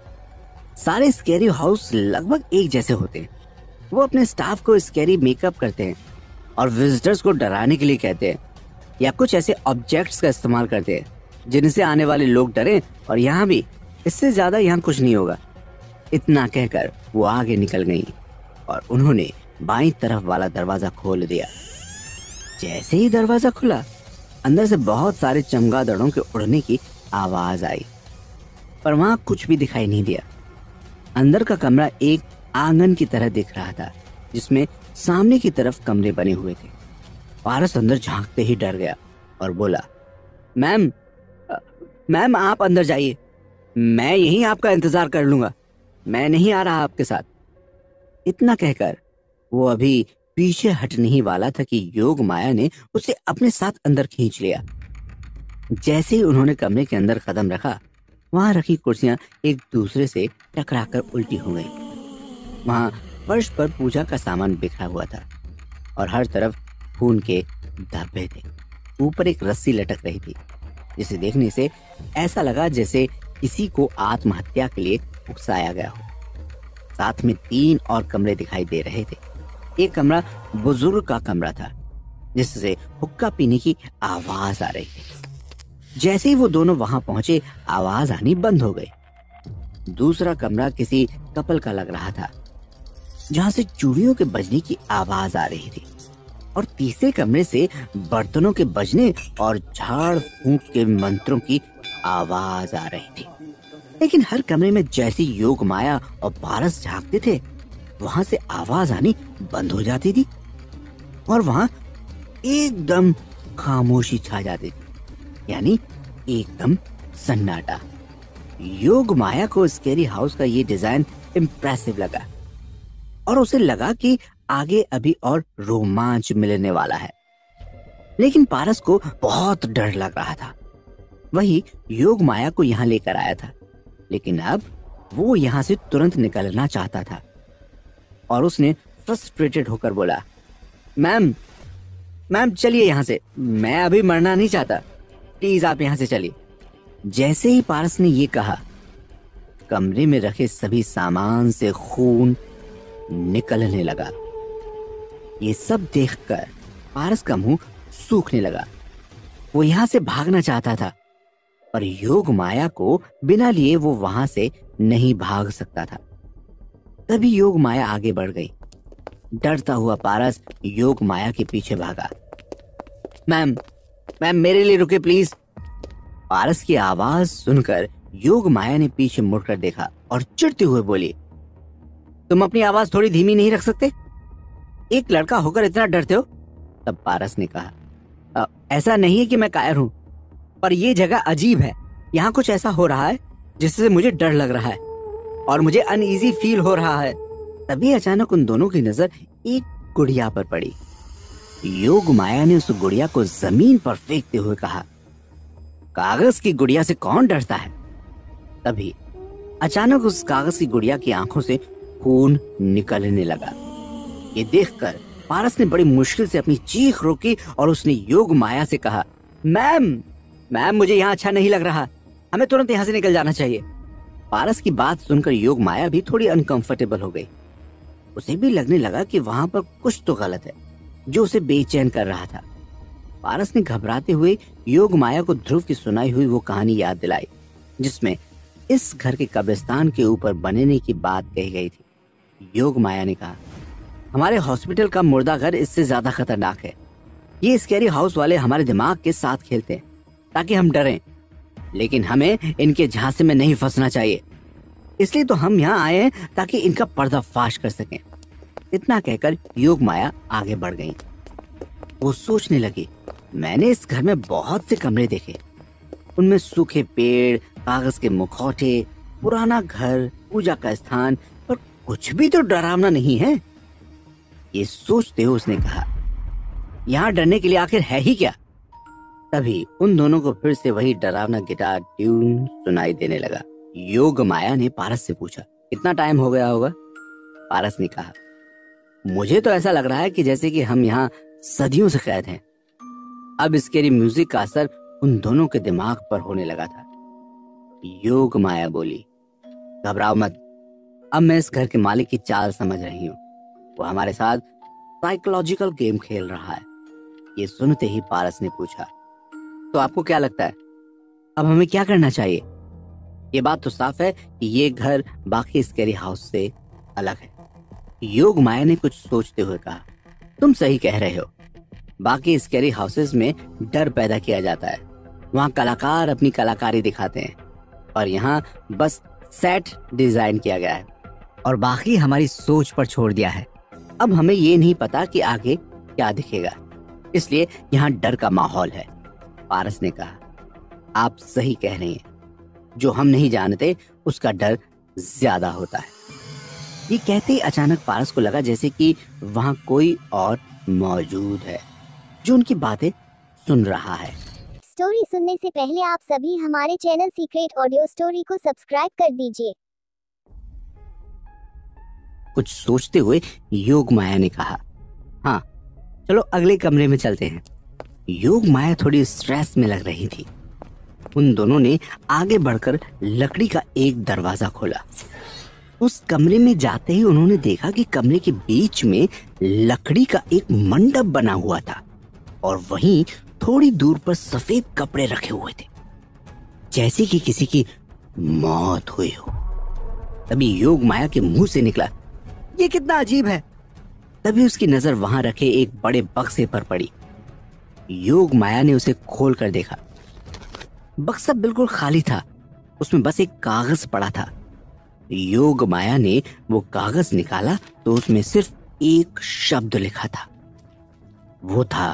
सारे स्कैरी हाउस लगभग एक जैसे होते हैं। वो अपने स्टाफ को स्कैरी मेकअप करते हैं और विजिटर्स को डराने के लिए कहते हैं या कुछ ऐसे ऑब्जेक्ट्स का इस्तेमाल करते हैं जिनसे आने वाले लोग डरें, और यहाँ भी इससे ज्यादा यहाँ कुछ नहीं होगा। इतना कहकर वो आगे निकल गई और उन्होंने बाईं तरफ वाला दरवाजा खोल दिया। जैसे ही दरवाजा खुला, अंदर से बहुत सारे चमगादड़ों के उड़ने की आवाज आई, पर वहां कुछ भी दिखाई नहीं दिया। अंदर का कमरा एक आंगन की तरह दिख रहा था जिसमें सामने की तरफ कमरे बने हुए थे। पारस अंदर झांकते ही डर गया और बोला, मैम मैम आप अंदर जाइए, मैं यहीं आपका इंतजार कर लूंगा, मैं नहीं आ रहा आपके साथ। इतना कहकर वो अभी पीछे हटने ही वाला था कि योग माया ने उसे अपने साथ अंदर खींच लिया। जैसे ही उन्होंने कमरे के अंदर कदम रखा, वहां रखी कुर्सियां एक दूसरे से टकराकर उल्टी हो गई। वहां फर्श पर पूजा का सामान बिखरा हुआ था और हर तरफ खून के धब्बे थे। ऊपर एक रस्सी लटक रही थी जिसे देखने से ऐसा लगा जैसे किसी को आत्महत्या के लिए उकसाया गया हो। साथ में तीन और कमरे दिखाई दे रहे थे। एक कमरा बुजुर्ग का कमरा था जिससे हुक्का पीने की आवाज आ रही थी। जैसे ही वो दोनों वहां पहुंचे, आवाज आनी बंद हो गई। दूसरा कमरा किसी कपल का लग रहा था जहां से चूड़ियों के बजने की आवाज आ रही थी और तीसरे कमरे से बर्तनों के बजने और झाड़ फूंक के मंत्रों की आवाज आ रही थी। लेकिन हर कमरे में जैसे योग माया और पारस झांकते थे, वहां से आवाज आनी बंद हो जाती थी और वहां एकदम खामोशी छा जाती थी, यानी एकदम सन्नाटा। योग माया को स्केरी हाउस का ये डिजाइन इम्प्रेसिव लगा और उसे लगा कि आगे अभी और रोमांच मिलने वाला है। लेकिन पारस को बहुत डर लग रहा था। वही योग माया को यहाँ लेकर आया था, लेकिन अब वो यहाँ से तुरंत निकलना चाहता था और उसने फ्रस्ट्रेटेड होकर बोला, मैम मैम चलिए यहाँ से, मैं अभी मरना नहीं चाहता, प्लीज आप यहाँ से चलिए। जैसे ही पारस ने ये कहा, कमरे में रखे सभी सामान से खून निकलने लगा। ये सब देखकर पारस का मुंह सूखने लगा। वो यहाँ से भागना चाहता था, पर योग माया को बिना लिए वो वहां से नहीं भाग सकता था। तभी योग माया आगे बढ़ गई। डरता हुआ पारस योग माया के पीछे भागा। मैम मैम मेरे लिए रुके प्लीज। पारस की आवाज सुनकर योग माया ने पीछे मुड़कर देखा और चिढ़ते हुए बोली, तुम अपनी आवाज थोड़ी धीमी नहीं रख सकते? एक लड़का होकर इतना डरते हो? तब पारस ने कहा, ऐसा नहीं है कि मैं कायर हूं, पर यह जगह अजीब है। यहाँ कुछ ऐसा हो रहा है जिससे मुझे डर लग रहा है और मुझे अनईजी फील हो रहा है। तभी अचानक उन दोनों की नजर एक गुड़िया पर पड़ी। योग माया ने उस गुड़िया को जमीन पर फेंकते हुए कहा, कागज की गुड़िया से कौन डरता है? तभी अचानक उस कागज की गुड़िया की आंखों से खून निकलने लगा। ये देखकर पारस ने बड़ी मुश्किल से अपनी चीख रोकी और उसने योग माया से कहा, मैम मैम मुझे यहाँ अच्छा नहीं लग रहा, हमें तुरंत यहाँ से निकल जाना चाहिए। पारस की बात सुनकर योग माया भी थोड़ी अनकंफर्टेबल हो गई। उसे भी लगने लगा कि वहां पर कुछ तो गलत है जो उसे बेचैन कर रहा था। पारस ने घबराते हुए योग माया को ध्रुव की सुनाई हुई वो कहानी याद दिलाई जिसमें इस घर के कब्रिस्तान के ऊपर बनने की बात कही गई थी। योग माया ने कहा, हमारे हॉस्पिटल का मुर्दा घर इससे ज्यादा खतरनाक है। ये स्कैरी हाउस वाले हमारे दिमाग के साथ खेलते हैं ताकि हम डरें, लेकिन हमें इनके झांसे में नहीं फंसना चाहिए। इसलिए तो हम यहाँ आए हैं ताकि इनका पर्दाफाश कर सकें। इतना कहकर योग माया आगे बढ़ गई। वो सोचने लगी, मैंने इस घर में बहुत से कमरे देखे, उनमें सूखे पेड़, कागज के मुखौटे, पुराना घर, पूजा का स्थान, पर कुछ भी तो डरावना नहीं है। ये सोचते हुए उसने कहा, यहाँ डरने के लिए आखिर है ही क्या? तभी उन दोनों को फिर से वही डरावना गिटार ट्यून सुनाई देने लगा। योग माया ने पारस से पूछा, कितना टाइम हो गया होगा? पारस ने कहा, मुझे तो ऐसा लग रहा है कि जैसे कि हम यहाँ सदियों से कैद हैं। अब स्केरी म्यूजिक का असर उन दोनों के दिमाग पर होने लगा था। योग माया बोली, घबराओ मत, अब मैं इस घर के मालिक की चाल समझ रही हूँ। वो हमारे साथ साइकोलॉजिकल गेम खेल रहा है। ये सुनते ही पारस ने पूछा, तो आपको क्या लगता है अब हमें क्या करना चाहिए? ये बात तो साफ है कि ये घर बाकी स्केरी हाउस से अलग है। योग माया ने कुछ सोचते हुए कहा, तुम सही कह रहे हो। बाकी स्केरी हाउसेस में डर पैदा किया जाता है, वहाँ कलाकार अपनी कलाकारी दिखाते हैं, और यहाँ बस सेट डिजाइन किया गया है और बाकी हमारी सोच पर छोड़ दिया है। अब हमें ये नहीं पता कि आगे क्या दिखेगा, इसलिए यहाँ डर का माहौल है। पारस ने कहा, आप सही कह रही हैं, जो हम नहीं जानते उसका डर ज्यादा होता है। ये कहते ही अचानक पारस को लगा जैसे कि वहां कोई और मौजूद है जो उनकी बातें सुन रहा है। स्टोरी सुनने से पहले आप सभी हमारे चैनल सीक्रेट ऑडियो स्टोरी को सब्सक्राइब कर दीजिए। कुछ सोचते हुए योग माया ने कहा, हाँ चलो अगले कमरे में चलते हैं। योग माया थोड़ी स्ट्रेस में लग रही थी। उन दोनों ने आगे बढ़कर लकड़ी का एक दरवाजा खोला। उस कमरे में जाते ही उन्होंने देखा कि कमरे के बीच में लकड़ी का एक मंडप बना हुआ था और वहीं थोड़ी दूर पर सफेद कपड़े रखे हुए थे, जैसे कि किसी की मौत हुई हो। तभी योग माया के मुंह से निकला, ये कितना अजीब है। तभी उसकी नजर वहां रखे एक बड़े बक्से पर पड़ी। योग माया ने उसे खोल कर देखा। बक्सा बिल्कुल खाली था, उसमें बस एक कागज पड़ा था। योग माया ने वो कागज निकाला तो उसमें सिर्फ एक शब्द लिखा था, वो था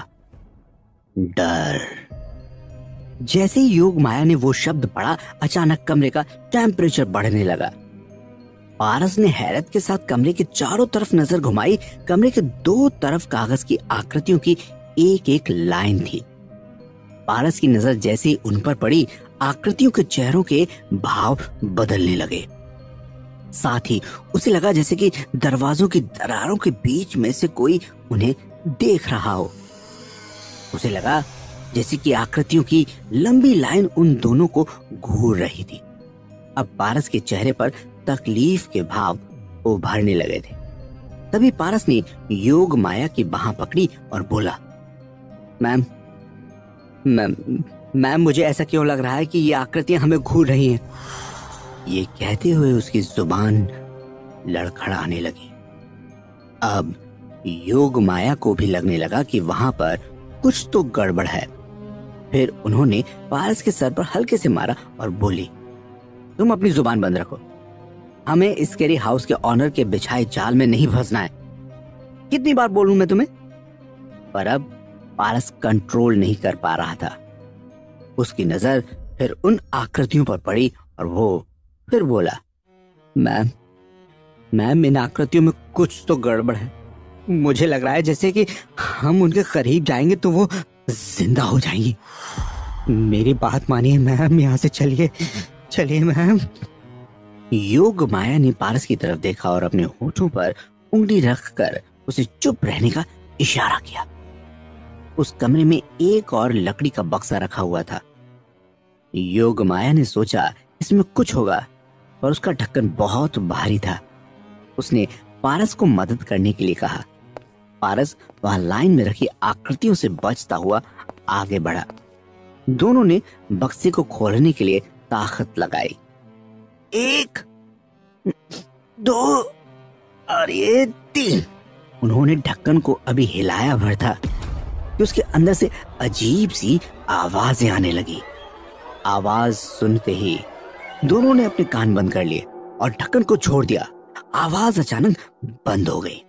डर। जैसे ही योग माया ने वो शब्द पढ़ा, अचानक कमरे का टेम्परेचर बढ़ने लगा। पारस ने हैरत के साथ कमरे के चारों तरफ नजर घुमाई। कमरे के दो तरफ कागज की आकृतियों की एक एक लाइन थी। पारस की नजर जैसे ही उन पर पड़ी, आकृतियों के चेहरों के भाव बदलने लगे। साथ ही उसे लगा जैसे कि दरवाजों की दरारों के बीच में से कोई उन्हें देख रहा हो। उसे लगा जैसे कि आकृतियों की लंबी लाइन उन दोनों को घूर रही थी। अब पारस के चेहरे पर तकलीफ के भाव उभरने लगे थे। तभी पारस ने योग माया की बाह पकड़ी और बोला, मैम मैम मैम मुझे ऐसा क्यों लग रहा है कि ये आकृतियां हमें घूर रही हैं। ये कहते हुए उसकी जुबान लड़खड़ाने लगी। अब योग माया को भी लगने लगा कि वहां पर कुछ तो गड़बड़ है। फिर उन्होंने पारस के सर पर हल्के से मारा और बोली, तुम अपनी जुबान बंद रखो, हमें स्केरी हाउस के ऑनर के बिछाए जाल में नहीं फंसना है। कितनी बार बोलूं मैं तुम्हें। पर अब पारस कंट्रोल नहीं कर पा रहा था। उसकी नजर फिर उन आकृतियों पर पड़ी और वो फिर बोला, मैम मैम इन आकृतियों में कुछ तो गड़बड़ है। मुझे लग रहा है जैसे कि हम उनके करीब जाएंगे तो वो जिंदा हो जाएंगी। मेरी बात मानिए मैम, यहाँ से चलिए चलिए मैम। योग माया ने पारस की तरफ देखा और अपने होठों पर उंगली रखकर उसे चुप रहने का इशारा किया। उस कमरे में एक और लकड़ी का बक्सा रखा हुआ था। योग माया ने सोचा इसमें कुछ होगा, पर उसका ढक्कन बहुत भारी था। उसने पारस को मदद करने के लिए कहा। पारस वहां लाइन में रखी आकृतियों से बचता हुआ आगे बढ़ा। दोनों ने बक्से को खोलने के लिए ताकत लगाई। एक, दो और ये तीन। उन्होंने ढक्कन को अभी हिलाया भर था कि उसके अंदर से अजीब सी आवाजें आने लगी। आवाज सुनते ही दोनों ने अपने कान बंद कर लिए और ढक्कन को छोड़ दिया। आवाज अचानक बंद हो गई।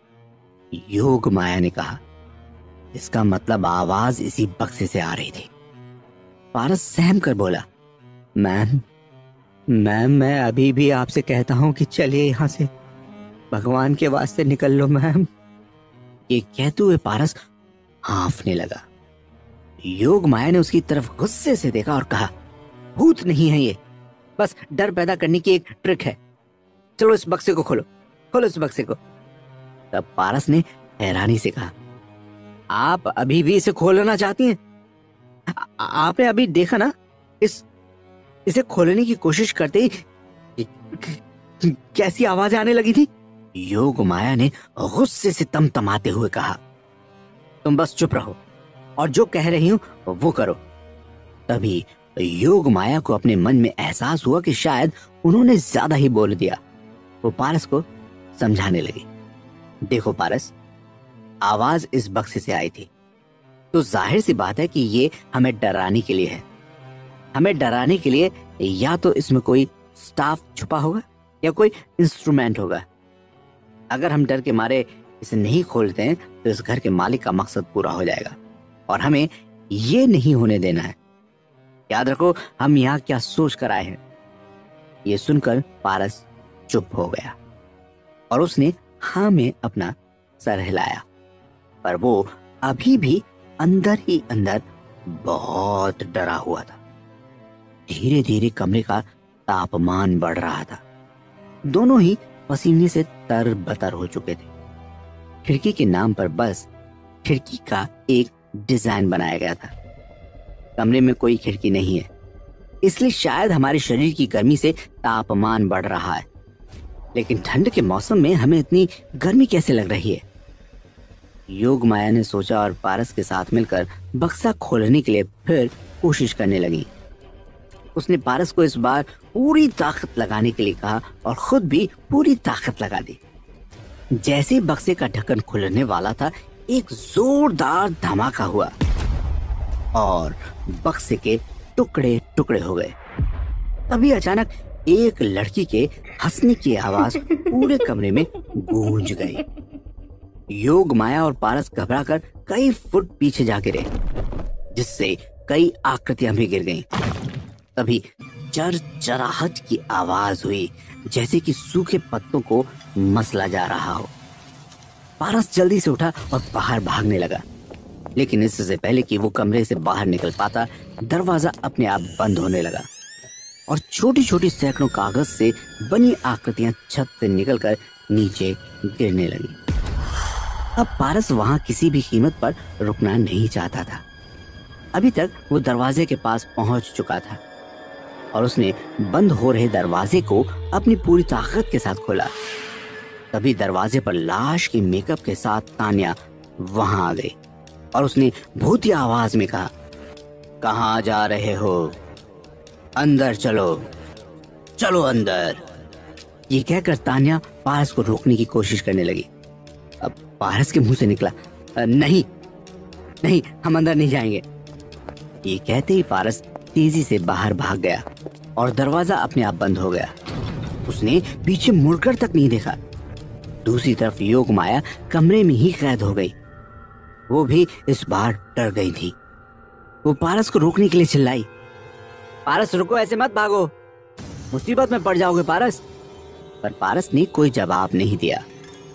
योग माया ने कहा, इसका मतलब आवाज इसी बक्से से आ रही थी। पारस सहम कर बोला, मैम मैम मैं अभी भी आपसे कहता हूं कि चलिए यहां से, भगवान के वास्ते निकल लो मैम। ये कहते हुए पारस हांफने लगा। योग माया ने उसकी तरफ गुस्से से देखा और कहा, भूत नहीं है ये, बस डर पैदा करने की एक ट्रिक है। चलो इस बक्से को खोलो, खोलो इस बक्से को। तब पारस ने हैरानी से कहा, आप अभी भी इसे खोलना चाहती हैं? आ, आपने अभी देखा ना, इस इसे खोलने की कोशिश करते ही कैसी आवाजें आने लगी थी। योग माया ने गुस्से से तमतमाते हुए कहा, तुम बस चुप रहो और जो कह रही हूं वो करो। तभी योग माया को अपने मन में एहसास हुआ कि शायद उन्होंने ज्यादा ही बोल दिया। वो पारस को समझाने लगी, देखो पारस, आवाज इस बक्से से आई थी तो जाहिर सी बात है कि ये हमें डराने के लिए है। हमें डराने के लिए या तो इसमें कोई स्टाफ छुपा होगा या कोई इंस्ट्रूमेंट होगा। अगर हम डर के मारे इसे नहीं खोलते हैं तो इस घर के मालिक का मकसद पूरा हो जाएगा और हमें ये नहीं होने देना है। याद रखो हम यहाँ क्या सोच कर आए हैं। ये सुनकर पारस चुप हो गया और उसने हाँ में अपना सर हिलाया, पर वो अभी भी अंदर ही अंदर बहुत डरा हुआ था। धीरे धीरे कमरे का तापमान बढ़ रहा था। दोनों ही पसीने से तरबतर हो चुके थे। खिड़की के नाम पर बस खिड़की का एक डिजाइन बनाया गया था। कमरे में कोई खिड़की नहीं है, इसलिए शायद हमारे शरीर की गर्मी से तापमान बढ़ रहा है। लेकिन ठंड के मौसम में हमें इतनी गर्मी कैसे लग रही है? योग माया ने सोचा और पारस के साथ मिलकर बक्सा खोलने के लिए फिर कोशिश करने लगी। उसने पारस को इस बार पूरी ताकत लगाने के लिए कहा और खुद भी पूरी ताकत लगा दी। जैसे बक्से का ढक्कन खुलने वाला था, एक जोरदार धमाका हुआ और बक्से के टुकड़े टुकड़े हो गए। तभी अचानक एक लड़की के हंसने की आवाज पूरे कमरे में गूंज गई। योग माया और पारस घबराकर कई फुट पीछे जा गिरे, जिससे कई आकृतियां भी गिर गईं। तभी चरचराहट की आवाज हुई, जैसे कि सूखे पत्तों को मसला जा रहा हो। पारस जल्दी से उठा और बाहर भागने लगा, लेकिन इससे पहले कि वो कमरे से बाहर निकल पाता, दरवाजा अपने आप बंद होने लगा और छोटी छोटी सैकड़ों कागज से बनी आकृतियां छत से निकलकर नीचे गिरने लगी। अब पारस वहां किसी भी कीमत पर रुकना नहीं चाहता था। अभी तक वो दरवाजे के पास पहुंच चुका था और उसने बंद हो रहे दरवाजे को अपनी पूरी ताकत के साथ खोला। तभी दरवाजे पर लाश के मेकअप के साथ तान्या वहां आ गई और उसने भूतिया आवाज में कहा, कहाँ जा रहे हो? अंदर चलो, चलो अंदर। ये कहकर तान्या पारस को रोकने की कोशिश करने लगी। अब पारस के मुंह से निकला, नहीं नहीं, हम अंदर नहीं जाएंगे। ये कहते ही पारस तेजी से बाहर भाग गया और दरवाजा अपने आप बंद हो गया। उसने पीछे मुड़कर तक नहीं देखा। दूसरी तरफ योग माया कमरे में ही कैद हो गई। वो भी इस बार डर गई थी। वो पारस को रोकने के लिए चिल्लाई, पारस रुको, ऐसे मत भागो, मुसीबत में पड़ जाओगे पारस। पर पारस ने कोई जवाब नहीं दिया।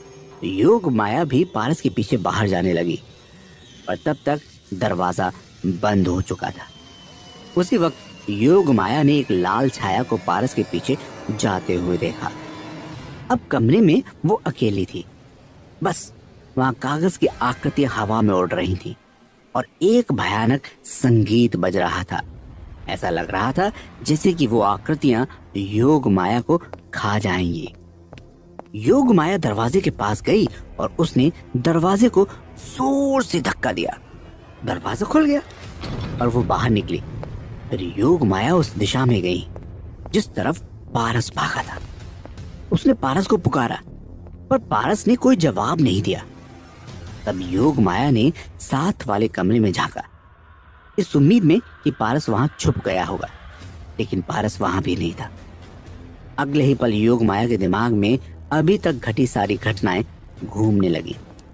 योग माया भी पारस के पीछे बाहर जाने लगी, पर तब तक दरवाजा बंद हो चुका था। उसी वक्त योग माया ने एक लाल छाया को पारस के पीछे जाते हुए देखा। अब कमरे में वो अकेली थी। बस वहां कागज की आकृतियां हवा में उड़ रही थी और एक भयानक संगीत बज रहा था। ऐसा लग रहा था जैसे कि वो आकृतियां योग माया को खा जाएंगी। योग माया दरवाजे के पास गई और उसने दरवाजे को जोर से धक्का दिया। दरवाजा खुल गया और वो बाहर निकली। फिर योग माया उस दिशा में गई जिस तरफ पारस भागा था। उसने पारस को पुकारा, पर पारस ने कोई जवाब नहीं दिया। तब योग माया ने साथ वाले कमरे में झांका, इस उम्मीद में कि पारस वहां छुप गया होगा, लेकिन पारस वहां भी नहीं था। अगले ही पल योग माया के दिमाग में अभी तक घटी सारी घटनाएं घूमने लगी।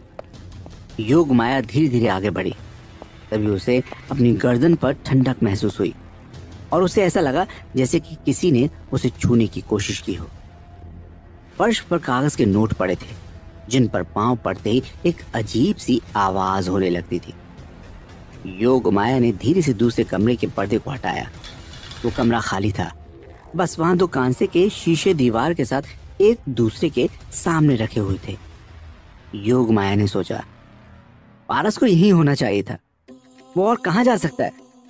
योग माया धीरे धीरे आगे बढ़ी। तभी उसे अपनी गर्दन पर ठंडक महसूस हुई और उसे ऐसा लगा जैसे कि किसी ने उसे छूने की कोशिश की हो। फर्श पर कागज के नोट पड़े थे, जिन पर पांव पड़ते ही एक अजीब सी आवाज होने लगती थी। योग माया ने धीरे से दूसरे कमरे के पर्दे को हटाया। वो कमरा खाली था। बस वहां दो कांसे के शीशे दीवार के साथ एक दूसरे के सामने रखे हुए थे। योग माया ने सोचा, पारस को यही होना चाहिए था। वो और कहां जा सकता है?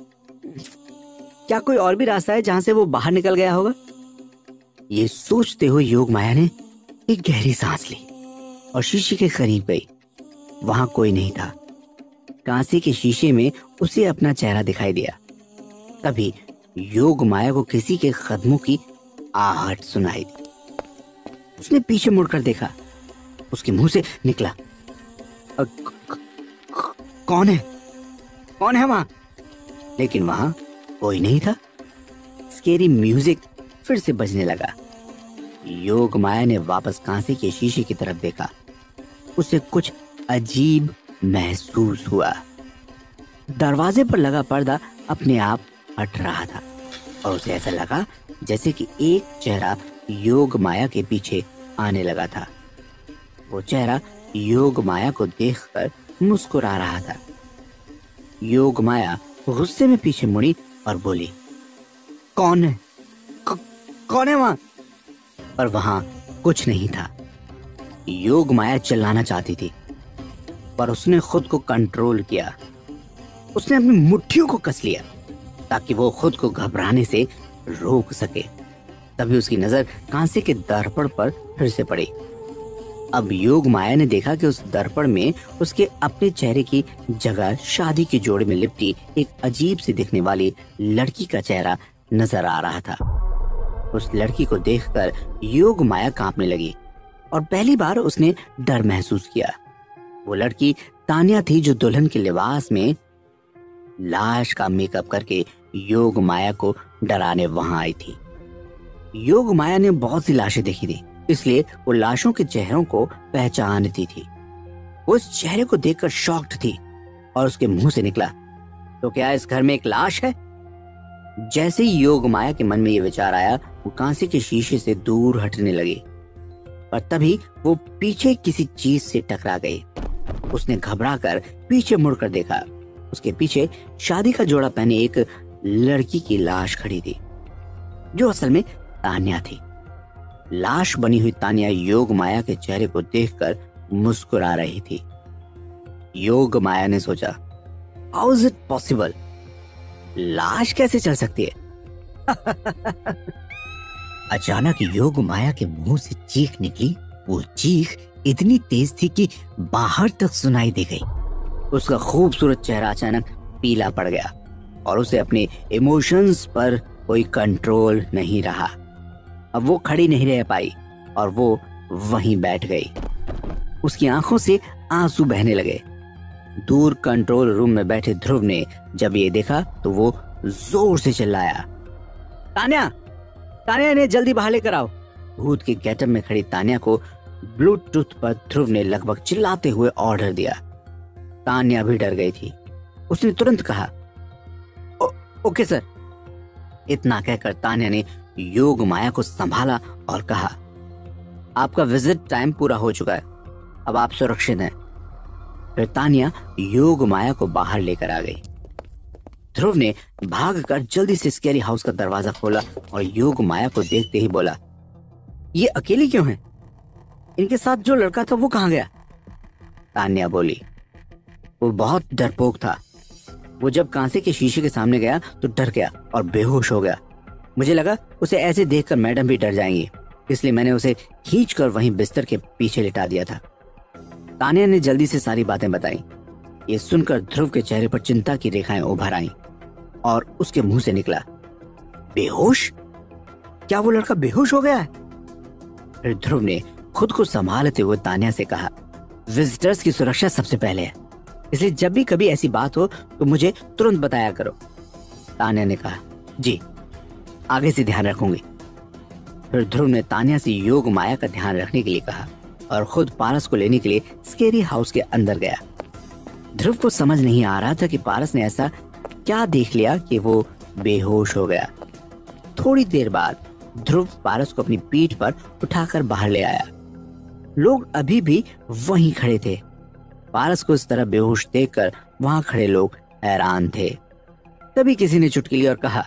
क्या कोई और भी रास्ता है जहां से वो बाहर निकल गया होगा? ये सोचते हुए योग माया ने एक गहरी सांस ली और शीशे के करीब गई। वहां कोई नहीं था। कांसे के शीशे में उसे अपना चेहरा दिखाई दिया। तभी योग माया को किसी के कदमों की आहट सुनाई दी। उसने पीछे मुड़कर देखा। उसके मुंह से निकला, क, क, क, कौन है कौन है वहां? लेकिन वहां कोई नहीं था। स्केरी म्यूजिक फिर से बजने लगा। योग माया ने वापस कांसे के शीशे की तरफ देखा। उसे कुछ अजीब महसूस हुआ। दरवाजे पर लगा पर्दा अपने आप हट रहा था और उसे ऐसा लगा जैसे कि एक चेहरा योग माया के पीछे आने लगा था। वो चेहरा योग माया को देखकर मुस्कुरा रहा था। योग माया गुस्से में पीछे मुड़ी और बोली, कौन है? क, कौन है वहां? पर वहां कुछ नहीं था। योग माया चिल्लाना चाहती थी, पर उसने खुद को कंट्रोल किया। उसने अपनी मुट्ठियों को कस लिया ताकि वो खुद को घबराने से रोक सके। तभी उसकी नजर कांसे के दर्पण पर फिर से पड़ी। अब योग माया ने देखा कि उस दर्पण में उसके अपने चेहरे की जगह शादी के जोड़े में लिपटी एक अजीब सी दिखने वाली लड़की का चेहरा नजर आ रहा था। उस लड़की को देखकर योग माया कांपने लगी और पहली बार उसने डर महसूस किया। वो लड़की तान्या थी, जो दुल्हन के लिबास में लाश का मेकअप करके योग माया को डराने वहां आई थी। योग माया ने बहुत सी लाशें देखी थी, इसलिए वो लाशों के चेहरों को पहचानती थी। वो उस चेहरे को देखकर शॉक्ड थी और उसके मुंह से निकला, तो क्या इस घर में एक लाश है? जैसे ही योग माया के मन में ये विचार आया, वो कांसे के शीशे से दूर हटने लगी, पर तभी वो पीछे किसी चीज से टकरा गई। उसने घबरा कर पीछे मुड़कर देखा। उसके पीछे शादी का जोड़ा पहने एक लड़की की लाश खड़ी थी, जो असल में तान्या थी। लाश बनी हुई तान्या योग माया के चेहरे को देखकर मुस्कुरा रही थी। योग माया ने सोचा, हाउ इज इट पॉसिबल? लाश कैसे चल सकती है? अचानक योग माया के मुंह से चीख निकली। वो चीख इतनी तेज थी कि बाहर तक सुनाई दे गई। उसका खूबसूरत चेहरा अचानक पीला पड़ गया और उसे अपने इमोशंस पर कोई कंट्रोल नहीं रहा। अब वो खड़ी नहीं रह पाई और वो वहीं बैठ गई। उसकी आंखों से आंसू बहने लगे। दूर कंट्रोल रूम में बैठे ध्रुव ने जब ये देखा तो वो जोर से चिल्लाया, तान्या, तान्या, इन्हें जल्दी बाहर लेकर आओ। भूत के गेटअप में खड़ी तान्या को ब्लूटूथ पर ध्रुव ने लगभग चिल्लाते हुए ऑर्डर दिया। तान्या भी डर गई थी। उसने तुरंत कहा, ओ, ओके सर। इतना कहकर तान्या ने योग माया को संभाला और कहा, आपका विजिट टाइम पूरा हो चुका है, अब आप सुरक्षित हैं। फिर तान्या योग माया को बाहर लेकर आ गई। ध्रुव ने भागकर जल्दी से स्कैरी हाउस का दरवाजा खोला और योग माया को देखते ही बोला, ये अकेली क्यों है? इनके साथ जो लड़का था वो कहाँ गया? तान्या बोली, वो बहुत डरपोक था। वो जब कांसे के शीशे के सामने गया तो डर गया और बेहोश हो गया। मुझे लगा उसे ऐसे देखकर मैडम भी डर जाएंगी, इसलिए मैंने उसे खींचकर वहीं बिस्तर के पीछे लिटा दिया था। तान्या ने जल्दी से सारी बातें बताई। ये सुनकर ध्रुव के चेहरे पर चिंता की रेखाएं उभर आईं और उसके मुंह से निकला, बेहोश? क्या वो लड़का बेहोश हो गया है? फिर ध्रुव ने खुद को संभालते हुए तान्या से कहा, विजिटर्स की सुरक्षा सबसे पहले है, इसलिए जब भी कभी ऐसी बात हो तो मुझे तुरंत बताया करो। तान्या ने कहा, जी, आगे से ध्यान रखूंगी। फिर ध्रुव ने तान्या से योग माया का ध्यान रखने के लिए कहा और खुद पारस को लेने के लिए स्केरी हाउस के अंदर गया। ध्रुव को समझ नहीं आ रहा था कि पारस ने ऐसा क्या देख लिया कि वो बेहोश हो गया। थोड़ी देर बाद ध्रुव पारस को अपनी पीठ पर उठाकर बाहर ले आया। लोग अभी भी वहीं खड़े थे। पारस को इस तरह बेहोश देखकर वहां खड़े लोग हैरान थे। तभी किसी ने चुटकी ली और कहा,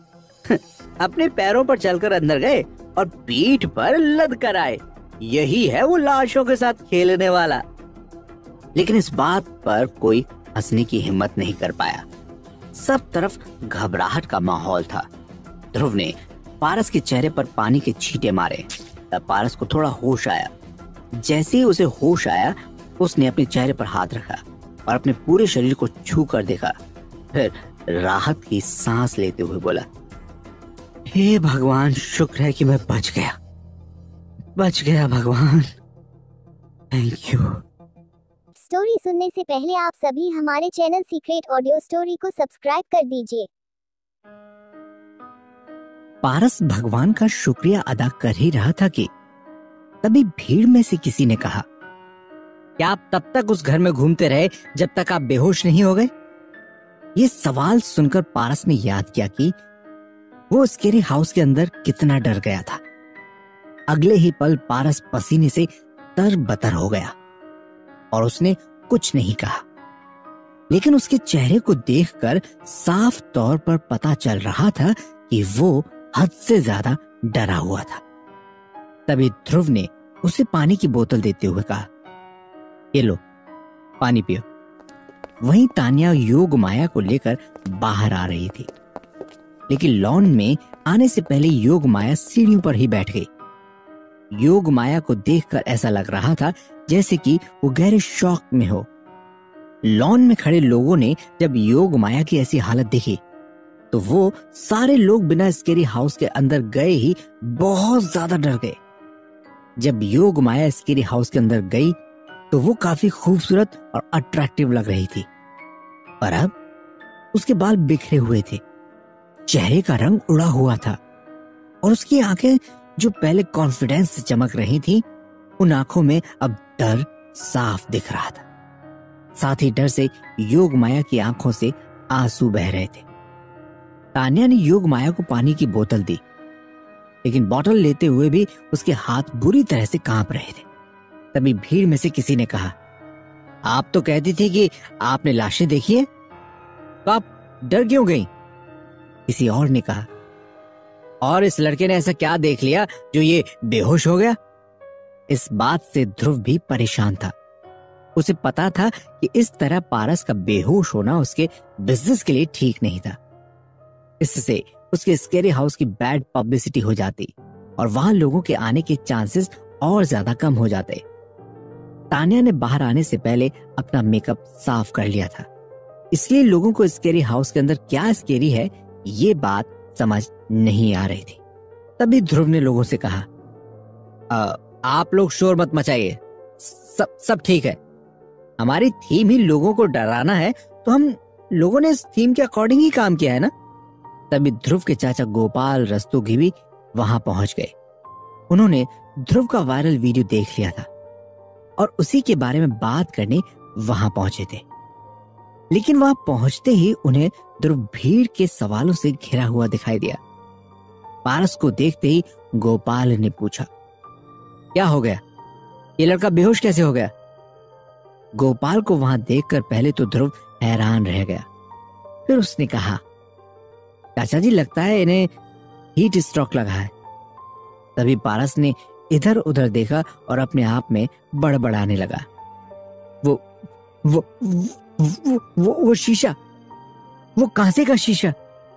अपने पैरों पर चलकर अंदर गए और पीठ पर लद कर आए, यही है वो लाशों के साथ खेलने वाला। लेकिन इस बात पर कोई हंसने की हिम्मत नहीं कर पाया। सब तरफ घबराहट का माहौल था। ध्रुव ने पारस के चेहरे पर पानी के छींटे मारे। तब पारस को थोड़ा होश आया। जैसे ही उसे होश आया, उसने अपने चेहरे पर हाथ रखा और अपने पूरे शरीर को छू कर देखा। फिर राहत की सांस लेते हुए बोला, हे भगवान, शुक्र है कि मैं बच गया, बच गया भगवान, थैंक यू। स्टोरी सुनने से पहले आप सभी हमारे चैनल सीक्रेट ऑडियो स्टोरी को सब्सक्राइब कर दीजिए। पारस भगवान का शुक्रिया अदा कर ही रहा था कि तभी भीड़ में से किसी ने कहा, क्या आप तब तक उस घर में घूमते रहे जब तक आप बेहोश नहीं हो गए? ये सवाल सुनकर पारस ने याद किया कि वो स्केरी हाउस के अंदर कितना डर गया था। अगले ही पल पारस पसीने से तरबतर हो गया और उसने कुछ नहीं कहा। लेकिन उसके चेहरे को देखकर साफ तौर पर पता चल रहा था कि वो हद से ज्यादा डरा हुआ था। तभी ध्रुव ने उसे पानी की बोतल देते हुए कहा, ये लो पानी पियो। वहीं तान्या योग माया को लेकर बाहर आ रही थी, लेकिन लॉन में आने से पहले योग माया सीढ़ियों पर ही बैठ गई। योग माया को देखकर ऐसा लग रहा था जैसे कि वो गहरे शॉक में हो। लॉन में खड़े लोगों ने जब योग माया की ऐसी हालत देखी तो वो सारे लोग बिना स्केरी हाउस के अंदर गए ही बहुत ज्यादा डर गए। जब योग माया स्केरी हाउस के अंदर गई तो वो काफी खूबसूरत और अट्रैक्टिव लग रही थी, पर अब उसके बाल बिखरे हुए थे, चेहरे का रंग उड़ा हुआ था और उसकी आंखें जो पहले कॉन्फिडेंस से चमक रही थी, उन आंखों में अब डर साफ दिख रहा था। साथ ही डर से योग माया की आंखों से आंसू बह रहे थे। तान्या ने योग माया को पानी की बोतल दी, लेकिन बोतल लेते हुए भी उसके हाथ बुरी तरह से कांप रहे थे। तभी भीड़ में से किसी ने कहा, आप तो कहती थी कि आपने लाशें देखी है, तो आप डर क्यों गई? किसी और ने कहा, और इस लड़के ने ऐसा क्या देख लिया जो ये बेहोश हो गया? इस बात से ध्रुव भी परेशान था। उसे पता था कि इस तरह पारस का बेहोश होना उसके बिजनेस के लिए ठीक नहीं था। इससे उसके स्केरी हाउस की बैड पब्लिसिटी हो जाती और वहां लोगों के आने के चांसेस और ज्यादा कम हो जाते। तान्या ने बाहर आने से पहले अपना मेकअप साफ कर लिया था, इसलिए लोगों को स्केरी हाउस के अंदर क्या स्केरी है ये बात समझ नहीं आ रही थी। तभी ध्रुव ने लोगों से कहा, आ, आप लोग शोर मत मचाइए, सब सब ठीक है। हमारी थीम ही लोगों को डराना है, तो हम लोगों ने इस थीम के अकॉर्डिंग ही काम किया है ना। तभी ध्रुव के चाचा गोपाल रस्तोगी भी वहां पहुंच गए। उन्होंने ध्रुव का वायरल वीडियो देख लिया था और उसी के बारे में बात करने वहां पहुंचे थे, लेकिन वहां पहुंचते ही उन्हें ध्रुव भीड़ के सवालों से घिरा हुआ दिखाई दिया। पारस को देखते ही गोपाल ने पूछा, क्या हो गया? ये लड़का बेहोश कैसे हो गया? गोपाल को वहां देखकर पहले तो ध्रुव हैरान रह गया, फिर उसने कहा, चाचा जी लगता है इन्हें हीट स्ट्रोक लगा है। तभी पारस ने इधर उधर देखा और अपने आप में बड़बड़ाने लगा, वो वो वो वो, वो शीशा, वो कांसे का शीशा।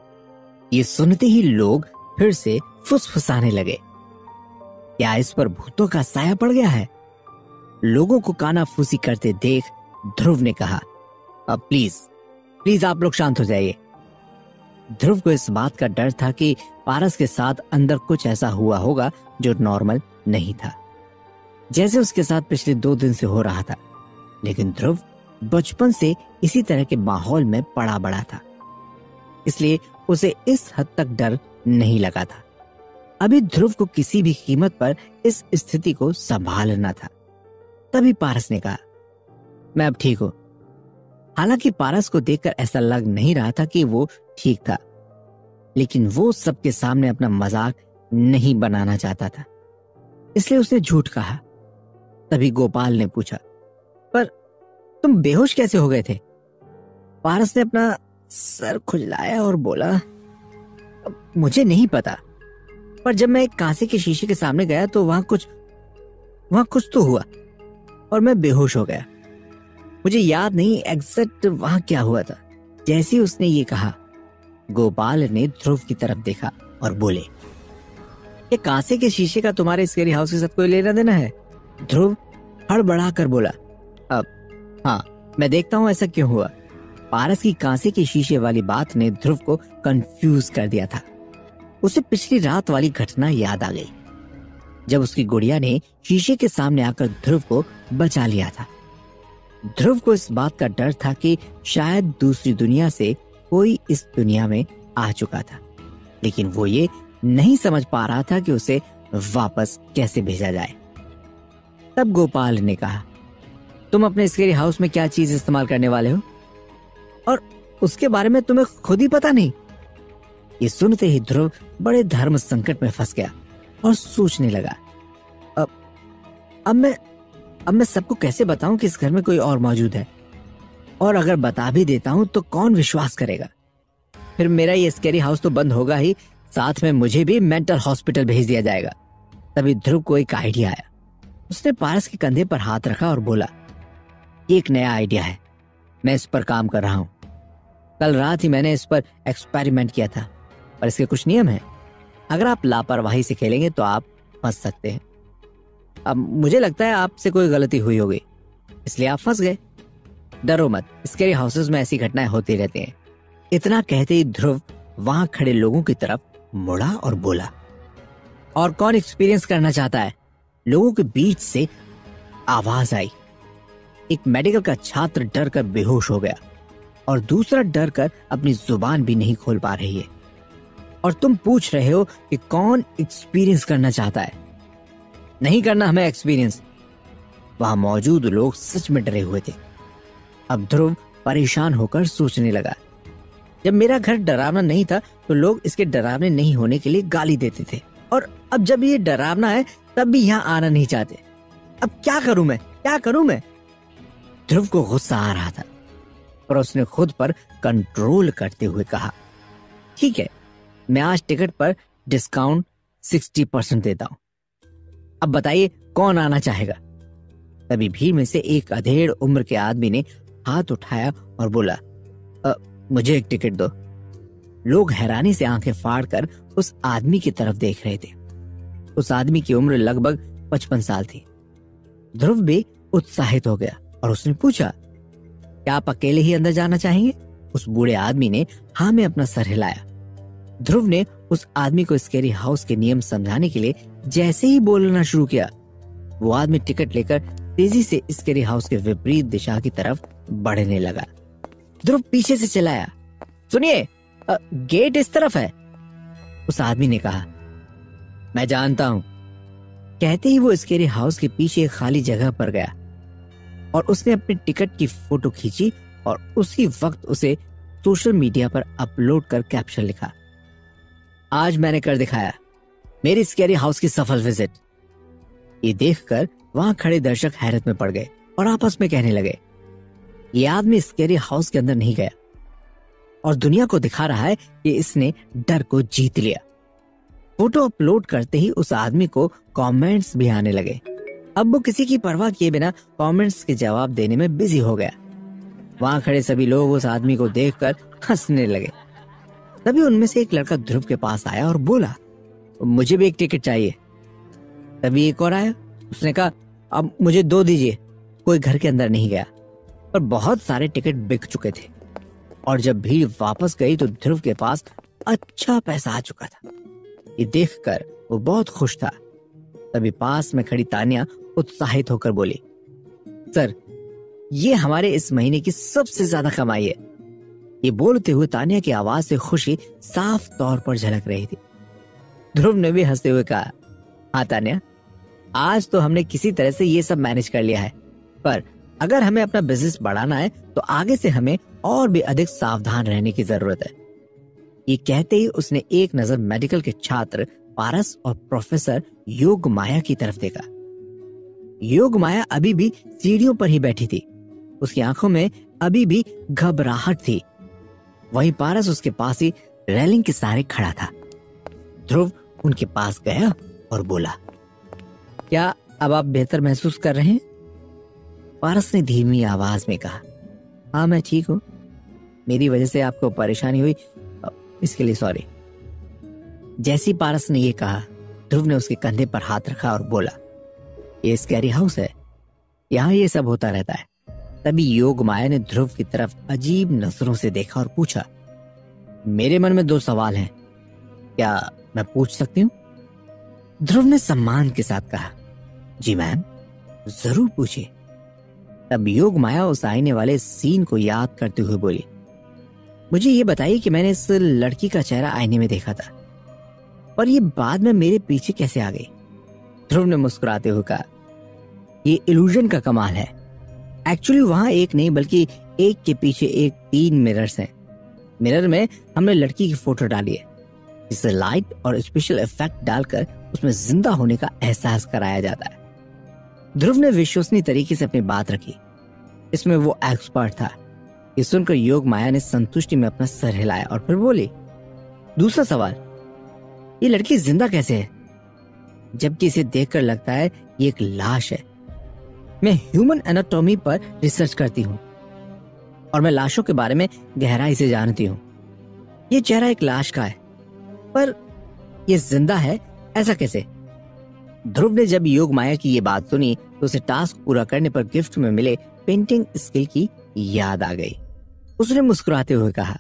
ये सुनते ही लोग फिर से फुसफुसाने लगे, क्या इस पर भूतों का साया पड़ गया है? लोगों को कानाफूसी करते देख ध्रुव ने कहा, अब प्लीज प्लीज आप लोग शांत हो जाइए। ध्रुव को इस बात का डर था कि पारस के साथ अंदर कुछ ऐसा हुआ होगा जो नॉर्मल नहीं था, जैसे उसके साथ पिछले दो दिन से हो रहा था। लेकिन ध्रुव बचपन से इसी तरह के माहौल में पड़ा बड़ा था, इसलिए उसे इस हद तक डर नहीं लगा था। अभी ध्रुव को किसी भी कीमत पर इस स्थिति को संभालना था। तभी पारस ने कहा, मैं अब ठीक हूं। हालांकि पारस को देखकर ऐसा लग नहीं रहा था कि वो ठीक था, लेकिन वो सबके सामने अपना मजाक नहीं बनाना चाहता था, इसलिए उसने झूठ कहा। तभी गोपाल ने पूछा, पर तुम बेहोश कैसे हो गए थे? पारस ने अपना सर खुजलाया और बोला, मुझे नहीं पता, पर जब मैं एक कांसे के शीशे के सामने गया तो वहां कुछ वहां कुछ तो हुआ और मैं बेहोश हो गया। मुझे याद नहीं एग्जैक्ट वहां क्या हुआ था। जैसे ही उसने ये कहा, गोपाल ने ध्रुव की तरफ देखा और बोले, ये कांसे के शीशे का तुम्हारे स्केरी हाउस के साथ कोई लेना देना है? ध्रुव हड़बड़ा कर बोला, अब हाँ, मैं देखता हूँ ऐसा क्यों हुआ। पारस की कांसे के शीशे वाली बात ने ध्रुव को कंफ्यूज कर दिया था। उसे पिछली रात वाली घटना याद आ गई, जब उसकी गुड़िया ने शीशे के सामने आकर ध्रुव को बचा लिया था। ध्रुव को इस बात का डर था कि शायद दूसरी दुनिया से कोई इस दुनिया में आ चुका था, लेकिन वो ये नहीं समझ पा रहा था कि उसे वापस कैसे भेजा जाए। तब गोपाल ने कहा, तुम अपने स्केरी हाउस में क्या चीज इस्तेमाल करने वाले हो और उसके बारे में तुम्हें खुद ही पता नहीं? ये सुनते ही ध्रुव बड़े धर्म संकट में फंस गया और सोचने लगा, अब अब मैं अब मैं सबको कैसे बताऊं कि इस घर में कोई और मौजूद है? और अगर बता भी देता हूं तो कौन विश्वास करेगा? फिर मेरा ये स्कैरी हाउस तो बंद होगा ही, साथ में मुझे भी मेंटल हॉस्पिटल भेज दिया जाएगा। तभी ध्रुव को एक आइडिया आया। उसने पारस के कंधे पर हाथ रखा और बोला, ये एक नया आइडिया है, मैं इस पर काम कर रहा हूं। कल रात ही मैंने इस पर एक्सपेरिमेंट किया था, पर इसके कुछ नियम हैं। अगर आप लापरवाही से खेलेंगे तो आप फंस सकते हैं। अब मुझे लगता है आपसे कोई गलती हुई होगी, इसलिए आप फंस गए। डरो मत, स्कैरी हाउसेस में ऐसी घटनाएं होती रहती हैं। इतना कहते ही ध्रुव वहां खड़े लोगों की तरफ मुड़ा और बोला, और कौन एक्सपीरियंस करना चाहता है? लोगों के बीच से आवाज आई। एक मेडिकल का छात्र डर कर बेहोश हो गया और दूसरा डर कर अपनी जुबान भी नहीं खोल पा रही है। और तुम पूछ रहे हो कि कौन एक्सपीरियंस करना चाहता है? नहीं करना हमें एक्सपीरियंस। वहां मौजूद लोग सच में डरे हुए थे। अब ध्रुव परेशान होकर सोचने लगा, जब मेरा घर डरावना नहीं था तो लोग इसके डरावने नहीं होने के लिए गाली देते थे, और अब जब ये डरावना है तब भी यहाँ आना नहीं चाहते। अब क्या करूं मैं, क्या करूं मैं? ध्रुव को गुस्सा आ रहा था, पर उसने खुद पर कंट्रोल करते हुए कहा, ठीक है, मैं आज टिकट पर डिस्काउंट साठ परसेंट देता हूं। अब बताइए कौन आना चाहेगा? तभी भीड़ में से एक अधेड़ उम्र के आदमी ने हाथ उठाया और बोला, मुझे एक टिकट दो। लोग हैरानी से आंखें फाड़कर उस आदमी की तरफ देख रहे थे। उस आदमी की उम्र लगभग पचपन साल थी। ध्रुव भी उत्साहित हो गया और उसने पूछा, क्या आप अकेले ही अंदर जाना चाहेंगे? उस बूढ़े आदमी ने हाँ में अपना सर हिलाया। ध्रुव ने उस आदमी को स्कैरी हाउस के नियम समझाने के लिए जैसे ही बोलना शुरू किया, वो आदमी टिकट लेकर तेजी से स्कैरी हाउस के विपरीत दिशा की तरफ बढ़ने लगा। ध्रुव पीछे से चिल्लाया, सुनिए, गेट इस तरफ है। उस आदमी ने कहा, मैं जानता हूं। कहते ही वो स्कैरी हाउस के पीछे एक खाली जगह पर गया और उसने अपनी टिकट की फोटो खींची और उसी वक्त उसे सोशल मीडिया पर अपलोड कर कैप्शन लिखा, आज मैंने कर दिखाया मेरी स्कैरी हाउस की सफल विजिट। ये देखकर वहां खड़े दर्शक हैरत में पड़ गए और आपस में कहने लगे, ये आदमी स्कैरी हाउस के अंदर नहीं गया और दुनिया को दिखा रहा है कि इसने डर को जीत लिया। फोटो अपलोड करते ही उस आदमी को कमेंट्स भी आने लगे। अब वो किसी की परवाह किए बिना कमेंट्स के जवाब देने में बिजी हो गया। वहां खड़े सभी लोग उस आदमी को देखकर हंसने लगे। तभी उनमें से एक लड़का ध्रुव के पास आया और बोला, मुझे भी एक टिकट चाहिए। तभी एक और आया, उसने कहा, अब मुझे दो दीजिए। कोई घर के अंदर नहीं गया, पर बहुत सारे टिकट बिक चुके थे और जब भीड़ वापस गई तो ध्रुव के पास अच्छा पैसा आ चुका था। ये देखकर वो बहुत खुश था। तभी पास में खड़ी तानिया उत्साहित होकर बोली, सर, ये हमारे इस महीने की सबसे ज्यादा कमाई है। ये बोलते हुए तानिया की आवाज से खुशी साफ तौर पर झलक रही थी। ध्रुव ने भी हंसते हुए कहा, हाँ तानिया, आज तो हमने किसी तरह से ये सब मैनेज कर लिया है, पर अगर हमें अपना बिजनेस बढ़ाना है तो आगे से हमें और भी अधिक सावधान रहने की जरूरत है। ये कहते ही उसने एक नजर मेडिकल के छात्र पारस और प्रोफेसर योग माया की तरफ देखा। योग माया अभी भी सीढ़ियों पर ही बैठी थी। उसकी आंखों में अभी भी घबराहट थी। वहीं पारस उसके पास ही रेलिंग के सहारे खड़ा था। ध्रुव उनके पास गया और बोला, क्या अब आप बेहतर महसूस कर रहे हैं? पारस ने धीमी आवाज में कहा, हाँ मैं ठीक हूं। मेरी वजह से आपको परेशानी हुई, इसके लिए सॉरी। जैसी पारस ने यह कहा, ध्रुव ने उसके कंधे पर हाथ रखा और बोला, ये स्कैरी हाउस है, यहाँ ये सब होता रहता है। तभी योग माया ने ध्रुव की तरफ अजीब नजरों से देखा और पूछा, मेरे मन में दो सवाल हैं, क्या मैं पूछ सकती हूँ? ध्रुव ने सम्मान के साथ कहा, जी मैम, जरूर पूछिए। तब योग माया उस आईने वाले सीन को याद करते हुए बोली, मुझे ये बताइए कि मैंने इस लड़की का चेहरा आईने में देखा था, पर ये बाद में मेरे पीछे कैसे आ गई? ध्रुव ने मुस्कुराते हुए कहा, ये इल्यूजन का कमाल है। एक्चुअली वहां एक नहीं बल्कि एक के पीछे एक तीन मिरर्स हैं। मिरर में हमने लड़की की फोटो डाली है, जिससे लाइट और स्पेशल इफेक्ट डालकर उसमें जिंदा होने का एहसास कराया जाता है। ध्रुव ने विश्वसनीय तरीके से अपनी बात रखी। इसमें वो एक्सपर्ट था ये सुनकर योग माया ने संतुष्टि में अपना सर हिलाया और फिर बोली, दूसरा सवाल, ये लड़की जिंदा कैसे है जबकि इसे देखकर लगता है ये एक लाश है? मैं ह्यूमन एनाटॉमी पर रिसर्च करती हूँ और मैं लाशों के बारे में गहराई से जानती हूँ। ये चेहरा एक लाश का है, पर ये जिंदा है ऐसा कैसे? ध्रुव ने जब योग माया की ये बात सुनी तो उसे टास्क पूरा करने पर गिफ्ट में मिले पेंटिंग स्किल की याद आ गई। उसने मुस्कुराते हुए कहा,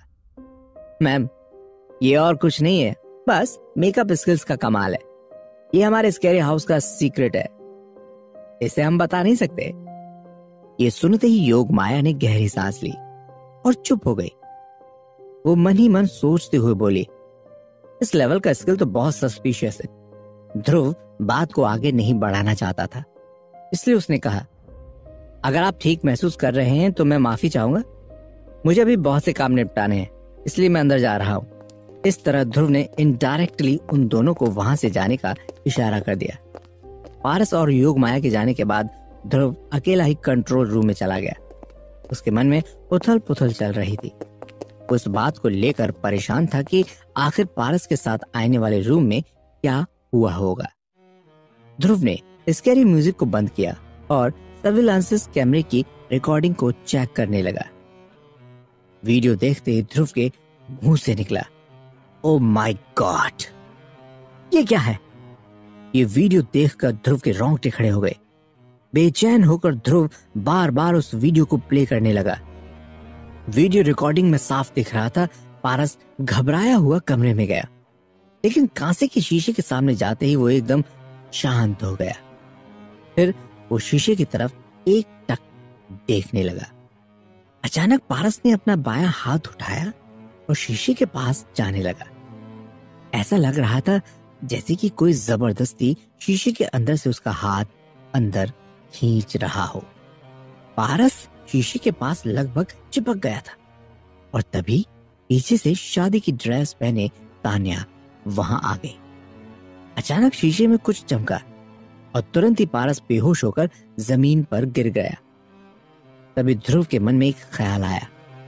मैम ये और कुछ नहीं है, बस मेकअप स्किल्स का कमाल है। ये हमारे स्कैरी हाउस का सीक्रेट है, इसे हम बता नहीं सकते। ये सुनते ही योग माया ने गहरी सांस ली और चुप हो गई। वो मन ही मन सोचते हुए बोली, इस लेवल का स्किल तो बहुत सस्पिशियस है। ध्रुव बात को आगे नहीं बढ़ाना चाहता था, इसलिए उसने कहा, अगर आप ठीक महसूस कर रहे हैं तो मैं माफी चाहूंगा। मुझे अभी बहुत से काम निपटाने हैं, इसलिए मैं अंदर जा रहा हूं। इस तरह ध्रुव ने इनडायरेक्टली उन दोनों को वहां से जाने का इशारा कर दिया। पारस और योग माया के जाने के बाद ध्रुव अकेला ही कंट्रोल रूम में चला गया। उसके मन में उथल पुथल चल रही थी। उस बात को लेकर परेशान था कि आखिर पारस के साथ आने वाले रूम में क्या हुआ होगा। ध्रुव ने स्कैरी म्यूजिक को बंद किया और सर्विलांस कैमरे की रिकॉर्डिंग को चेक करने लगा। वीडियो देखते ही ध्रुव के मुंह से निकला, ओ माय गॉड, ये क्या है? ये वीडियो देखकर ध्रुव के रोंगटे खड़े हो गए। बेचैन होकर ध्रुव बार बार उस वीडियो को प्ले करने लगा। वीडियो रिकॉर्डिंग में साफ दिख रहा था पारस घबराया हुआ कमरे में गया, लेकिन कांसे के शीशे के सामने जाते ही वो एकदम शांत हो गया। फिर वो शीशे की तरफ एक टक देखने लगा। अचानक पारस ने अपना बायां हाथ उठाया और शीशे के पास जाने लगा। ऐसा लग रहा था जैसे कि कोई जबरदस्ती शीशे के अंदर से उसका हाथ अंदर खींच रहा हो। पारस शीशे के पास लगभग चिपक गया था और तभी पीछे से शादी की ड्रेस पहने तान्या वहां आ गई। अचानक शीशे में कुछ चमका और तुरंत ही पारस बेहोश होकर जमीन पर गिर गया। तभी ध्रुव के मन में एक ख्याल आया,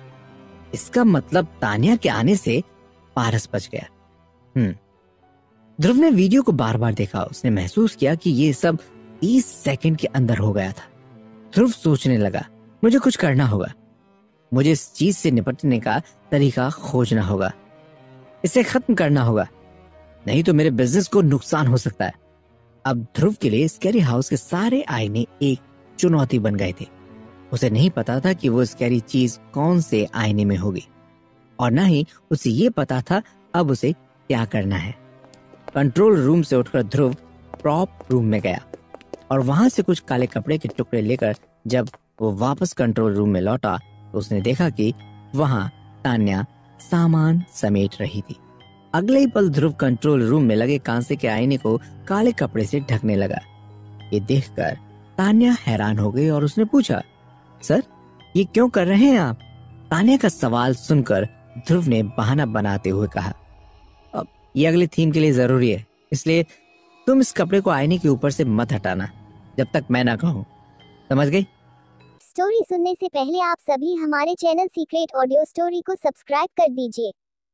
इसका मतलब तान्या के आने से पारस बच गया। हम्म ध्रुव ने वीडियो को बार बार देखा। उसने महसूस किया कि ये सब तीस सेकंड के अंदर हो गया था। ध्रुव सोचने लगा, मुझे कुछ करना होगा, मुझे इस चीज से निपटने का तरीका खोजना होगा, इसे खत्म करना होगा, नहीं तो मेरे बिजनेस को नुकसान हो सकता है। अब ध्रुव के लिए स्कैरी हाउस के सारे आईने एक चुनौती बन गए थे। उसे नहीं पता था कि वो स्कैरी चीज कौन से आईने में होगी और न ही उसे ये पता था अब उसे क्या करना है। कंट्रोल रूम से उठकर ध्रुव प्रॉप रूम में गया और वहां से कुछ काले कपड़े के टुकड़े लेकर जब वो वापस कंट्रोल रूम में लौटा तो उसने देखा कि वहां तान्या सामान समेट रही थी। अगले ही पल ध्रुव कंट्रोल रूम में लगे कांसे के आईने को काले कपड़े से ढकने लगा। ये देखकर तान्या हैरान हो गई और उसने पूछा, सर ये क्यों कर रहे हैं आप? तान्या का सवाल सुनकर ध्रुव ने बहाना बनाते हुए कहा, अब ये अगले थीम के लिए जरूरी है, इसलिए तुम इस कपड़े को आईने के ऊपर से मत हटाना जब तक मैं ना कहूँ, समझ गई? स्टोरी सुनने से पहले आप सभी हमारे चैनल सीक्रेट ऑडियो स्टोरी को सब्सक्राइब कर दीजिए।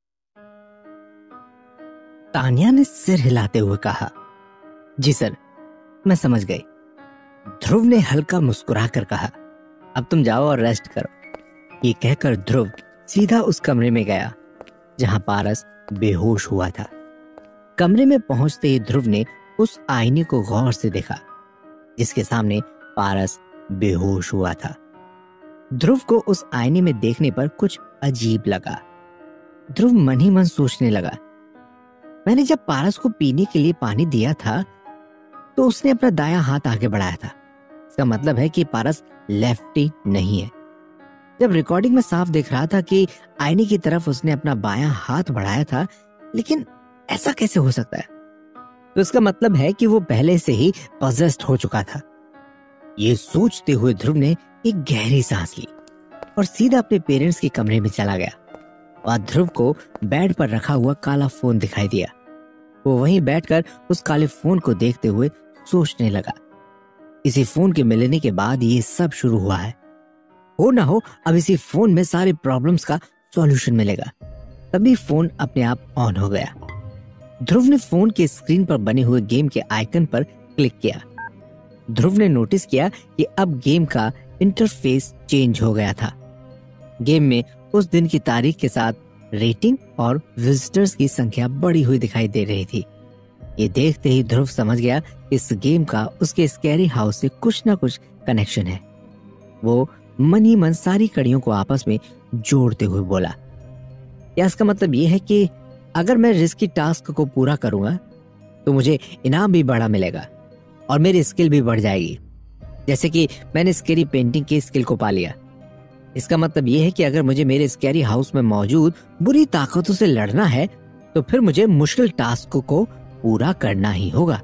तान्या ने सिर हिलाते हुए कहा, जी सर, मैं समझ गई। ध्रुव ने हल्का मुस्कुराकर कहा, अब तुम जाओ और रेस्ट करो। ये कहकर ध्रुव सीधा उस कमरे में गया जहां पारस बेहोश हुआ था। कमरे में पहुंचते ही ध्रुव ने उस आईने को गौर से देखा जिसके सामने पारस बेहोश हुआ था। ध्रुव को उस आईने में देखने पर कुछ अजीब लगा। ध्रुव मन ही मन सोचने लगा, मैंने जब पारस को पीने के लिए पानी दिया था तो उसने अपना दायां हाथ आगे बढ़ाया था। इसका मतलब है कि पारस लेफ्टी नहीं है। जब रिकॉर्डिंग में साफ दिख रहा था कि आईने की तरफ उसने अपना बायां हाथ बढ़ाया था, लेकिन ऐसा कैसे हो सकता है? तो इसका मतलब है कि वो पहले से ही पॉजेस्ड हो चुका था। ये सोचते हुए ध्रुव ने एक गहरी सांस ली और सीधा अपने पेरेंट्स के कमरे में चला गया। वहां ध्रुव को बेड पर रखा हुआ काला फोन दिखाई दिया। वो वहीं बैठकर उस काले फोन को देखते हुए सोचने लगा, इसी फोन के मिलने के बाद ये सब शुरू हुआ है। हो ना हो अब इसी फोन में सारे प्रॉब्लम्स का सॉल्यूशन मिलेगा। तभी फोन अपने आप ऑन हो गया। ध्रुव ने फोन के स्क्रीन पर बने हुए गेम के आइकन पर क्लिक किया। ध्रुव ने नोटिस किया कि अब गेम का इंटरफेस चेंज हो गया था। गेम में उस दिन की तारीख के साथ रेटिंग और विजिटर्स की संख्या बढ़ी हुई दिखाई दे रही थी। ये देखते ही ध्रुव समझ गया इस गेम का उसके स्कैरी हाउस से कुछ ना कुछ कनेक्शन है। वो मन ही मन सारी कड़ियों को आपस में जोड़ते हुए बोला, क्या इसका मतलब ये है कि अगर मैं रिस्की टास्क को पूरा करूंगा तो मुझे इनाम भी बड़ा मिलेगा और मेरी स्किल भी बढ़ जाएगी, जैसे कि मैंने स्कैरी पेंटिंग की स्किल को पा लिया। इसका मतलब यह है कि अगर मुझे मेरे स्कैरी हाउस में मौजूद बुरी ताकतों से लड़ना है तो फिर मुझे मुश्किल टास्क को पूरा करना ही होगा।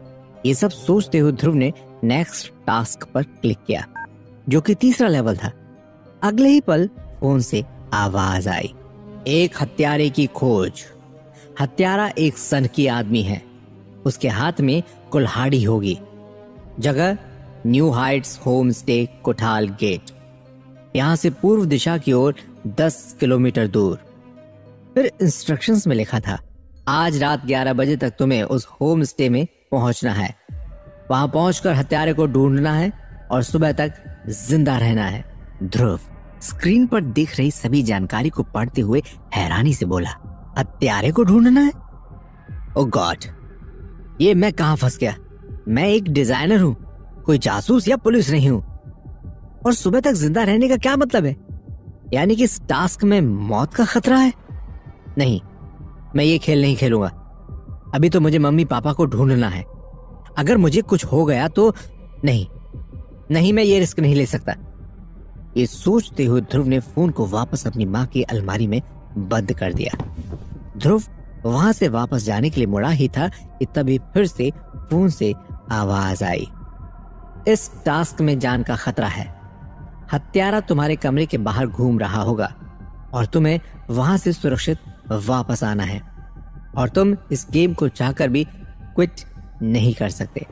ये सब सोचते हुए ध्रुव ने नेक्स्ट टास्क पर क्लिक किया, जो कि तीसरा लेवल था। अगले ही पल फोन से आवाज आई, एक हत्यारे की खोज। हत्यारा एक सनकी आदमी है। उसके हाथ में कुल्हाड़ी होगी। जगह new heights home stay Kothal gate, यहाँ से पूर्व दिशा की ओर दस किलोमीटर दूर। फिर इंस्ट्रक्शंस में लिखा था, आज रात ग्यारह बजे तक तुम्हें उस होम स्टे में पहुंचना है। वहां पहुंचकर हत्यारे को ढूंढना है और सुबह तक जिंदा रहना है। ध्रुव स्क्रीन पर दिख रही सभी जानकारी को पढ़ते हुए हैरानी से बोला, हत्यारे को ढूंढना है? ओ गॉड, ये मैं कहां फंस गया? मैं एक डिजाइनर हूं, कोई जासूस या पुलिस नहीं हूं। और सुबह तक जिंदा रहने का क्या मतलब है? यानी कि इस टास्क में मौत का खतरा है? नहीं, मैं ये खेल नहीं खेलूंगा। अभी तो मुझे मम्मी पापा को ढूंढना है। अगर मुझे कुछ हो गया तो नहीं नहीं मैं ये रिस्क नहीं ले सकता। ये सोचते हुए ध्रुव ने फोन को वापस अपनी माँ की अलमारी में बंद कर दिया। ध्रुव वहां से वापस जाने के लिए मुड़ा ही था कि तभी फिर से फोन से आवाज आई, इस टास्क में जान का खतरा है। हत्यारा तुम्हारे कमरे के बाहर घूम रहा होगा और तुम्हें वहां से सुरक्षित वापस आना है और तुम इस गेम को चाहकर भी क्विट नहीं कर सकते।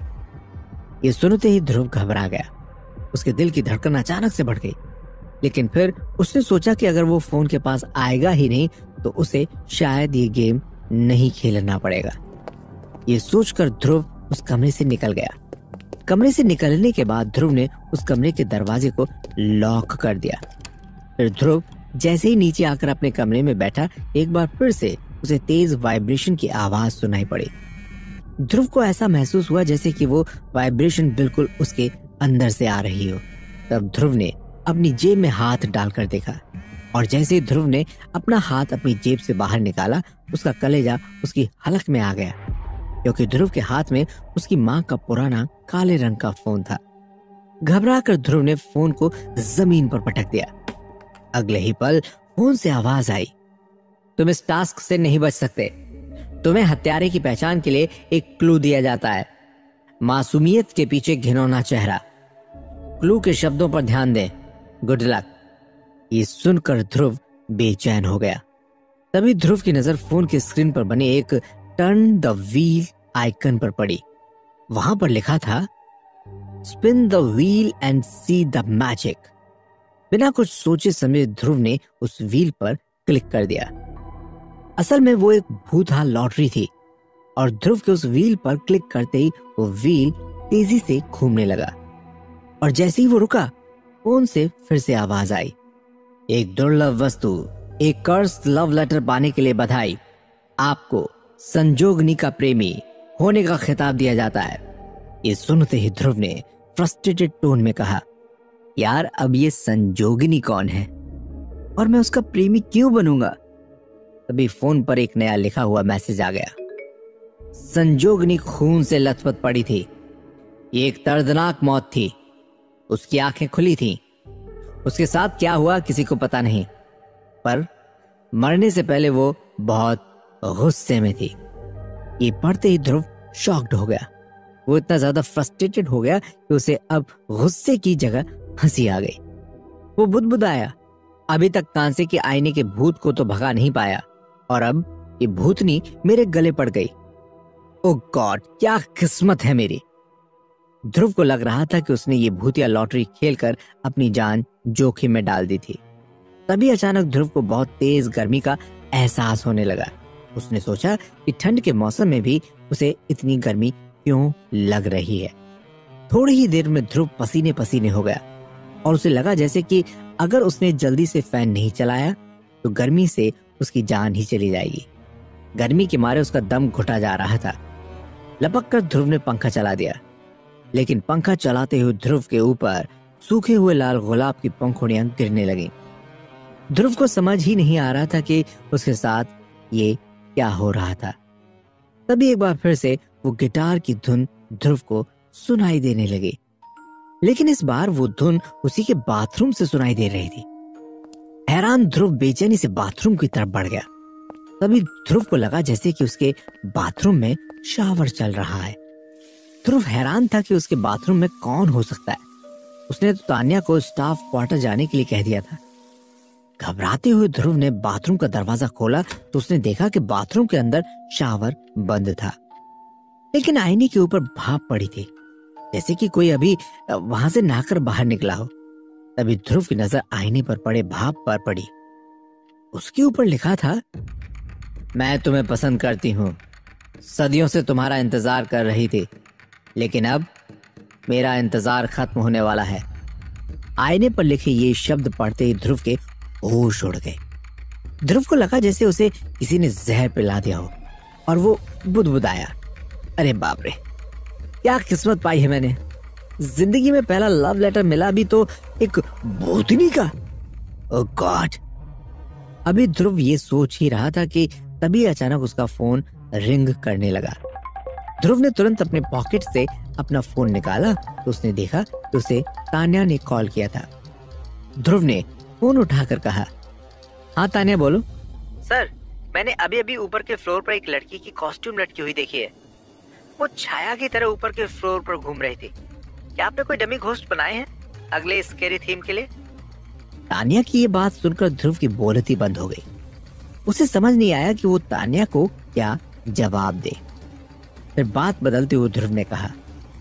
ये सुनते ही ध्रुव घबरा गया। उसके दिल की धड़कन अचानक से बढ़ गई, लेकिन फिर उसने सोचा कि अगर वो फोन के पास आएगा ही नहीं तो उसे शायद ये गेम नहीं खेलना पड़ेगा। ये सोचकर ध्रुव उस कमरे से निकल गया। कमरे से निकलने के बाद ध्रुव ने उस कमरे के दरवाजे को लॉक कर दिया। फिर ध्रुव जैसे ही नीचे आकर अपने कमरे में बैठा, एक बार फिर से उसे तेज वाइब्रेशन की आवाज सुनाई पड़ी। ध्रुव को ऐसा महसूस हुआ जैसे कि वो वाइब्रेशन बिल्कुल उसके अंदर से आ रही हो। तब ध्रुव ने अपनी जेब में हाथ डालकर देखा और जैसे ही ध्रुव ने अपना हाथ अपनी जेब से बाहर निकाला, उसका कलेजा उसकी हलक में आ गया, क्योंकि ध्रुव के हाथ में उसकी माँ का पुराना काले रंग का फोन था। घबराकर ध्रुव ने फोन को जमीन पर पटक दिया। अगले ही पल फोन से आवाज आई, तुम इस टास्क से नहीं बच सकते। तुम्हें हत्यारे की पहचान के लिए एक क्लू दिया जाता है, मासूमियत के पीछे घिनौना चेहरा। क्लू के शब्दों पर ध्यान दें, गुड लक। ये सुनकर ध्रुव बेचैन हो गया। तभी ध्रुव की नजर फोन की स्क्रीन पर बने एक टर्न द व्हील आइकन पर पड़ी। वहां पर लिखा था, spin the wheel and see the magic. बिना कुछ सोचे समझे ध्रुव ने उस व्हील पर क्लिक कर दिया। असल में वो एक भूतहा लॉटरी थी और ध्रुव के उस व्हील पर क्लिक करते ही वो व्हील तेजी से घूमने लगा और जैसे ही वो रुका, फोन से फिर से आवाज आई, एक दुर्लभ वस्तु, एक कर्स लव लेटर पाने के लिए बधाई। आपको संजोगनी का प्रेमी होने का खिताब दिया जाता है। ये सुनते ही ध्रुव ने फ्रस्ट्रेटेड टोन में कहा, यार अब ये संजोगिनी कौन है और मैं उसका प्रेमी क्यों बनूंगा? तभी फोन पर एक नया लिखा हुआ मैसेज आ गया, संजोगिनी खून से लथपथ पड़ी थी। ये एक दर्दनाक मौत थी। उसकी आंखें खुली थीं। उसके साथ क्या हुआ किसी को पता नहीं, पर मरने से पहले वो बहुत गुस्से में थी। ये पढ़ते ही ध्रुव शॉक्ड हो गया। वो इतना ज्यादा फ्रस्ट्रेटेड हो गया कि उसे अब गुस्से की जगह हंसी आ गई। वो बुदबुदाया, अभी तक कांसे के आईने के भूत को तो भगा नहीं पाया और अब ये भूतनी मेरे गले पड़ गई। ओ गॉड, क्या किस्मत है मेरी। ध्रुव को लग रहा था कि उसने ये भूतिया लॉटरी खेलकर अपनी जान जोखिम में डाल दी थी। तभी अचानक ध्रुव को बहुत तेज गर्मी का एहसास होने लगा। उसने सोचा कि ठंड के मौसम में भी उसे इतनी गर्मी क्यों लग रही है। थोड़ी ही देर में ध्रुव पसीने पसीने हो गया और उसे लगा जैसे कि अगर उसने जल्दी से फैन नहीं चलाया तो गर्मी से उसकी जान ही चली जाएगी। गर्मी के मारे उसका दम घुटा जा रहा था। लपक कर ध्रुव ने पंखा चला दिया, लेकिन पंखा चलाते हुए ध्रुव के ऊपर सूखे हुए लाल गुलाब की पंखुड़ियां गिरने लगी। ध्रुव को समझ ही नहीं आ रहा था कि उसके साथ ये क्या हो रहा था। तभी एक बार फिर से वो गिटार की धुन ध्रुव को सुनाई देने लगी, लेकिन इस बार वो धुन उसी के बाथरूम से सुनाई दे रही थी। हैरान ध्रुव बेचैनी से बाथरूम की तरफ बढ़ गया। तभी ध्रुव को लगा जैसे कि उसके बाथरूम में शावर चल रहा है। ध्रुव हैरान था कि उसके बाथरूम में कौन हो सकता है। उसने तो तान्या को स्टाफ क्वार्टर जाने के लिए कह दिया था। घबराते हुए ध्रुव ने बाथरूम का दरवाजा खोला तो उसने देखा कि बाथरूम के अंदर शावर बंद था, लेकिन आईने के ऊपर भाप पड़ी थी, जैसे कि कोई अभी वहां से नहाकर बाहर निकला हो। तभी ध्रुव की नजर आईने पर पड़े भाप पर पड़ी। उसके ऊपर लिखा था, मैं तुम्हें पसंद करती हूँ, सदियों से तुम्हारा इंतजार कर रही थी, लेकिन अब मेरा इंतजार खत्म होने वाला है। आईने पर लिखे ये शब्द पढ़ते ही ध्रुव के होश उड़ गए। ध्रुव को लगा जैसे उसे किसी ने जहर पिला दिया हो और वो बुदबुदाया, अरे बाप रे, क्या किस्मत पाई है मैंने। जिंदगी में पहला लव लेटर मिला भी तो एक भूतनी का। Oh god. अभी ध्रुव ये सोच ही रहा था कि तभी अचानक उसका फोन रिंग करने लगा। ध्रुव ने तुरंत अपने पॉकेट से अपना फोन निकाला तो उसने देखा कि उसे तान्या ने कॉल किया था। ध्रुव ने फोन उठाकर कहा, हाँ तान्या बोलो। सर, मैंने अभी अभी ऊपर के फ्लोर पर एक लड़की की कॉस्ट्यूम लटकी हुई देखी है। वो छाया की तरह ऊपर के फ्लोर पर घूम रही थी। क्या आपने कोई डमी घोस्ट बनाए हैं अगले स्केरी थीम के लिए? तान्या की ये बात सुनकर ध्रुव की बोलती बंद हो गई। उसे समझ नहीं आया कि वो तान्या को क्या जवाब दे। फिर बात बदलते हुए ध्रुव ने कहा,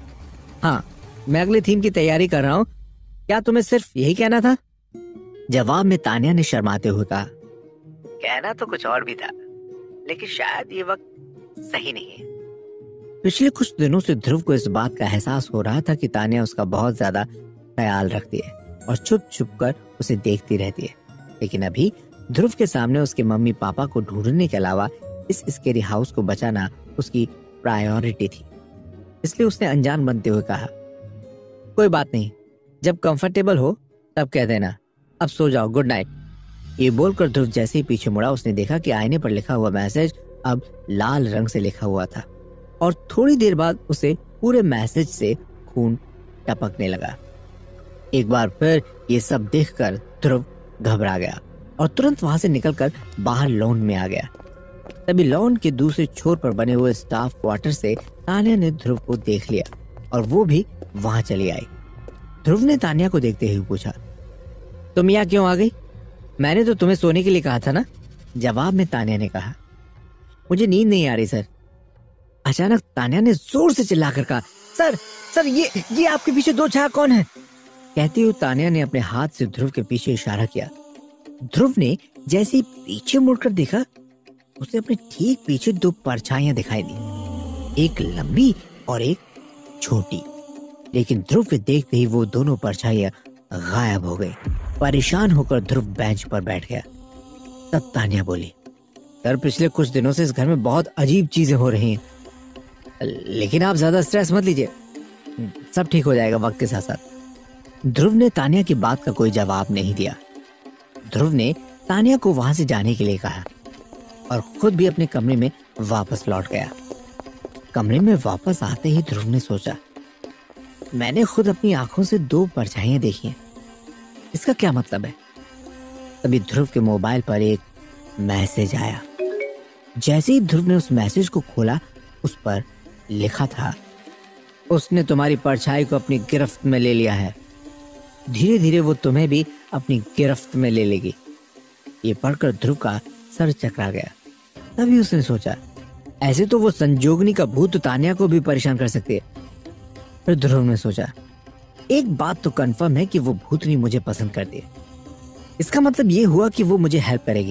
हाँ मैं अगली थीम की तैयारी कर रहा हूँ, क्या तुम्हें सिर्फ यही कहना था? जवाब में तान्या ने शर्माते हुए कहा, कहना तो कुछ और भी था, लेकिन शायद ये वक्त सही नहीं है। पिछले कुछ दिनों से ध्रुव को इस बात का एहसास हो रहा था कि तान्या उसका बहुत ज्यादा ख्याल रखती है और छुप छुप कर उसे देखती रहती है, लेकिन अभी ध्रुव के सामने उसके मम्मी पापा को ढूंढने के अलावा इस स्केरी हाउस को बचाना उसकी प्रायोरिटी थी। इसलिए उसने अनजान बनते हुए कहा, कोई बात नहीं, जब कंफर्टेबल हो तब कह देना, अब सो जाओ, गुड नाइट। ये बोलकर ध्रुव जैसे ही पीछे मुड़ा उसने देखा कि आईने पर लिखा हुआ मैसेज अब लाल रंग से लिखा हुआ था और थोड़ी देर बाद उसे पूरे मैसेज से खून टपकने लगा। एक बार फिर ये सब देखकर ध्रुव घबरा गया और तुरंत वहां से निकलकर बाहर लॉन में आ गया। तभी लॉन के दूसरे छोर पर बने हुए स्टाफ क्वार्टर से तान्या ने ध्रुव को देख लिया और वो भी वहां चली आई। ध्रुव ने तान्या को देखते हुए पूछा, तुम यहाँ क्यों आ गई? मैंने तो तुम्हें सोने के लिए कहा था ना। जवाब में तान्या ने कहा, मुझे नींद नहीं आ रही सर। अचानक तान्या ने जोर से चिल्लाकर कहा, सर सर ये ये आपके पीछे दो छाया कौन है? कहती हुई तान्या ने अपने हाथ से ध्रुव के पीछे इशारा किया। ध्रुव ने जैसे ही पीछे मुड़कर देखा, उसे अपने ठीक पीछे दो परछाइयां दिखाई दी, एक लंबी और एक छोटी। लेकिन ध्रुव के देखते ही वो दोनों परछाइयां गायब हो गई। परेशान होकर ध्रुव बेंच पर बैठ गया। तब तान्या बोली, सर पिछले कुछ दिनों से इस घर में बहुत अजीब चीजें हो रही हैं, लेकिन आप ज्यादा स्ट्रेस मत लीजिए, सब ठीक हो जाएगा वक्त के साथ साथ। ध्रुव ने तान्या की बात का कोई जवाब नहीं दिया। ध्रुव ने तान्या को वहां से जाने के लिए कहा और खुद भी अपने कमरे में वापस लौट गया। कमरे में वापस आते ही ध्रुव ने सोचा, मैंने खुद अपनी आंखों से दो परछाइयां देखी हैं, इसका क्या मतलब है? तभी ध्रुव के मोबाइल पर एक मैसेज आया। जैसे ही ध्रुव ने उस मैसेज को खोला, उस पर लिखा था, उसने तुम्हारी परछाई को अपनी गिरफ्त में ले लिया है, धीरे धीरे वो तुम्हें भी अपनी गिरफ्त में ले लेगी। ये पढ़कर ध्रुव का सर चकरा गया। तभी उसने सोचा, ऐसे तो वो संजोगनी का भूत तान्या को भी परेशान कर सकती है, फिर ध्रुव ने सोचा, एक बात तो कंफर्म है कि वो भूतनी मुझे पसंद करती है। इसका मतलब ये हुआ कि वो मुझे हेल्प करेगी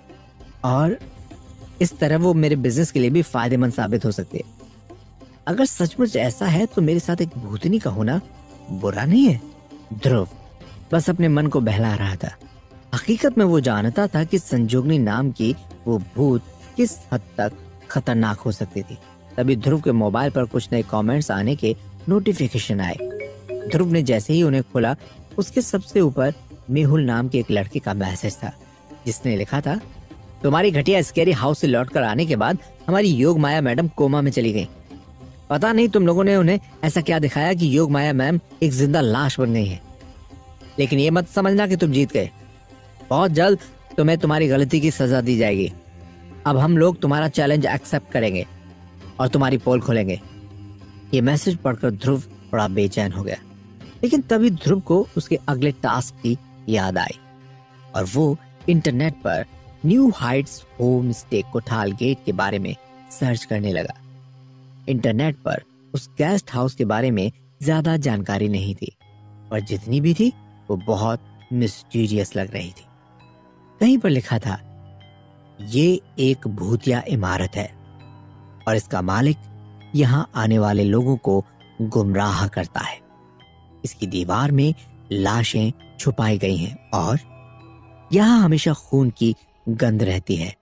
और इस तरह वो मेरे बिजनेस के लिए भी फायदेमंद साबित हो सकती है। अगर सचमुच ऐसा है तो मेरे साथ एक भूतनी का होना बुरा नहीं है। ध्रुव बस अपने मन को बहला रहा था। हकीकत में वो जानता था कि संजोगनी नाम की वो भूत किस हद तक खतरनाक हो सकती थी। तभी ध्रुव के मोबाइल पर कुछ नए कमेंट्स आने के नोटिफिकेशन आए। ध्रुव ने जैसे ही उन्हें खोला, उसके सबसे ऊपर मेहुल नाम के एक लड़के का मैसेज था, जिसने लिखा था, तुम्हारी घटिया स्कैरी हाउस से लौटकर आने के बाद हमारी योग माया मैडम कोमा में चली गई। पता नहीं तुम लोगों ने उन्हें ऐसा क्या दिखाया कि योग माया मैम एक जिंदा लाश बन गई है। लेकिन ये मत समझना कि तुम जीत गए। बहुत जल्द तुम्हें तुम्हारी गलती की सजा दी जाएगी। अब हम लोग तुम्हारा चैलेंज एक्सेप्ट करेंगे और तुम्हारी पोल खोलेंगे। ये मैसेज पढ़कर ध्रुव बड़ा बेचैन हो गया। लेकिन तभी ध्रुव को उसके अगले टास्क की याद आई और वो इंटरनेट पर new heights home stay Kothal gate के बारे में सर्च करने लगा। इंटरनेट पर उस गेस्ट हाउस के बारे में ज्यादा जानकारी नहीं थी और जितनी भी थी वो बहुत मिस्टीरियस लग रही थी। कहीं पर लिखा था, ये एक भूतिया इमारत है और इसका मालिक यहाँ आने वाले लोगों को गुमराह करता है। इसकी दीवार में लाशें छुपाई गई हैं और यहाँ हमेशा खून की गंध रहती है।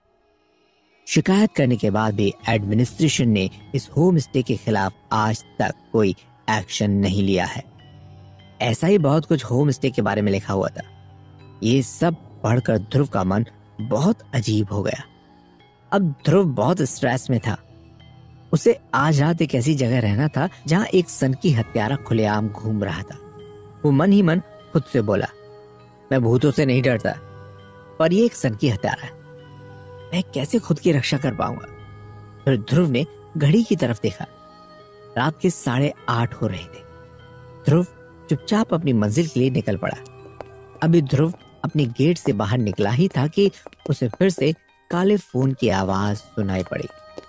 शिकायत करने के बाद भी एडमिनिस्ट्रेशन ने इस होम स्टे के खिलाफ आज तक कोई एक्शन नहीं लिया है। ऐसा ही बहुत कुछ होम स्टे के बारे में लिखा हुआ था। ये सब पढ़कर ध्रुव का मन बहुत अजीब हो गया। अब ध्रुव बहुत स्ट्रेस में था। उसे आज रात एक ऐसी जगह रहना था जहां एक सनकी हत्यारा खुलेआम घूम रहा था। वो मन ही मन खुद से बोला, मैं भूतों से नहीं डरता, पर ये एक सनकी हत्यारा है, मैं कैसे खुद की रक्षा कर पाऊंगा। फिर ध्रुव ने घड़ी की तरफ देखा। रात के साढ़े आठ हो रहे थे। ध्रुव चुपचाप अपनी मंजिल के लिए निकल पड़ा। अभी ध्रुव अपने गेट से बाहर निकला ही था कि उसे फिर से काले फोन की आवाज सुनाई पड़ी।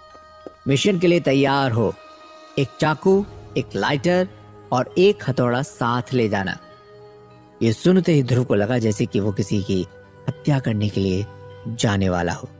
मिशन के लिए तैयार हो, एक चाकू, एक लाइटर और एक हथौड़ा साथ ले जाना। ये सुनते ही ध्रुव को लगा जैसे कि वो किसी की हत्या करने के लिए जाने वाला हो।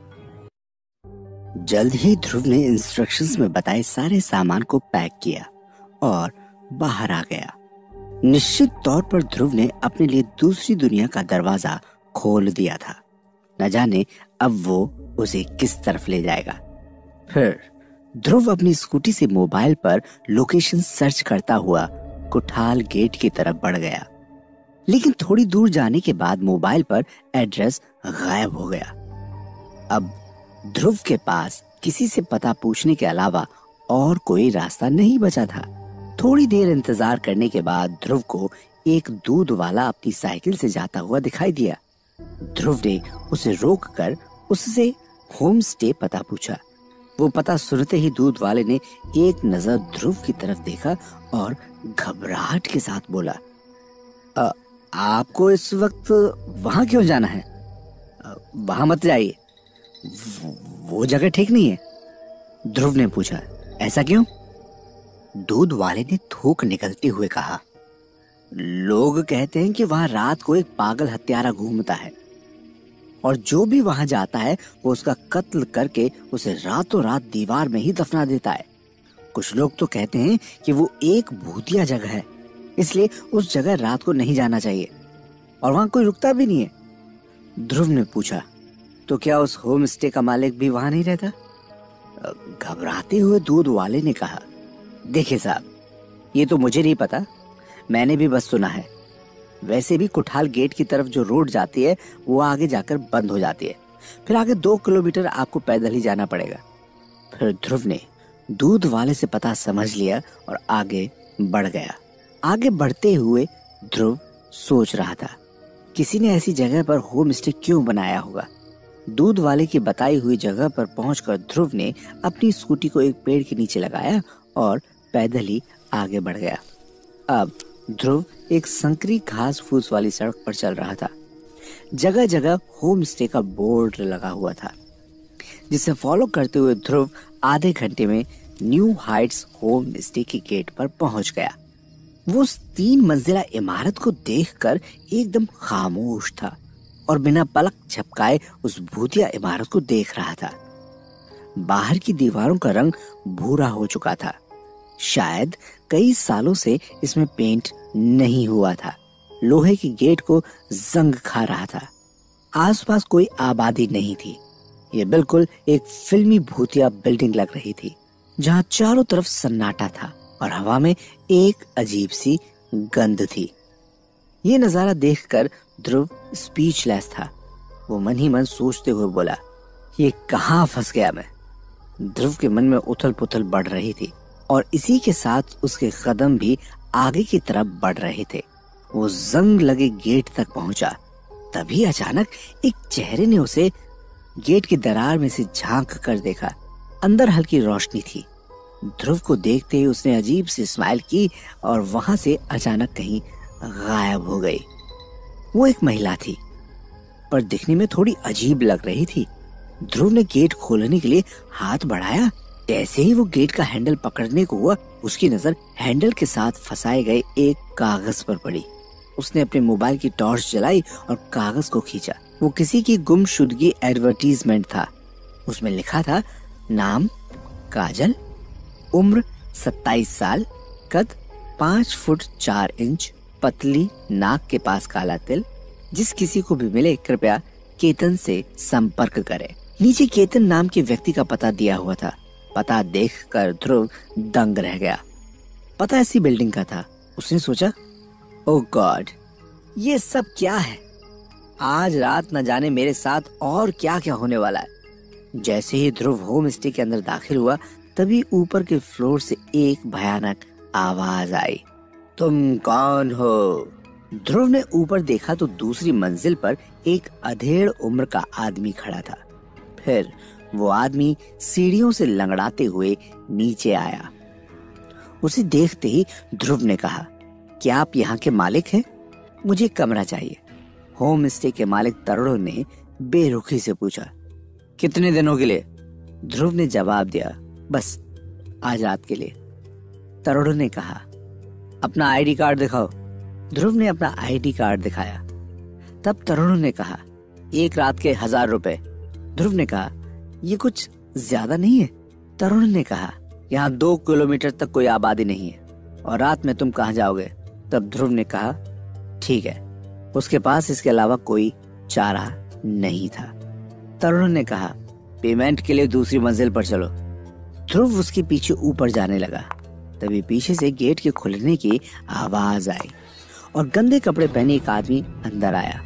जल्द ही ध्रुव ने इंस्ट्रक्शंस में बताए सारे सामान को पैक किया और बाहर आ गया। निश्चित तौर पर ध्रुव ने अपने लिए दूसरी दुनिया का दरवाजा खोल दिया था। न जाने अब वो उसे किस तरफ ले जाएगा। फिर ध्रुव अपनी स्कूटी से मोबाइल पर लोकेशन सर्च करता हुआ कोठाल गेट की तरफ बढ़ गया। लेकिन थोड़ी दूर जाने के बाद मोबाइल पर एड्रेस गायब हो गया। अब ध्रुव के पास किसी से पता पूछने के अलावा और कोई रास्ता नहीं बचा था। थोड़ी देर इंतजार करने के बाद ध्रुव को एक दूध वाला अपनी साइकिल से जाता हुआ दिखाई दिया। ध्रुव ने उसे रोककर उससे होम स्टे पता पूछा। वो पता सुनते ही दूध वाले ने एक नजर ध्रुव की तरफ देखा और घबराहट के साथ बोला, आ, आपको इस वक्त वहां क्यों जाना है? वहां मत जाइए, वो जगह ठीक नहीं है। ध्रुव ने पूछा, ऐसा क्यों? दूध वाले ने थूक निकलते हुए कहा, लोग कहते हैं कि वहां रात को एक पागल हत्यारा घूमता है और जो भी वहां जाता है वो उसका कत्ल करके उसे रातों रात दीवार में ही दफना देता है। कुछ लोग तो कहते हैं कि वो एक भूतिया जगह है, इसलिए उस जगह रात को नहीं जाना चाहिए और वहां कोई रुकता भी नहीं है। ध्रुव ने पूछा, तो क्या उस होम स्टे का मालिक भी वहां नहीं रहता? घबराते हुए दूध वाले ने कहा, देखिए साहब, ये तो मुझे नहीं पता, मैंने भी बस सुना है। वैसे भी कोठाल गेट की तरफ जो रोड जाती है वो आगे जाकर बंद हो जाती है, फिर आगे दो किलोमीटर आपको पैदल ही जाना पड़ेगा। फिर ध्रुव ने दूध वाले से पता समझ लिया और आगे बढ़ गया। आगे बढ़ते हुए ध्रुव सोच रहा था, किसी ने ऐसी जगह पर होम स्टे क्यों बनाया होगा। दूध वाले की बताई हुई जगह पर पहुंचकर ध्रुव ने अपनी स्कूटी को एक पेड़ के नीचे लगाया और पैदल ही आगे बढ़ गया। अब ध्रुव एक संकरी घास फूस वाली सड़क पर चल रहा था। जगह जगह होम स्टे का बोर्ड लगा हुआ था, जिसे फॉलो करते हुए ध्रुव आधे घंटे में न्यू हाइट्स होम स्टे के गेट पर पहुंच गया। वो उस तीन मंजिला इमारत को देखकर एकदम खामोश था और बिना पलक झपकाए उस भूतिया इमारत को देख रहा था। बाहर की दीवारों का रंग भूरा हो चुका था। शायद कई सालों से इसमें पेंट नहीं हुआ था। लोहे के गेट को जंग खा रहा था। आसपास कोई आबादी नहीं थी। ये बिल्कुल एक फिल्मी भूतिया बिल्डिंग लग रही थी, जहां चारों तरफ सन्नाटा था और हवा में एक अजीब सी गंध थी। ये नजारा देखकर ध्रुव स्पीचलेस था। वो मन ही मन सोचते हुए बोला, ये कहाँ फंस गया मैं। ध्रुव के मन में उथल पुथल बढ़ रही थी और इसी के साथ उसके कदम भी आगे की तरफ बढ़ रहे थे। वो जंग लगे गेट तक पहुंचा। तभी अचानक एक चेहरे ने उसे गेट की दरार में से झांक कर देखा। अंदर हल्की रोशनी थी। ध्रुव को देखते ही उसने अजीब सी स्माइल की और वहां से अचानक कहीं गायब हो गई। वो एक महिला थी, पर दिखने में थोड़ी अजीब लग रही थी। ध्रुव ने गेट खोलने के लिए हाथ बढ़ाया। जैसे ही वो गेट का हैंडल पकड़ने को हुआ, उसकी नजर हैंडल के साथ फंसाए गए एक कागज पर पड़ी। उसने अपने मोबाइल की टॉर्च जलाई और कागज को खींचा। वो किसी की गुमशुदगी एडवर्टीजमेंट था। उसमें लिखा था, नाम काजल, उम्र सत्ताईस साल, कद पाँच फुट चार इंच, पतली, नाक के पास काला तिल। जिस किसी को भी मिले कृपया केतन से संपर्क करें। नीचे केतन नाम के व्यक्ति का पता दिया हुआ था। पता देखकर ध्रुव दंग रह गया। पता ऐसी बिल्डिंग का था। उसने सोचा, ओह गॉड, ये सब क्या है। आज रात न जाने मेरे साथ और क्या क्या होने वाला है। जैसे ही ध्रुव होम स्टे के अंदर दाखिल हुआ, तभी ऊपर के फ्लोर से एक भयानक आवाज आई, तुम कौन हो। ध्रुव ने ऊपर देखा तो दूसरी मंजिल पर एक अधेड़ उम्र का आदमी खड़ा था। फिर वो आदमी सीढ़ियों से लंगड़ाते हुए नीचे आया। उसे देखते ही ध्रुव ने कहा, क्या आप यहाँ के मालिक हैं? मुझे कमरा चाहिए। होम स्टे के मालिक तरुण ने बेरुखी से पूछा, कितने दिनों के लिए? ध्रुव ने जवाब दिया, बस आज रात के लिए। तरुण ने कहा, अपना आईडी कार्ड दिखाओ। ध्रुव ने अपना आईडी कार्ड दिखाया। तब तरुण ने कहा, एक रात के हजार रुपए। ध्रुव ने कहा, ये कुछ ज्यादा नहीं है? तरुण ने कहा, यहाँ दो किलोमीटर तक कोई आबादी नहीं है और रात में तुम कहाँ जाओगे? तब ध्रुव ने कहा, ठीक है। उसके पास इसके अलावा कोई चारा नहीं था। तरुण ने कहा, पेमेंट के लिए दूसरी मंजिल पर चलो। ध्रुव उसके पीछे ऊपर जाने लगा। तभी पीछे से गेट के खुलने की आवाज आई और गंदे कपड़े पहने एक आदमी अंदर आया।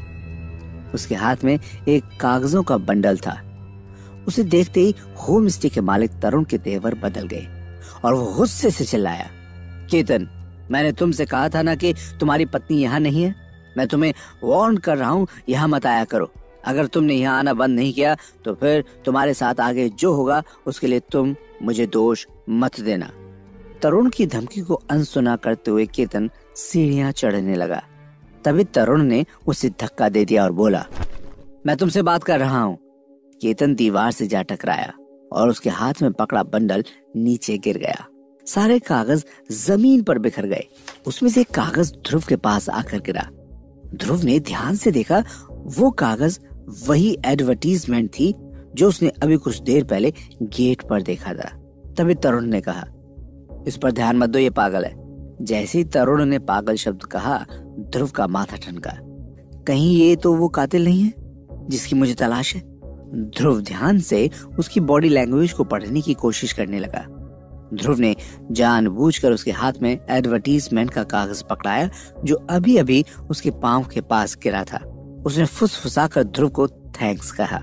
उसके हाथ में एक कागजों का बंडल था। उसे देखते ही होम स्टे के मालिक तरुण के तेवर बदल गए और वो गुस्से से चिल्लाया, केतन, मैंने तुमसे कहा था ना कि तुम्हारी पत्नी यहाँ नहीं है। मैं तुम्हें वार्न कर रहा हूँ, यहाँ मत आया करो। अगर तुमने यहाँ आना बंद नहीं किया तो फिर तुम्हारे साथ आगे जो होगा उसके लिए तुम मुझे दोष मत देना। तरुण की धमकी को अनसुना करते हुए केतन सीढ़ियां चढ़ने लगा। तभी तरुण ने उसे धक्का दे दिया और बोला, मैं तुमसे बात कर रहा हूँ। केतन दीवार से जा टकराया और उसके हाथ में पकड़ा बंडल नीचे गिर गया। सारे कागज जमीन पर बिखर गए। उसमें से एक कागज ध्रुव के पास आकर गिरा। ध्रुव ने ध्यान से देखा, वो कागज वही एडवर्टीजमेंट थी जो उसने अभी कुछ देर पहले गेट पर देखा था। तभी तरुण ने कहा, इस पर ध्यान मत दो, ये पागल है। जैसे ही तरुण ने पागल शब्द कहा, ध्रुव का माथा ठनका। कहीं ये तो वो कातिल नहीं है जिसकी मुझे तलाश है। ध्रुव ध्यान से उसकी बॉडी लैंग्वेज को पढ़ने की कोशिश करने लगा। ध्रुव ने जानबूझकर उसके हाथ में एडवर्टीजमेंट का कागज पकड़ाया जो अभी अभी उसके पांव के पास गिरा था। उसने फुसफुसाकर ध्रुव को थैंक्स कहा।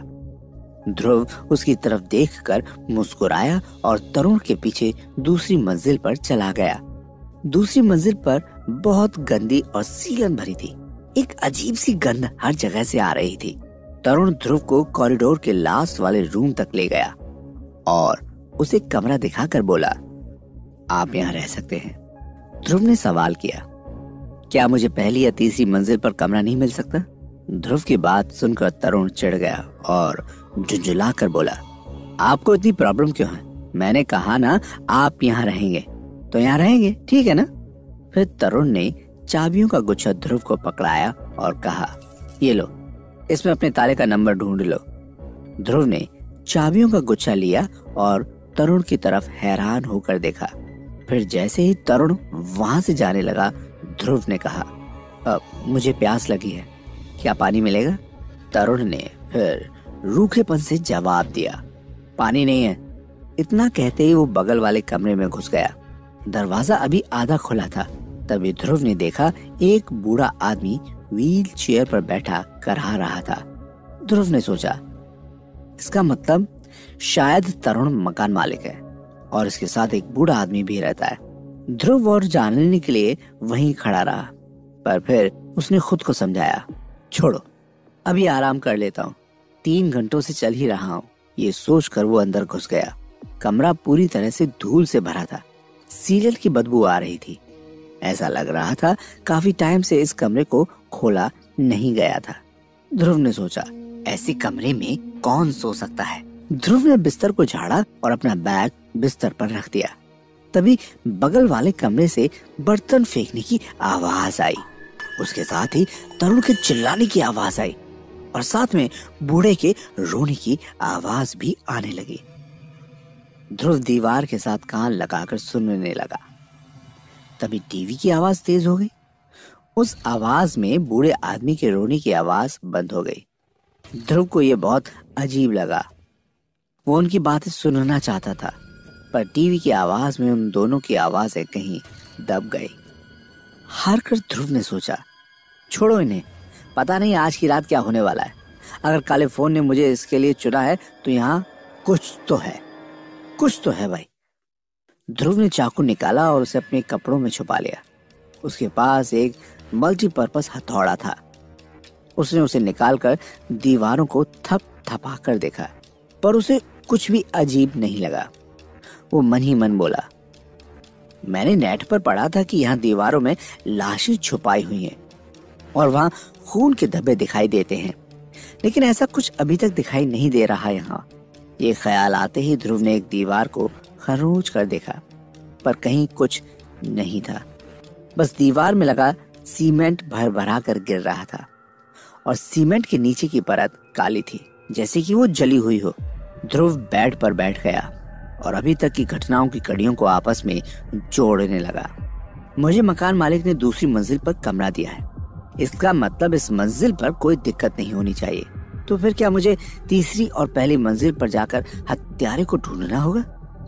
ध्रुव उसकी तरफ देखकर मुस्कुराया और तरुण के पीछे दूसरी मंजिल पर चला गया। दूसरी मंजिल पर बहुत गंदी और सीलन भरी थी। एक अजीब सी गंध हर जगह से आ रही थी। तरुण ध्रुव को कॉरिडोर के लास्ट वाले रूम तक ले गया और उसे कमरा दिखाकर बोला, आप यहाँ रह सकते हैं। ध्रुव ने सवाल किया, क्या मुझे पहली या तीसरी मंजिल पर कमरा नहीं मिल सकता? ध्रुव की बात सुनकर तरुण चिढ़ गया और झुंझुलाकर बोला, आपको इतनी प्रॉब्लम क्यों है? मैंने कहा ना आप यहाँ रहेंगे तो यहाँ रहेंगे, ठीक है ना? फिर तरुण ने चाबियों का गुच्छा ध्रुव को पकड़ाया और कहा, ये लो, इसमें अपने ताले का नंबर ढूंढ लो। ध्रुव ने चाबियों का गुच्छा लिया और तरुण की तरफ हैरान होकर देखा। फिर जैसे ही तरुण वहां से जाने लगा, ध्रुव ने कहा, अब मुझे प्यास लगी है, क्या पानी मिलेगा? तरुण ने फिर रूखेपन से जवाब दिया, पानी नहीं है। इतना कहते ही वो बगल वाले कमरे में घुस गया। दरवाजा अभी आधा खुला था, तभी ध्रुव ने देखा एक बूढ़ा आदमी व्हील चेयर पर बैठा करहा रहा था। ध्रुव ने सोचा, इसका मतलब शायद तरुण मकान मालिक है और इसके साथ एक बूढ़ा आदमी भी रहता है। ध्रुव और जानने के लिए वहीं खड़ा रहा, पर फिर उसने खुद को समझाया, छोड़ो, अभी आराम कर लेता हूँ, तीन घंटों से चल ही रहा हूँ। ये सोचकर वो अंदर घुस गया। कमरा पूरी तरह से धूल से भरा था, सीरियल की बदबू आ रही थी। ऐसा लग रहा था काफी टाइम से इस कमरे को खोला नहीं गया था। ध्रुव ने सोचा, ऐसे कमरे में कौन सो सकता है। ध्रुव ने बिस्तर को झाड़ा और अपना बैग बिस्तर पर रख दिया। तभी बगल वाले कमरे से बर्तन फेंकने की आवाज आई। उसके साथ ही तरुण के चिल्लाने की आवाज आई और साथ में बूढ़े के रोने की आवाज भी आने लगी। ध्रुव दीवार के साथ कान लगाकर सुनने लगा। तभी टीवी की आवाज तेज हो गई। उस आवाज में बूढ़े आदमी के रोने की आवाज बंद हो गई। ध्रुव को यह बहुत अजीब लगा। वो उनकी बातें सुनना चाहता था, पर टीवी की आवाज में उन दोनों की आवाजें कहीं दब गई। हार कर ध्रुव ने सोचा, छोड़ो इन्हें, पता नहीं आज की रात क्या होने वाला है। अगर काले फोन ने मुझे इसके लिए चुना है तो यहाँ कुछ तो है, कुछ तो है भाई। ध्रुव ने चाकू निकाला और उसे अपने कपड़ों में छुपा लिया। उसके पास एक मल्टीपर्पज हथौड़ा था। उसने उसे निकालकर दीवारों को थप थपा कर देखा, पर उसे कुछ भी अजीब नहीं लगा। वो मन ही मन बोला, मैंने नेट पर पढ़ा था कि यहाँ दीवारों में लाशें छुपाई हुई हैं और वहाँ खून के धब्बे दिखाई देते हैं, लेकिन ऐसा कुछ अभी तक दिखाई नहीं दे रहा यहाँ। ये ख्याल आते ही ध्रुव ने एक दीवार को खरोंच कर देखा, पर कहीं कुछ नहीं था। बस दीवार में लगा सीमेंट भर भरा कर गिर रहा था और सीमेंट के नीचे की परत काली थी, जैसे कि वो जली हुई हो। ध्रुव बेड पर बैठ गया और अभी तक की घटनाओं की कड़ियों को आपस में जोड़ने लगा। मुझे मकान मालिक ने दूसरी मंजिल पर कमरा दिया है, इसका मतलब इस मंजिल पर कोई दिक्कत नहीं होनी चाहिए। तो फिर क्या मुझे तीसरी और पहली मंजिल पर जाकर हत्यारे को ढूंढना होगा?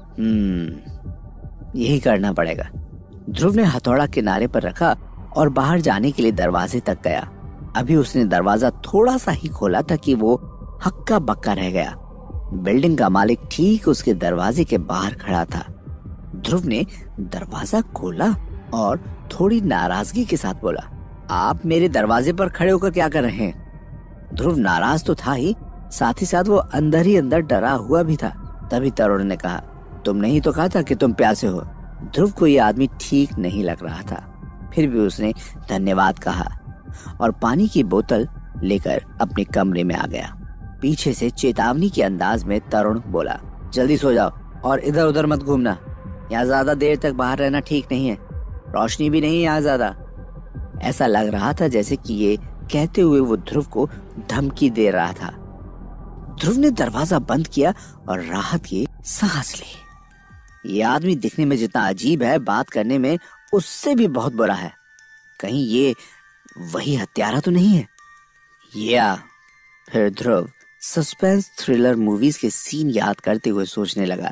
हम्म यही करना पड़ेगा। ध्रुव ने हथौड़ा किनारे पर रखा और बाहर जाने के लिए दरवाजे तक गया। अभी उसने दरवाजा थोड़ा सा ही खोला था कि वो हक्का बक्का रह गया। बिल्डिंग का मालिक ठीक उसके दरवाजे के बाहर खड़ा था। ध्रुव ने दरवाजा खोला और थोड़ी नाराजगी के साथ बोला, आप मेरे दरवाजे पर खड़े होकर क्या कर रहे हैं? ध्रुव नाराज तो था ही, साथ ही साथ वो अंदर ही अंदर डरा हुआ भी था। तभी तरुण ने कहा, तुमने ही तो कहा था कि तुम प्यासे हो। ध्रुव को ये आदमी ठीक नहीं लग रहा था, फिर भी उसने धन्यवाद कहा और पानी की बोतल लेकर अपने कमरे में आ गया। पीछे से चेतावनी के अंदाज में तरुण बोला, जल्दी सो जाओ और इधर उधर मत घूमना। यहाँ ज्यादा देर तक बाहर रहना ठीक नहीं है, रोशनी भी नहीं है यहाँ ज्यादा। ऐसा लग रहा था जैसे कि ये कहते हुए वो ध्रुव को धमकी दे रहा था। ध्रुव ने दरवाजा बंद किया और राहत की सांस ली। ये आदमी दिखने में जितना अजीब है, बात करने में उससे भी बहुत बुरा है। कहीं ये वही हत्यारा तो नहीं है? या फिर ध्रुव सस्पेंस थ्रिलर मूवीज के सीन याद करते हुए सोचने लगा,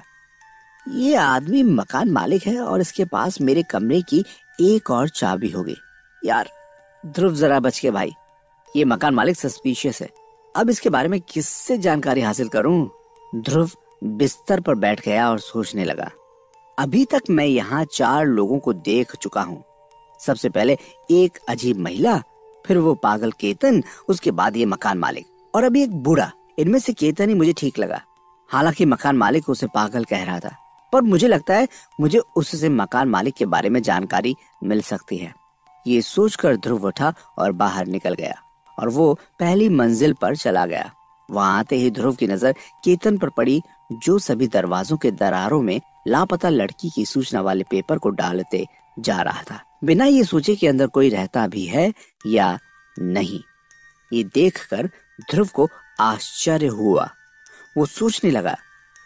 ये आदमी मकान मालिक है और इसके पास मेरे कमरे की एक और चाबी होगी। यार ध्रुव जरा बच के भाई, ये मकान मालिक सस्पिशियस है। अब इसके बारे में किससे जानकारी हासिल करूं? ध्रुव बिस्तर पर बैठ गया और सोचने लगा, अभी तक मैं यहाँ चार लोगों को देख चुका हूँ। सबसे पहले एक अजीब महिला, फिर वो पागल केतन, उसके बाद ये मकान मालिक और अभी एक बूढ़ा। इनमें से केतन ही मुझे ठीक लगा। हालांकि मकान मालिक उसे पागल कह रहा था, पर मुझे लगता है मुझे उससे मकान मालिक के बारे में जानकारी मिल सकती है। ये सोचकर ध्रुव उठा और बाहर निकल गया और वो पहली मंजिल पर चला गया। वहां आते ही ध्रुव की नजर केतन पर पड़ी, जो सभी दरवाजों के दरारों में लापता लड़की की सूचना वाले पेपर को डालते जा रहा था, बिना ये सोचे कि अंदर कोई रहता भी है या नहीं। ये देखकर ध्रुव को आश्चर्य हुआ। वो सोचने लगा,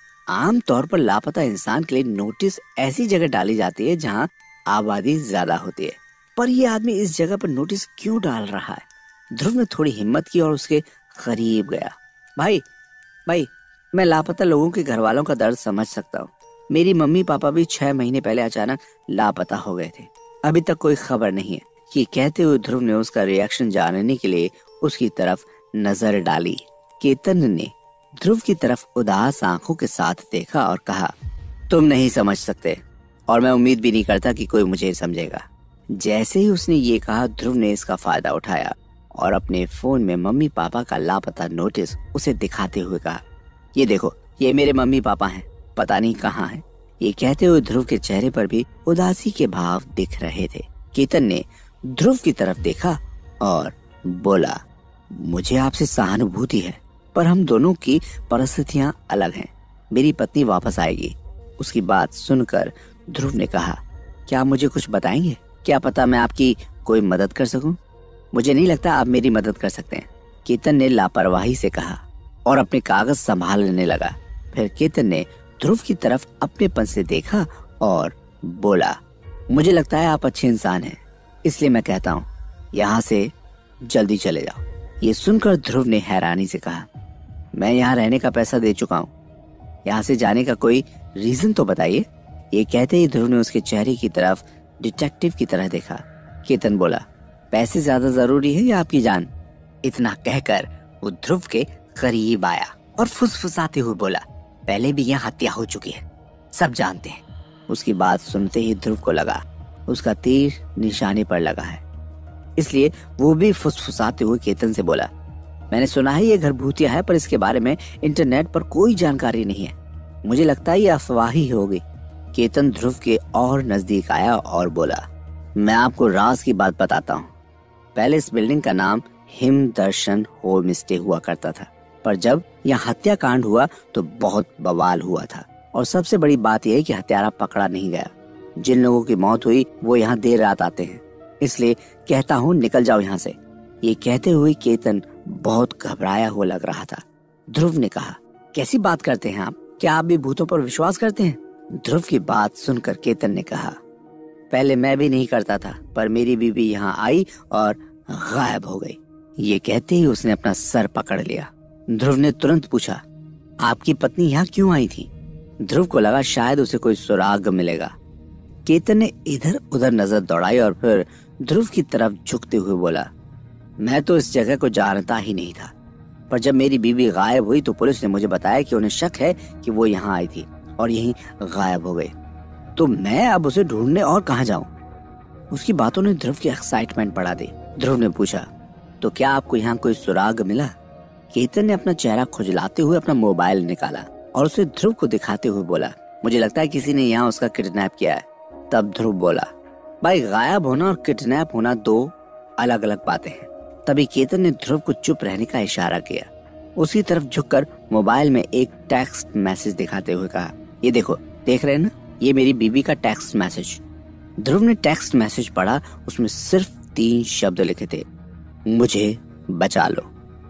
आमतौर पर लापता इंसान के लिए नोटिस ऐसी जगह डाली जाती है जहां आबादी ज्यादा होती है, पर ये आदमी इस जगह पर नोटिस क्यों डाल रहा है? ध्रुव ने थोड़ी हिम्मत की और उसके करीब गया। भाई भाई मैं लापता लोगों के घर वालों का दर्द समझ सकता हूँ। मेरी मम्मी पापा भी छह महीने पहले अचानक लापता हो गए थे, अभी तक कोई खबर नहीं है। ये कहते हुए ध्रुव ने उसका रिएक्शन जानने के लिए उसकी तरफ नजर डाली। केतन ने ध्रुव की तरफ उदास आंखों के साथ देखा और कहा, तुम नहीं समझ सकते और मैं उम्मीद भी नहीं करता कि कोई मुझे समझेगा। जैसे ही उसने ये कहा, ध्रुव ने इसका फायदा उठाया और अपने फोन में मम्मी पापा का लापता नोटिस उसे दिखाते हुए कहा, ये देखो, ये मेरे मम्मी पापा हैं, पता नहीं कहाँ हैं। ये कहते हुए ध्रुव के चेहरे पर भी उदासी के भाव दिख रहे थे। केतन ने ध्रुव की तरफ देखा और बोला, मुझे आपसे सहानुभूति है, पर हम दोनों की परिस्थितियां अलग हैं। मेरी पत्नी वापस आएगी। उसकी बात सुनकर ध्रुव ने कहा, क्या आप मुझे कुछ बताएंगे? क्या पता मैं आपकी कोई मदद कर सकूं? मुझे नहीं लगता आप मेरी मदद कर सकते हैं, केतन ने लापरवाही से कहा और अपने कागज संभालने लगा। फिर केतन ने ध्रुव की तरफ अपनेपन से देखा और बोला, मुझे लगता है आप अच्छे इंसान हैं, इसलिए मैं कहता हूँ यहाँ से जल्दी चले जाओ। ये सुनकर ध्रुव ने हैरानी से कहा, मैं यहाँ रहने का पैसा दे चुका हूँ, यहाँ से जाने का कोई रीजन तो बताइए। ये कहते ही ध्रुव ने उसके चेहरे की तरफ डिटेक्टिव की तरह देखा। केतन बोला, पैसे ज्यादा जरूरी है या आपकी जान? इतना कहकर वो ध्रुव के करीब आया और फुसफुसाते हुए बोला, पहले भी यहाँ हत्या हो चुकी है, सब जानते हैं। उसकी बात सुनते ही ध्रुव को लगा उसका तीर निशाने पर लगा है, इसलिए वो भी फुसफुसाते हुए केतन से बोला, मैंने सुना है ये घर भूतिया है, पर इसके बारे में इंटरनेट पर कोई जानकारी नहीं है। मुझे लगता है ये अफवाह ही होगी। केतन ध्रुव के और नजदीक आया और बोला, मैं आपको राज की बात बताता हूँ। पहले इस बिल्डिंग का नाम हिम दर्शन होम स्टे हुआ करता था, पर जब यहाँ हत्याकांड हुआ तो बहुत बवाल हुआ था। और सबसे बड़ी बात यह है कि हत्यारा पकड़ा नहीं गया। जिन लोगों की मौत हुई वो यहाँ देर रात आते हैं, इसलिए कहता हूँ निकल जाओ यहाँ से। ये कहते हुए केतन बहुत घबराया हुआ लग रहा था। ध्रुव ने कहा, कैसी बात करते हैं आप? क्या आप भी भूतों पर विश्वास करते हैं? ध्रुव की बात सुनकर केतन ने कहा, पहले मैं भी नहीं करता था, पर मेरी बीवी यहाँ आई और गायब हो गई। ये कहते ही उसने अपना सर पकड़ लिया। ध्रुव ने तुरंत पूछा, आपकी पत्नी यहाँ क्यों आई थी? ध्रुव को लगा शायद उसे कोई सुराग मिलेगा। केतन ने इधर उधर नजर दौड़ाई और फिर ध्रुव की तरफ झुकते हुए बोला, मैं तो इस जगह को जानता ही नहीं था, पर जब मेरी बीवी गायब हुई तो पुलिस ने मुझे बताया कि उन्हें शक है कि वो यहाँ आई थी और यहीं गायब हो गई। तो मैं अब उसे ढूंढने और कहाँ जाऊं? उसकी बातों ने ध्रुव की एक्साइटमेंट बढ़ा दी। ध्रुव ने पूछा, तो क्या आपको यहाँ कोई सुराग मिला? केतन ने अपना चेहरा खुजलाते हुए अपना मोबाइल निकाला और उसे ध्रुव को दिखाते हुए बोला, मुझे लगता है किसी ने यहाँ उसका किडनैप किया है। तब ध्रुव बोला, भाई गायब होना और किडनैप होना दो अलग अलग बातें हैं। तभी केतन ने ध्रुव को चुप रहने का इशारा किया। उसकी तरफ झुककर मोबाइल में एक टेक्स्ट मैसेज दिखाते हुए कहा, ये देखो, देख रहे हैं ना, ये मेरी बीवी का टेक्स्ट मैसेज। ध्रुव ने टेक्स्ट मैसेज पढ़ा। उसमें सिर्फ तीन शब्द लिखे थे, मुझे बचा लो।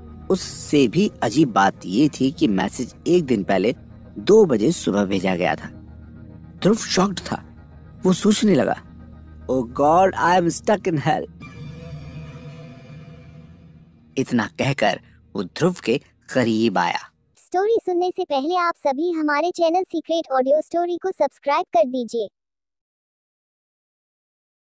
उससे भी अजीब बात ये थी कि मैसेज एक दिन पहले दो बजे सुबह भेजा गया था। ध्रुव शॉक्ड था। वो सोचने लगा, oh god, I am stuck in hell. इतना कहकर वो ध्रुव के करीब आया। स्टोरी सुनने से पहले आप सभी हमारे चैनल सीक्रेट ऑडियो स्टोरी को सब्सक्राइब कर दीजिए।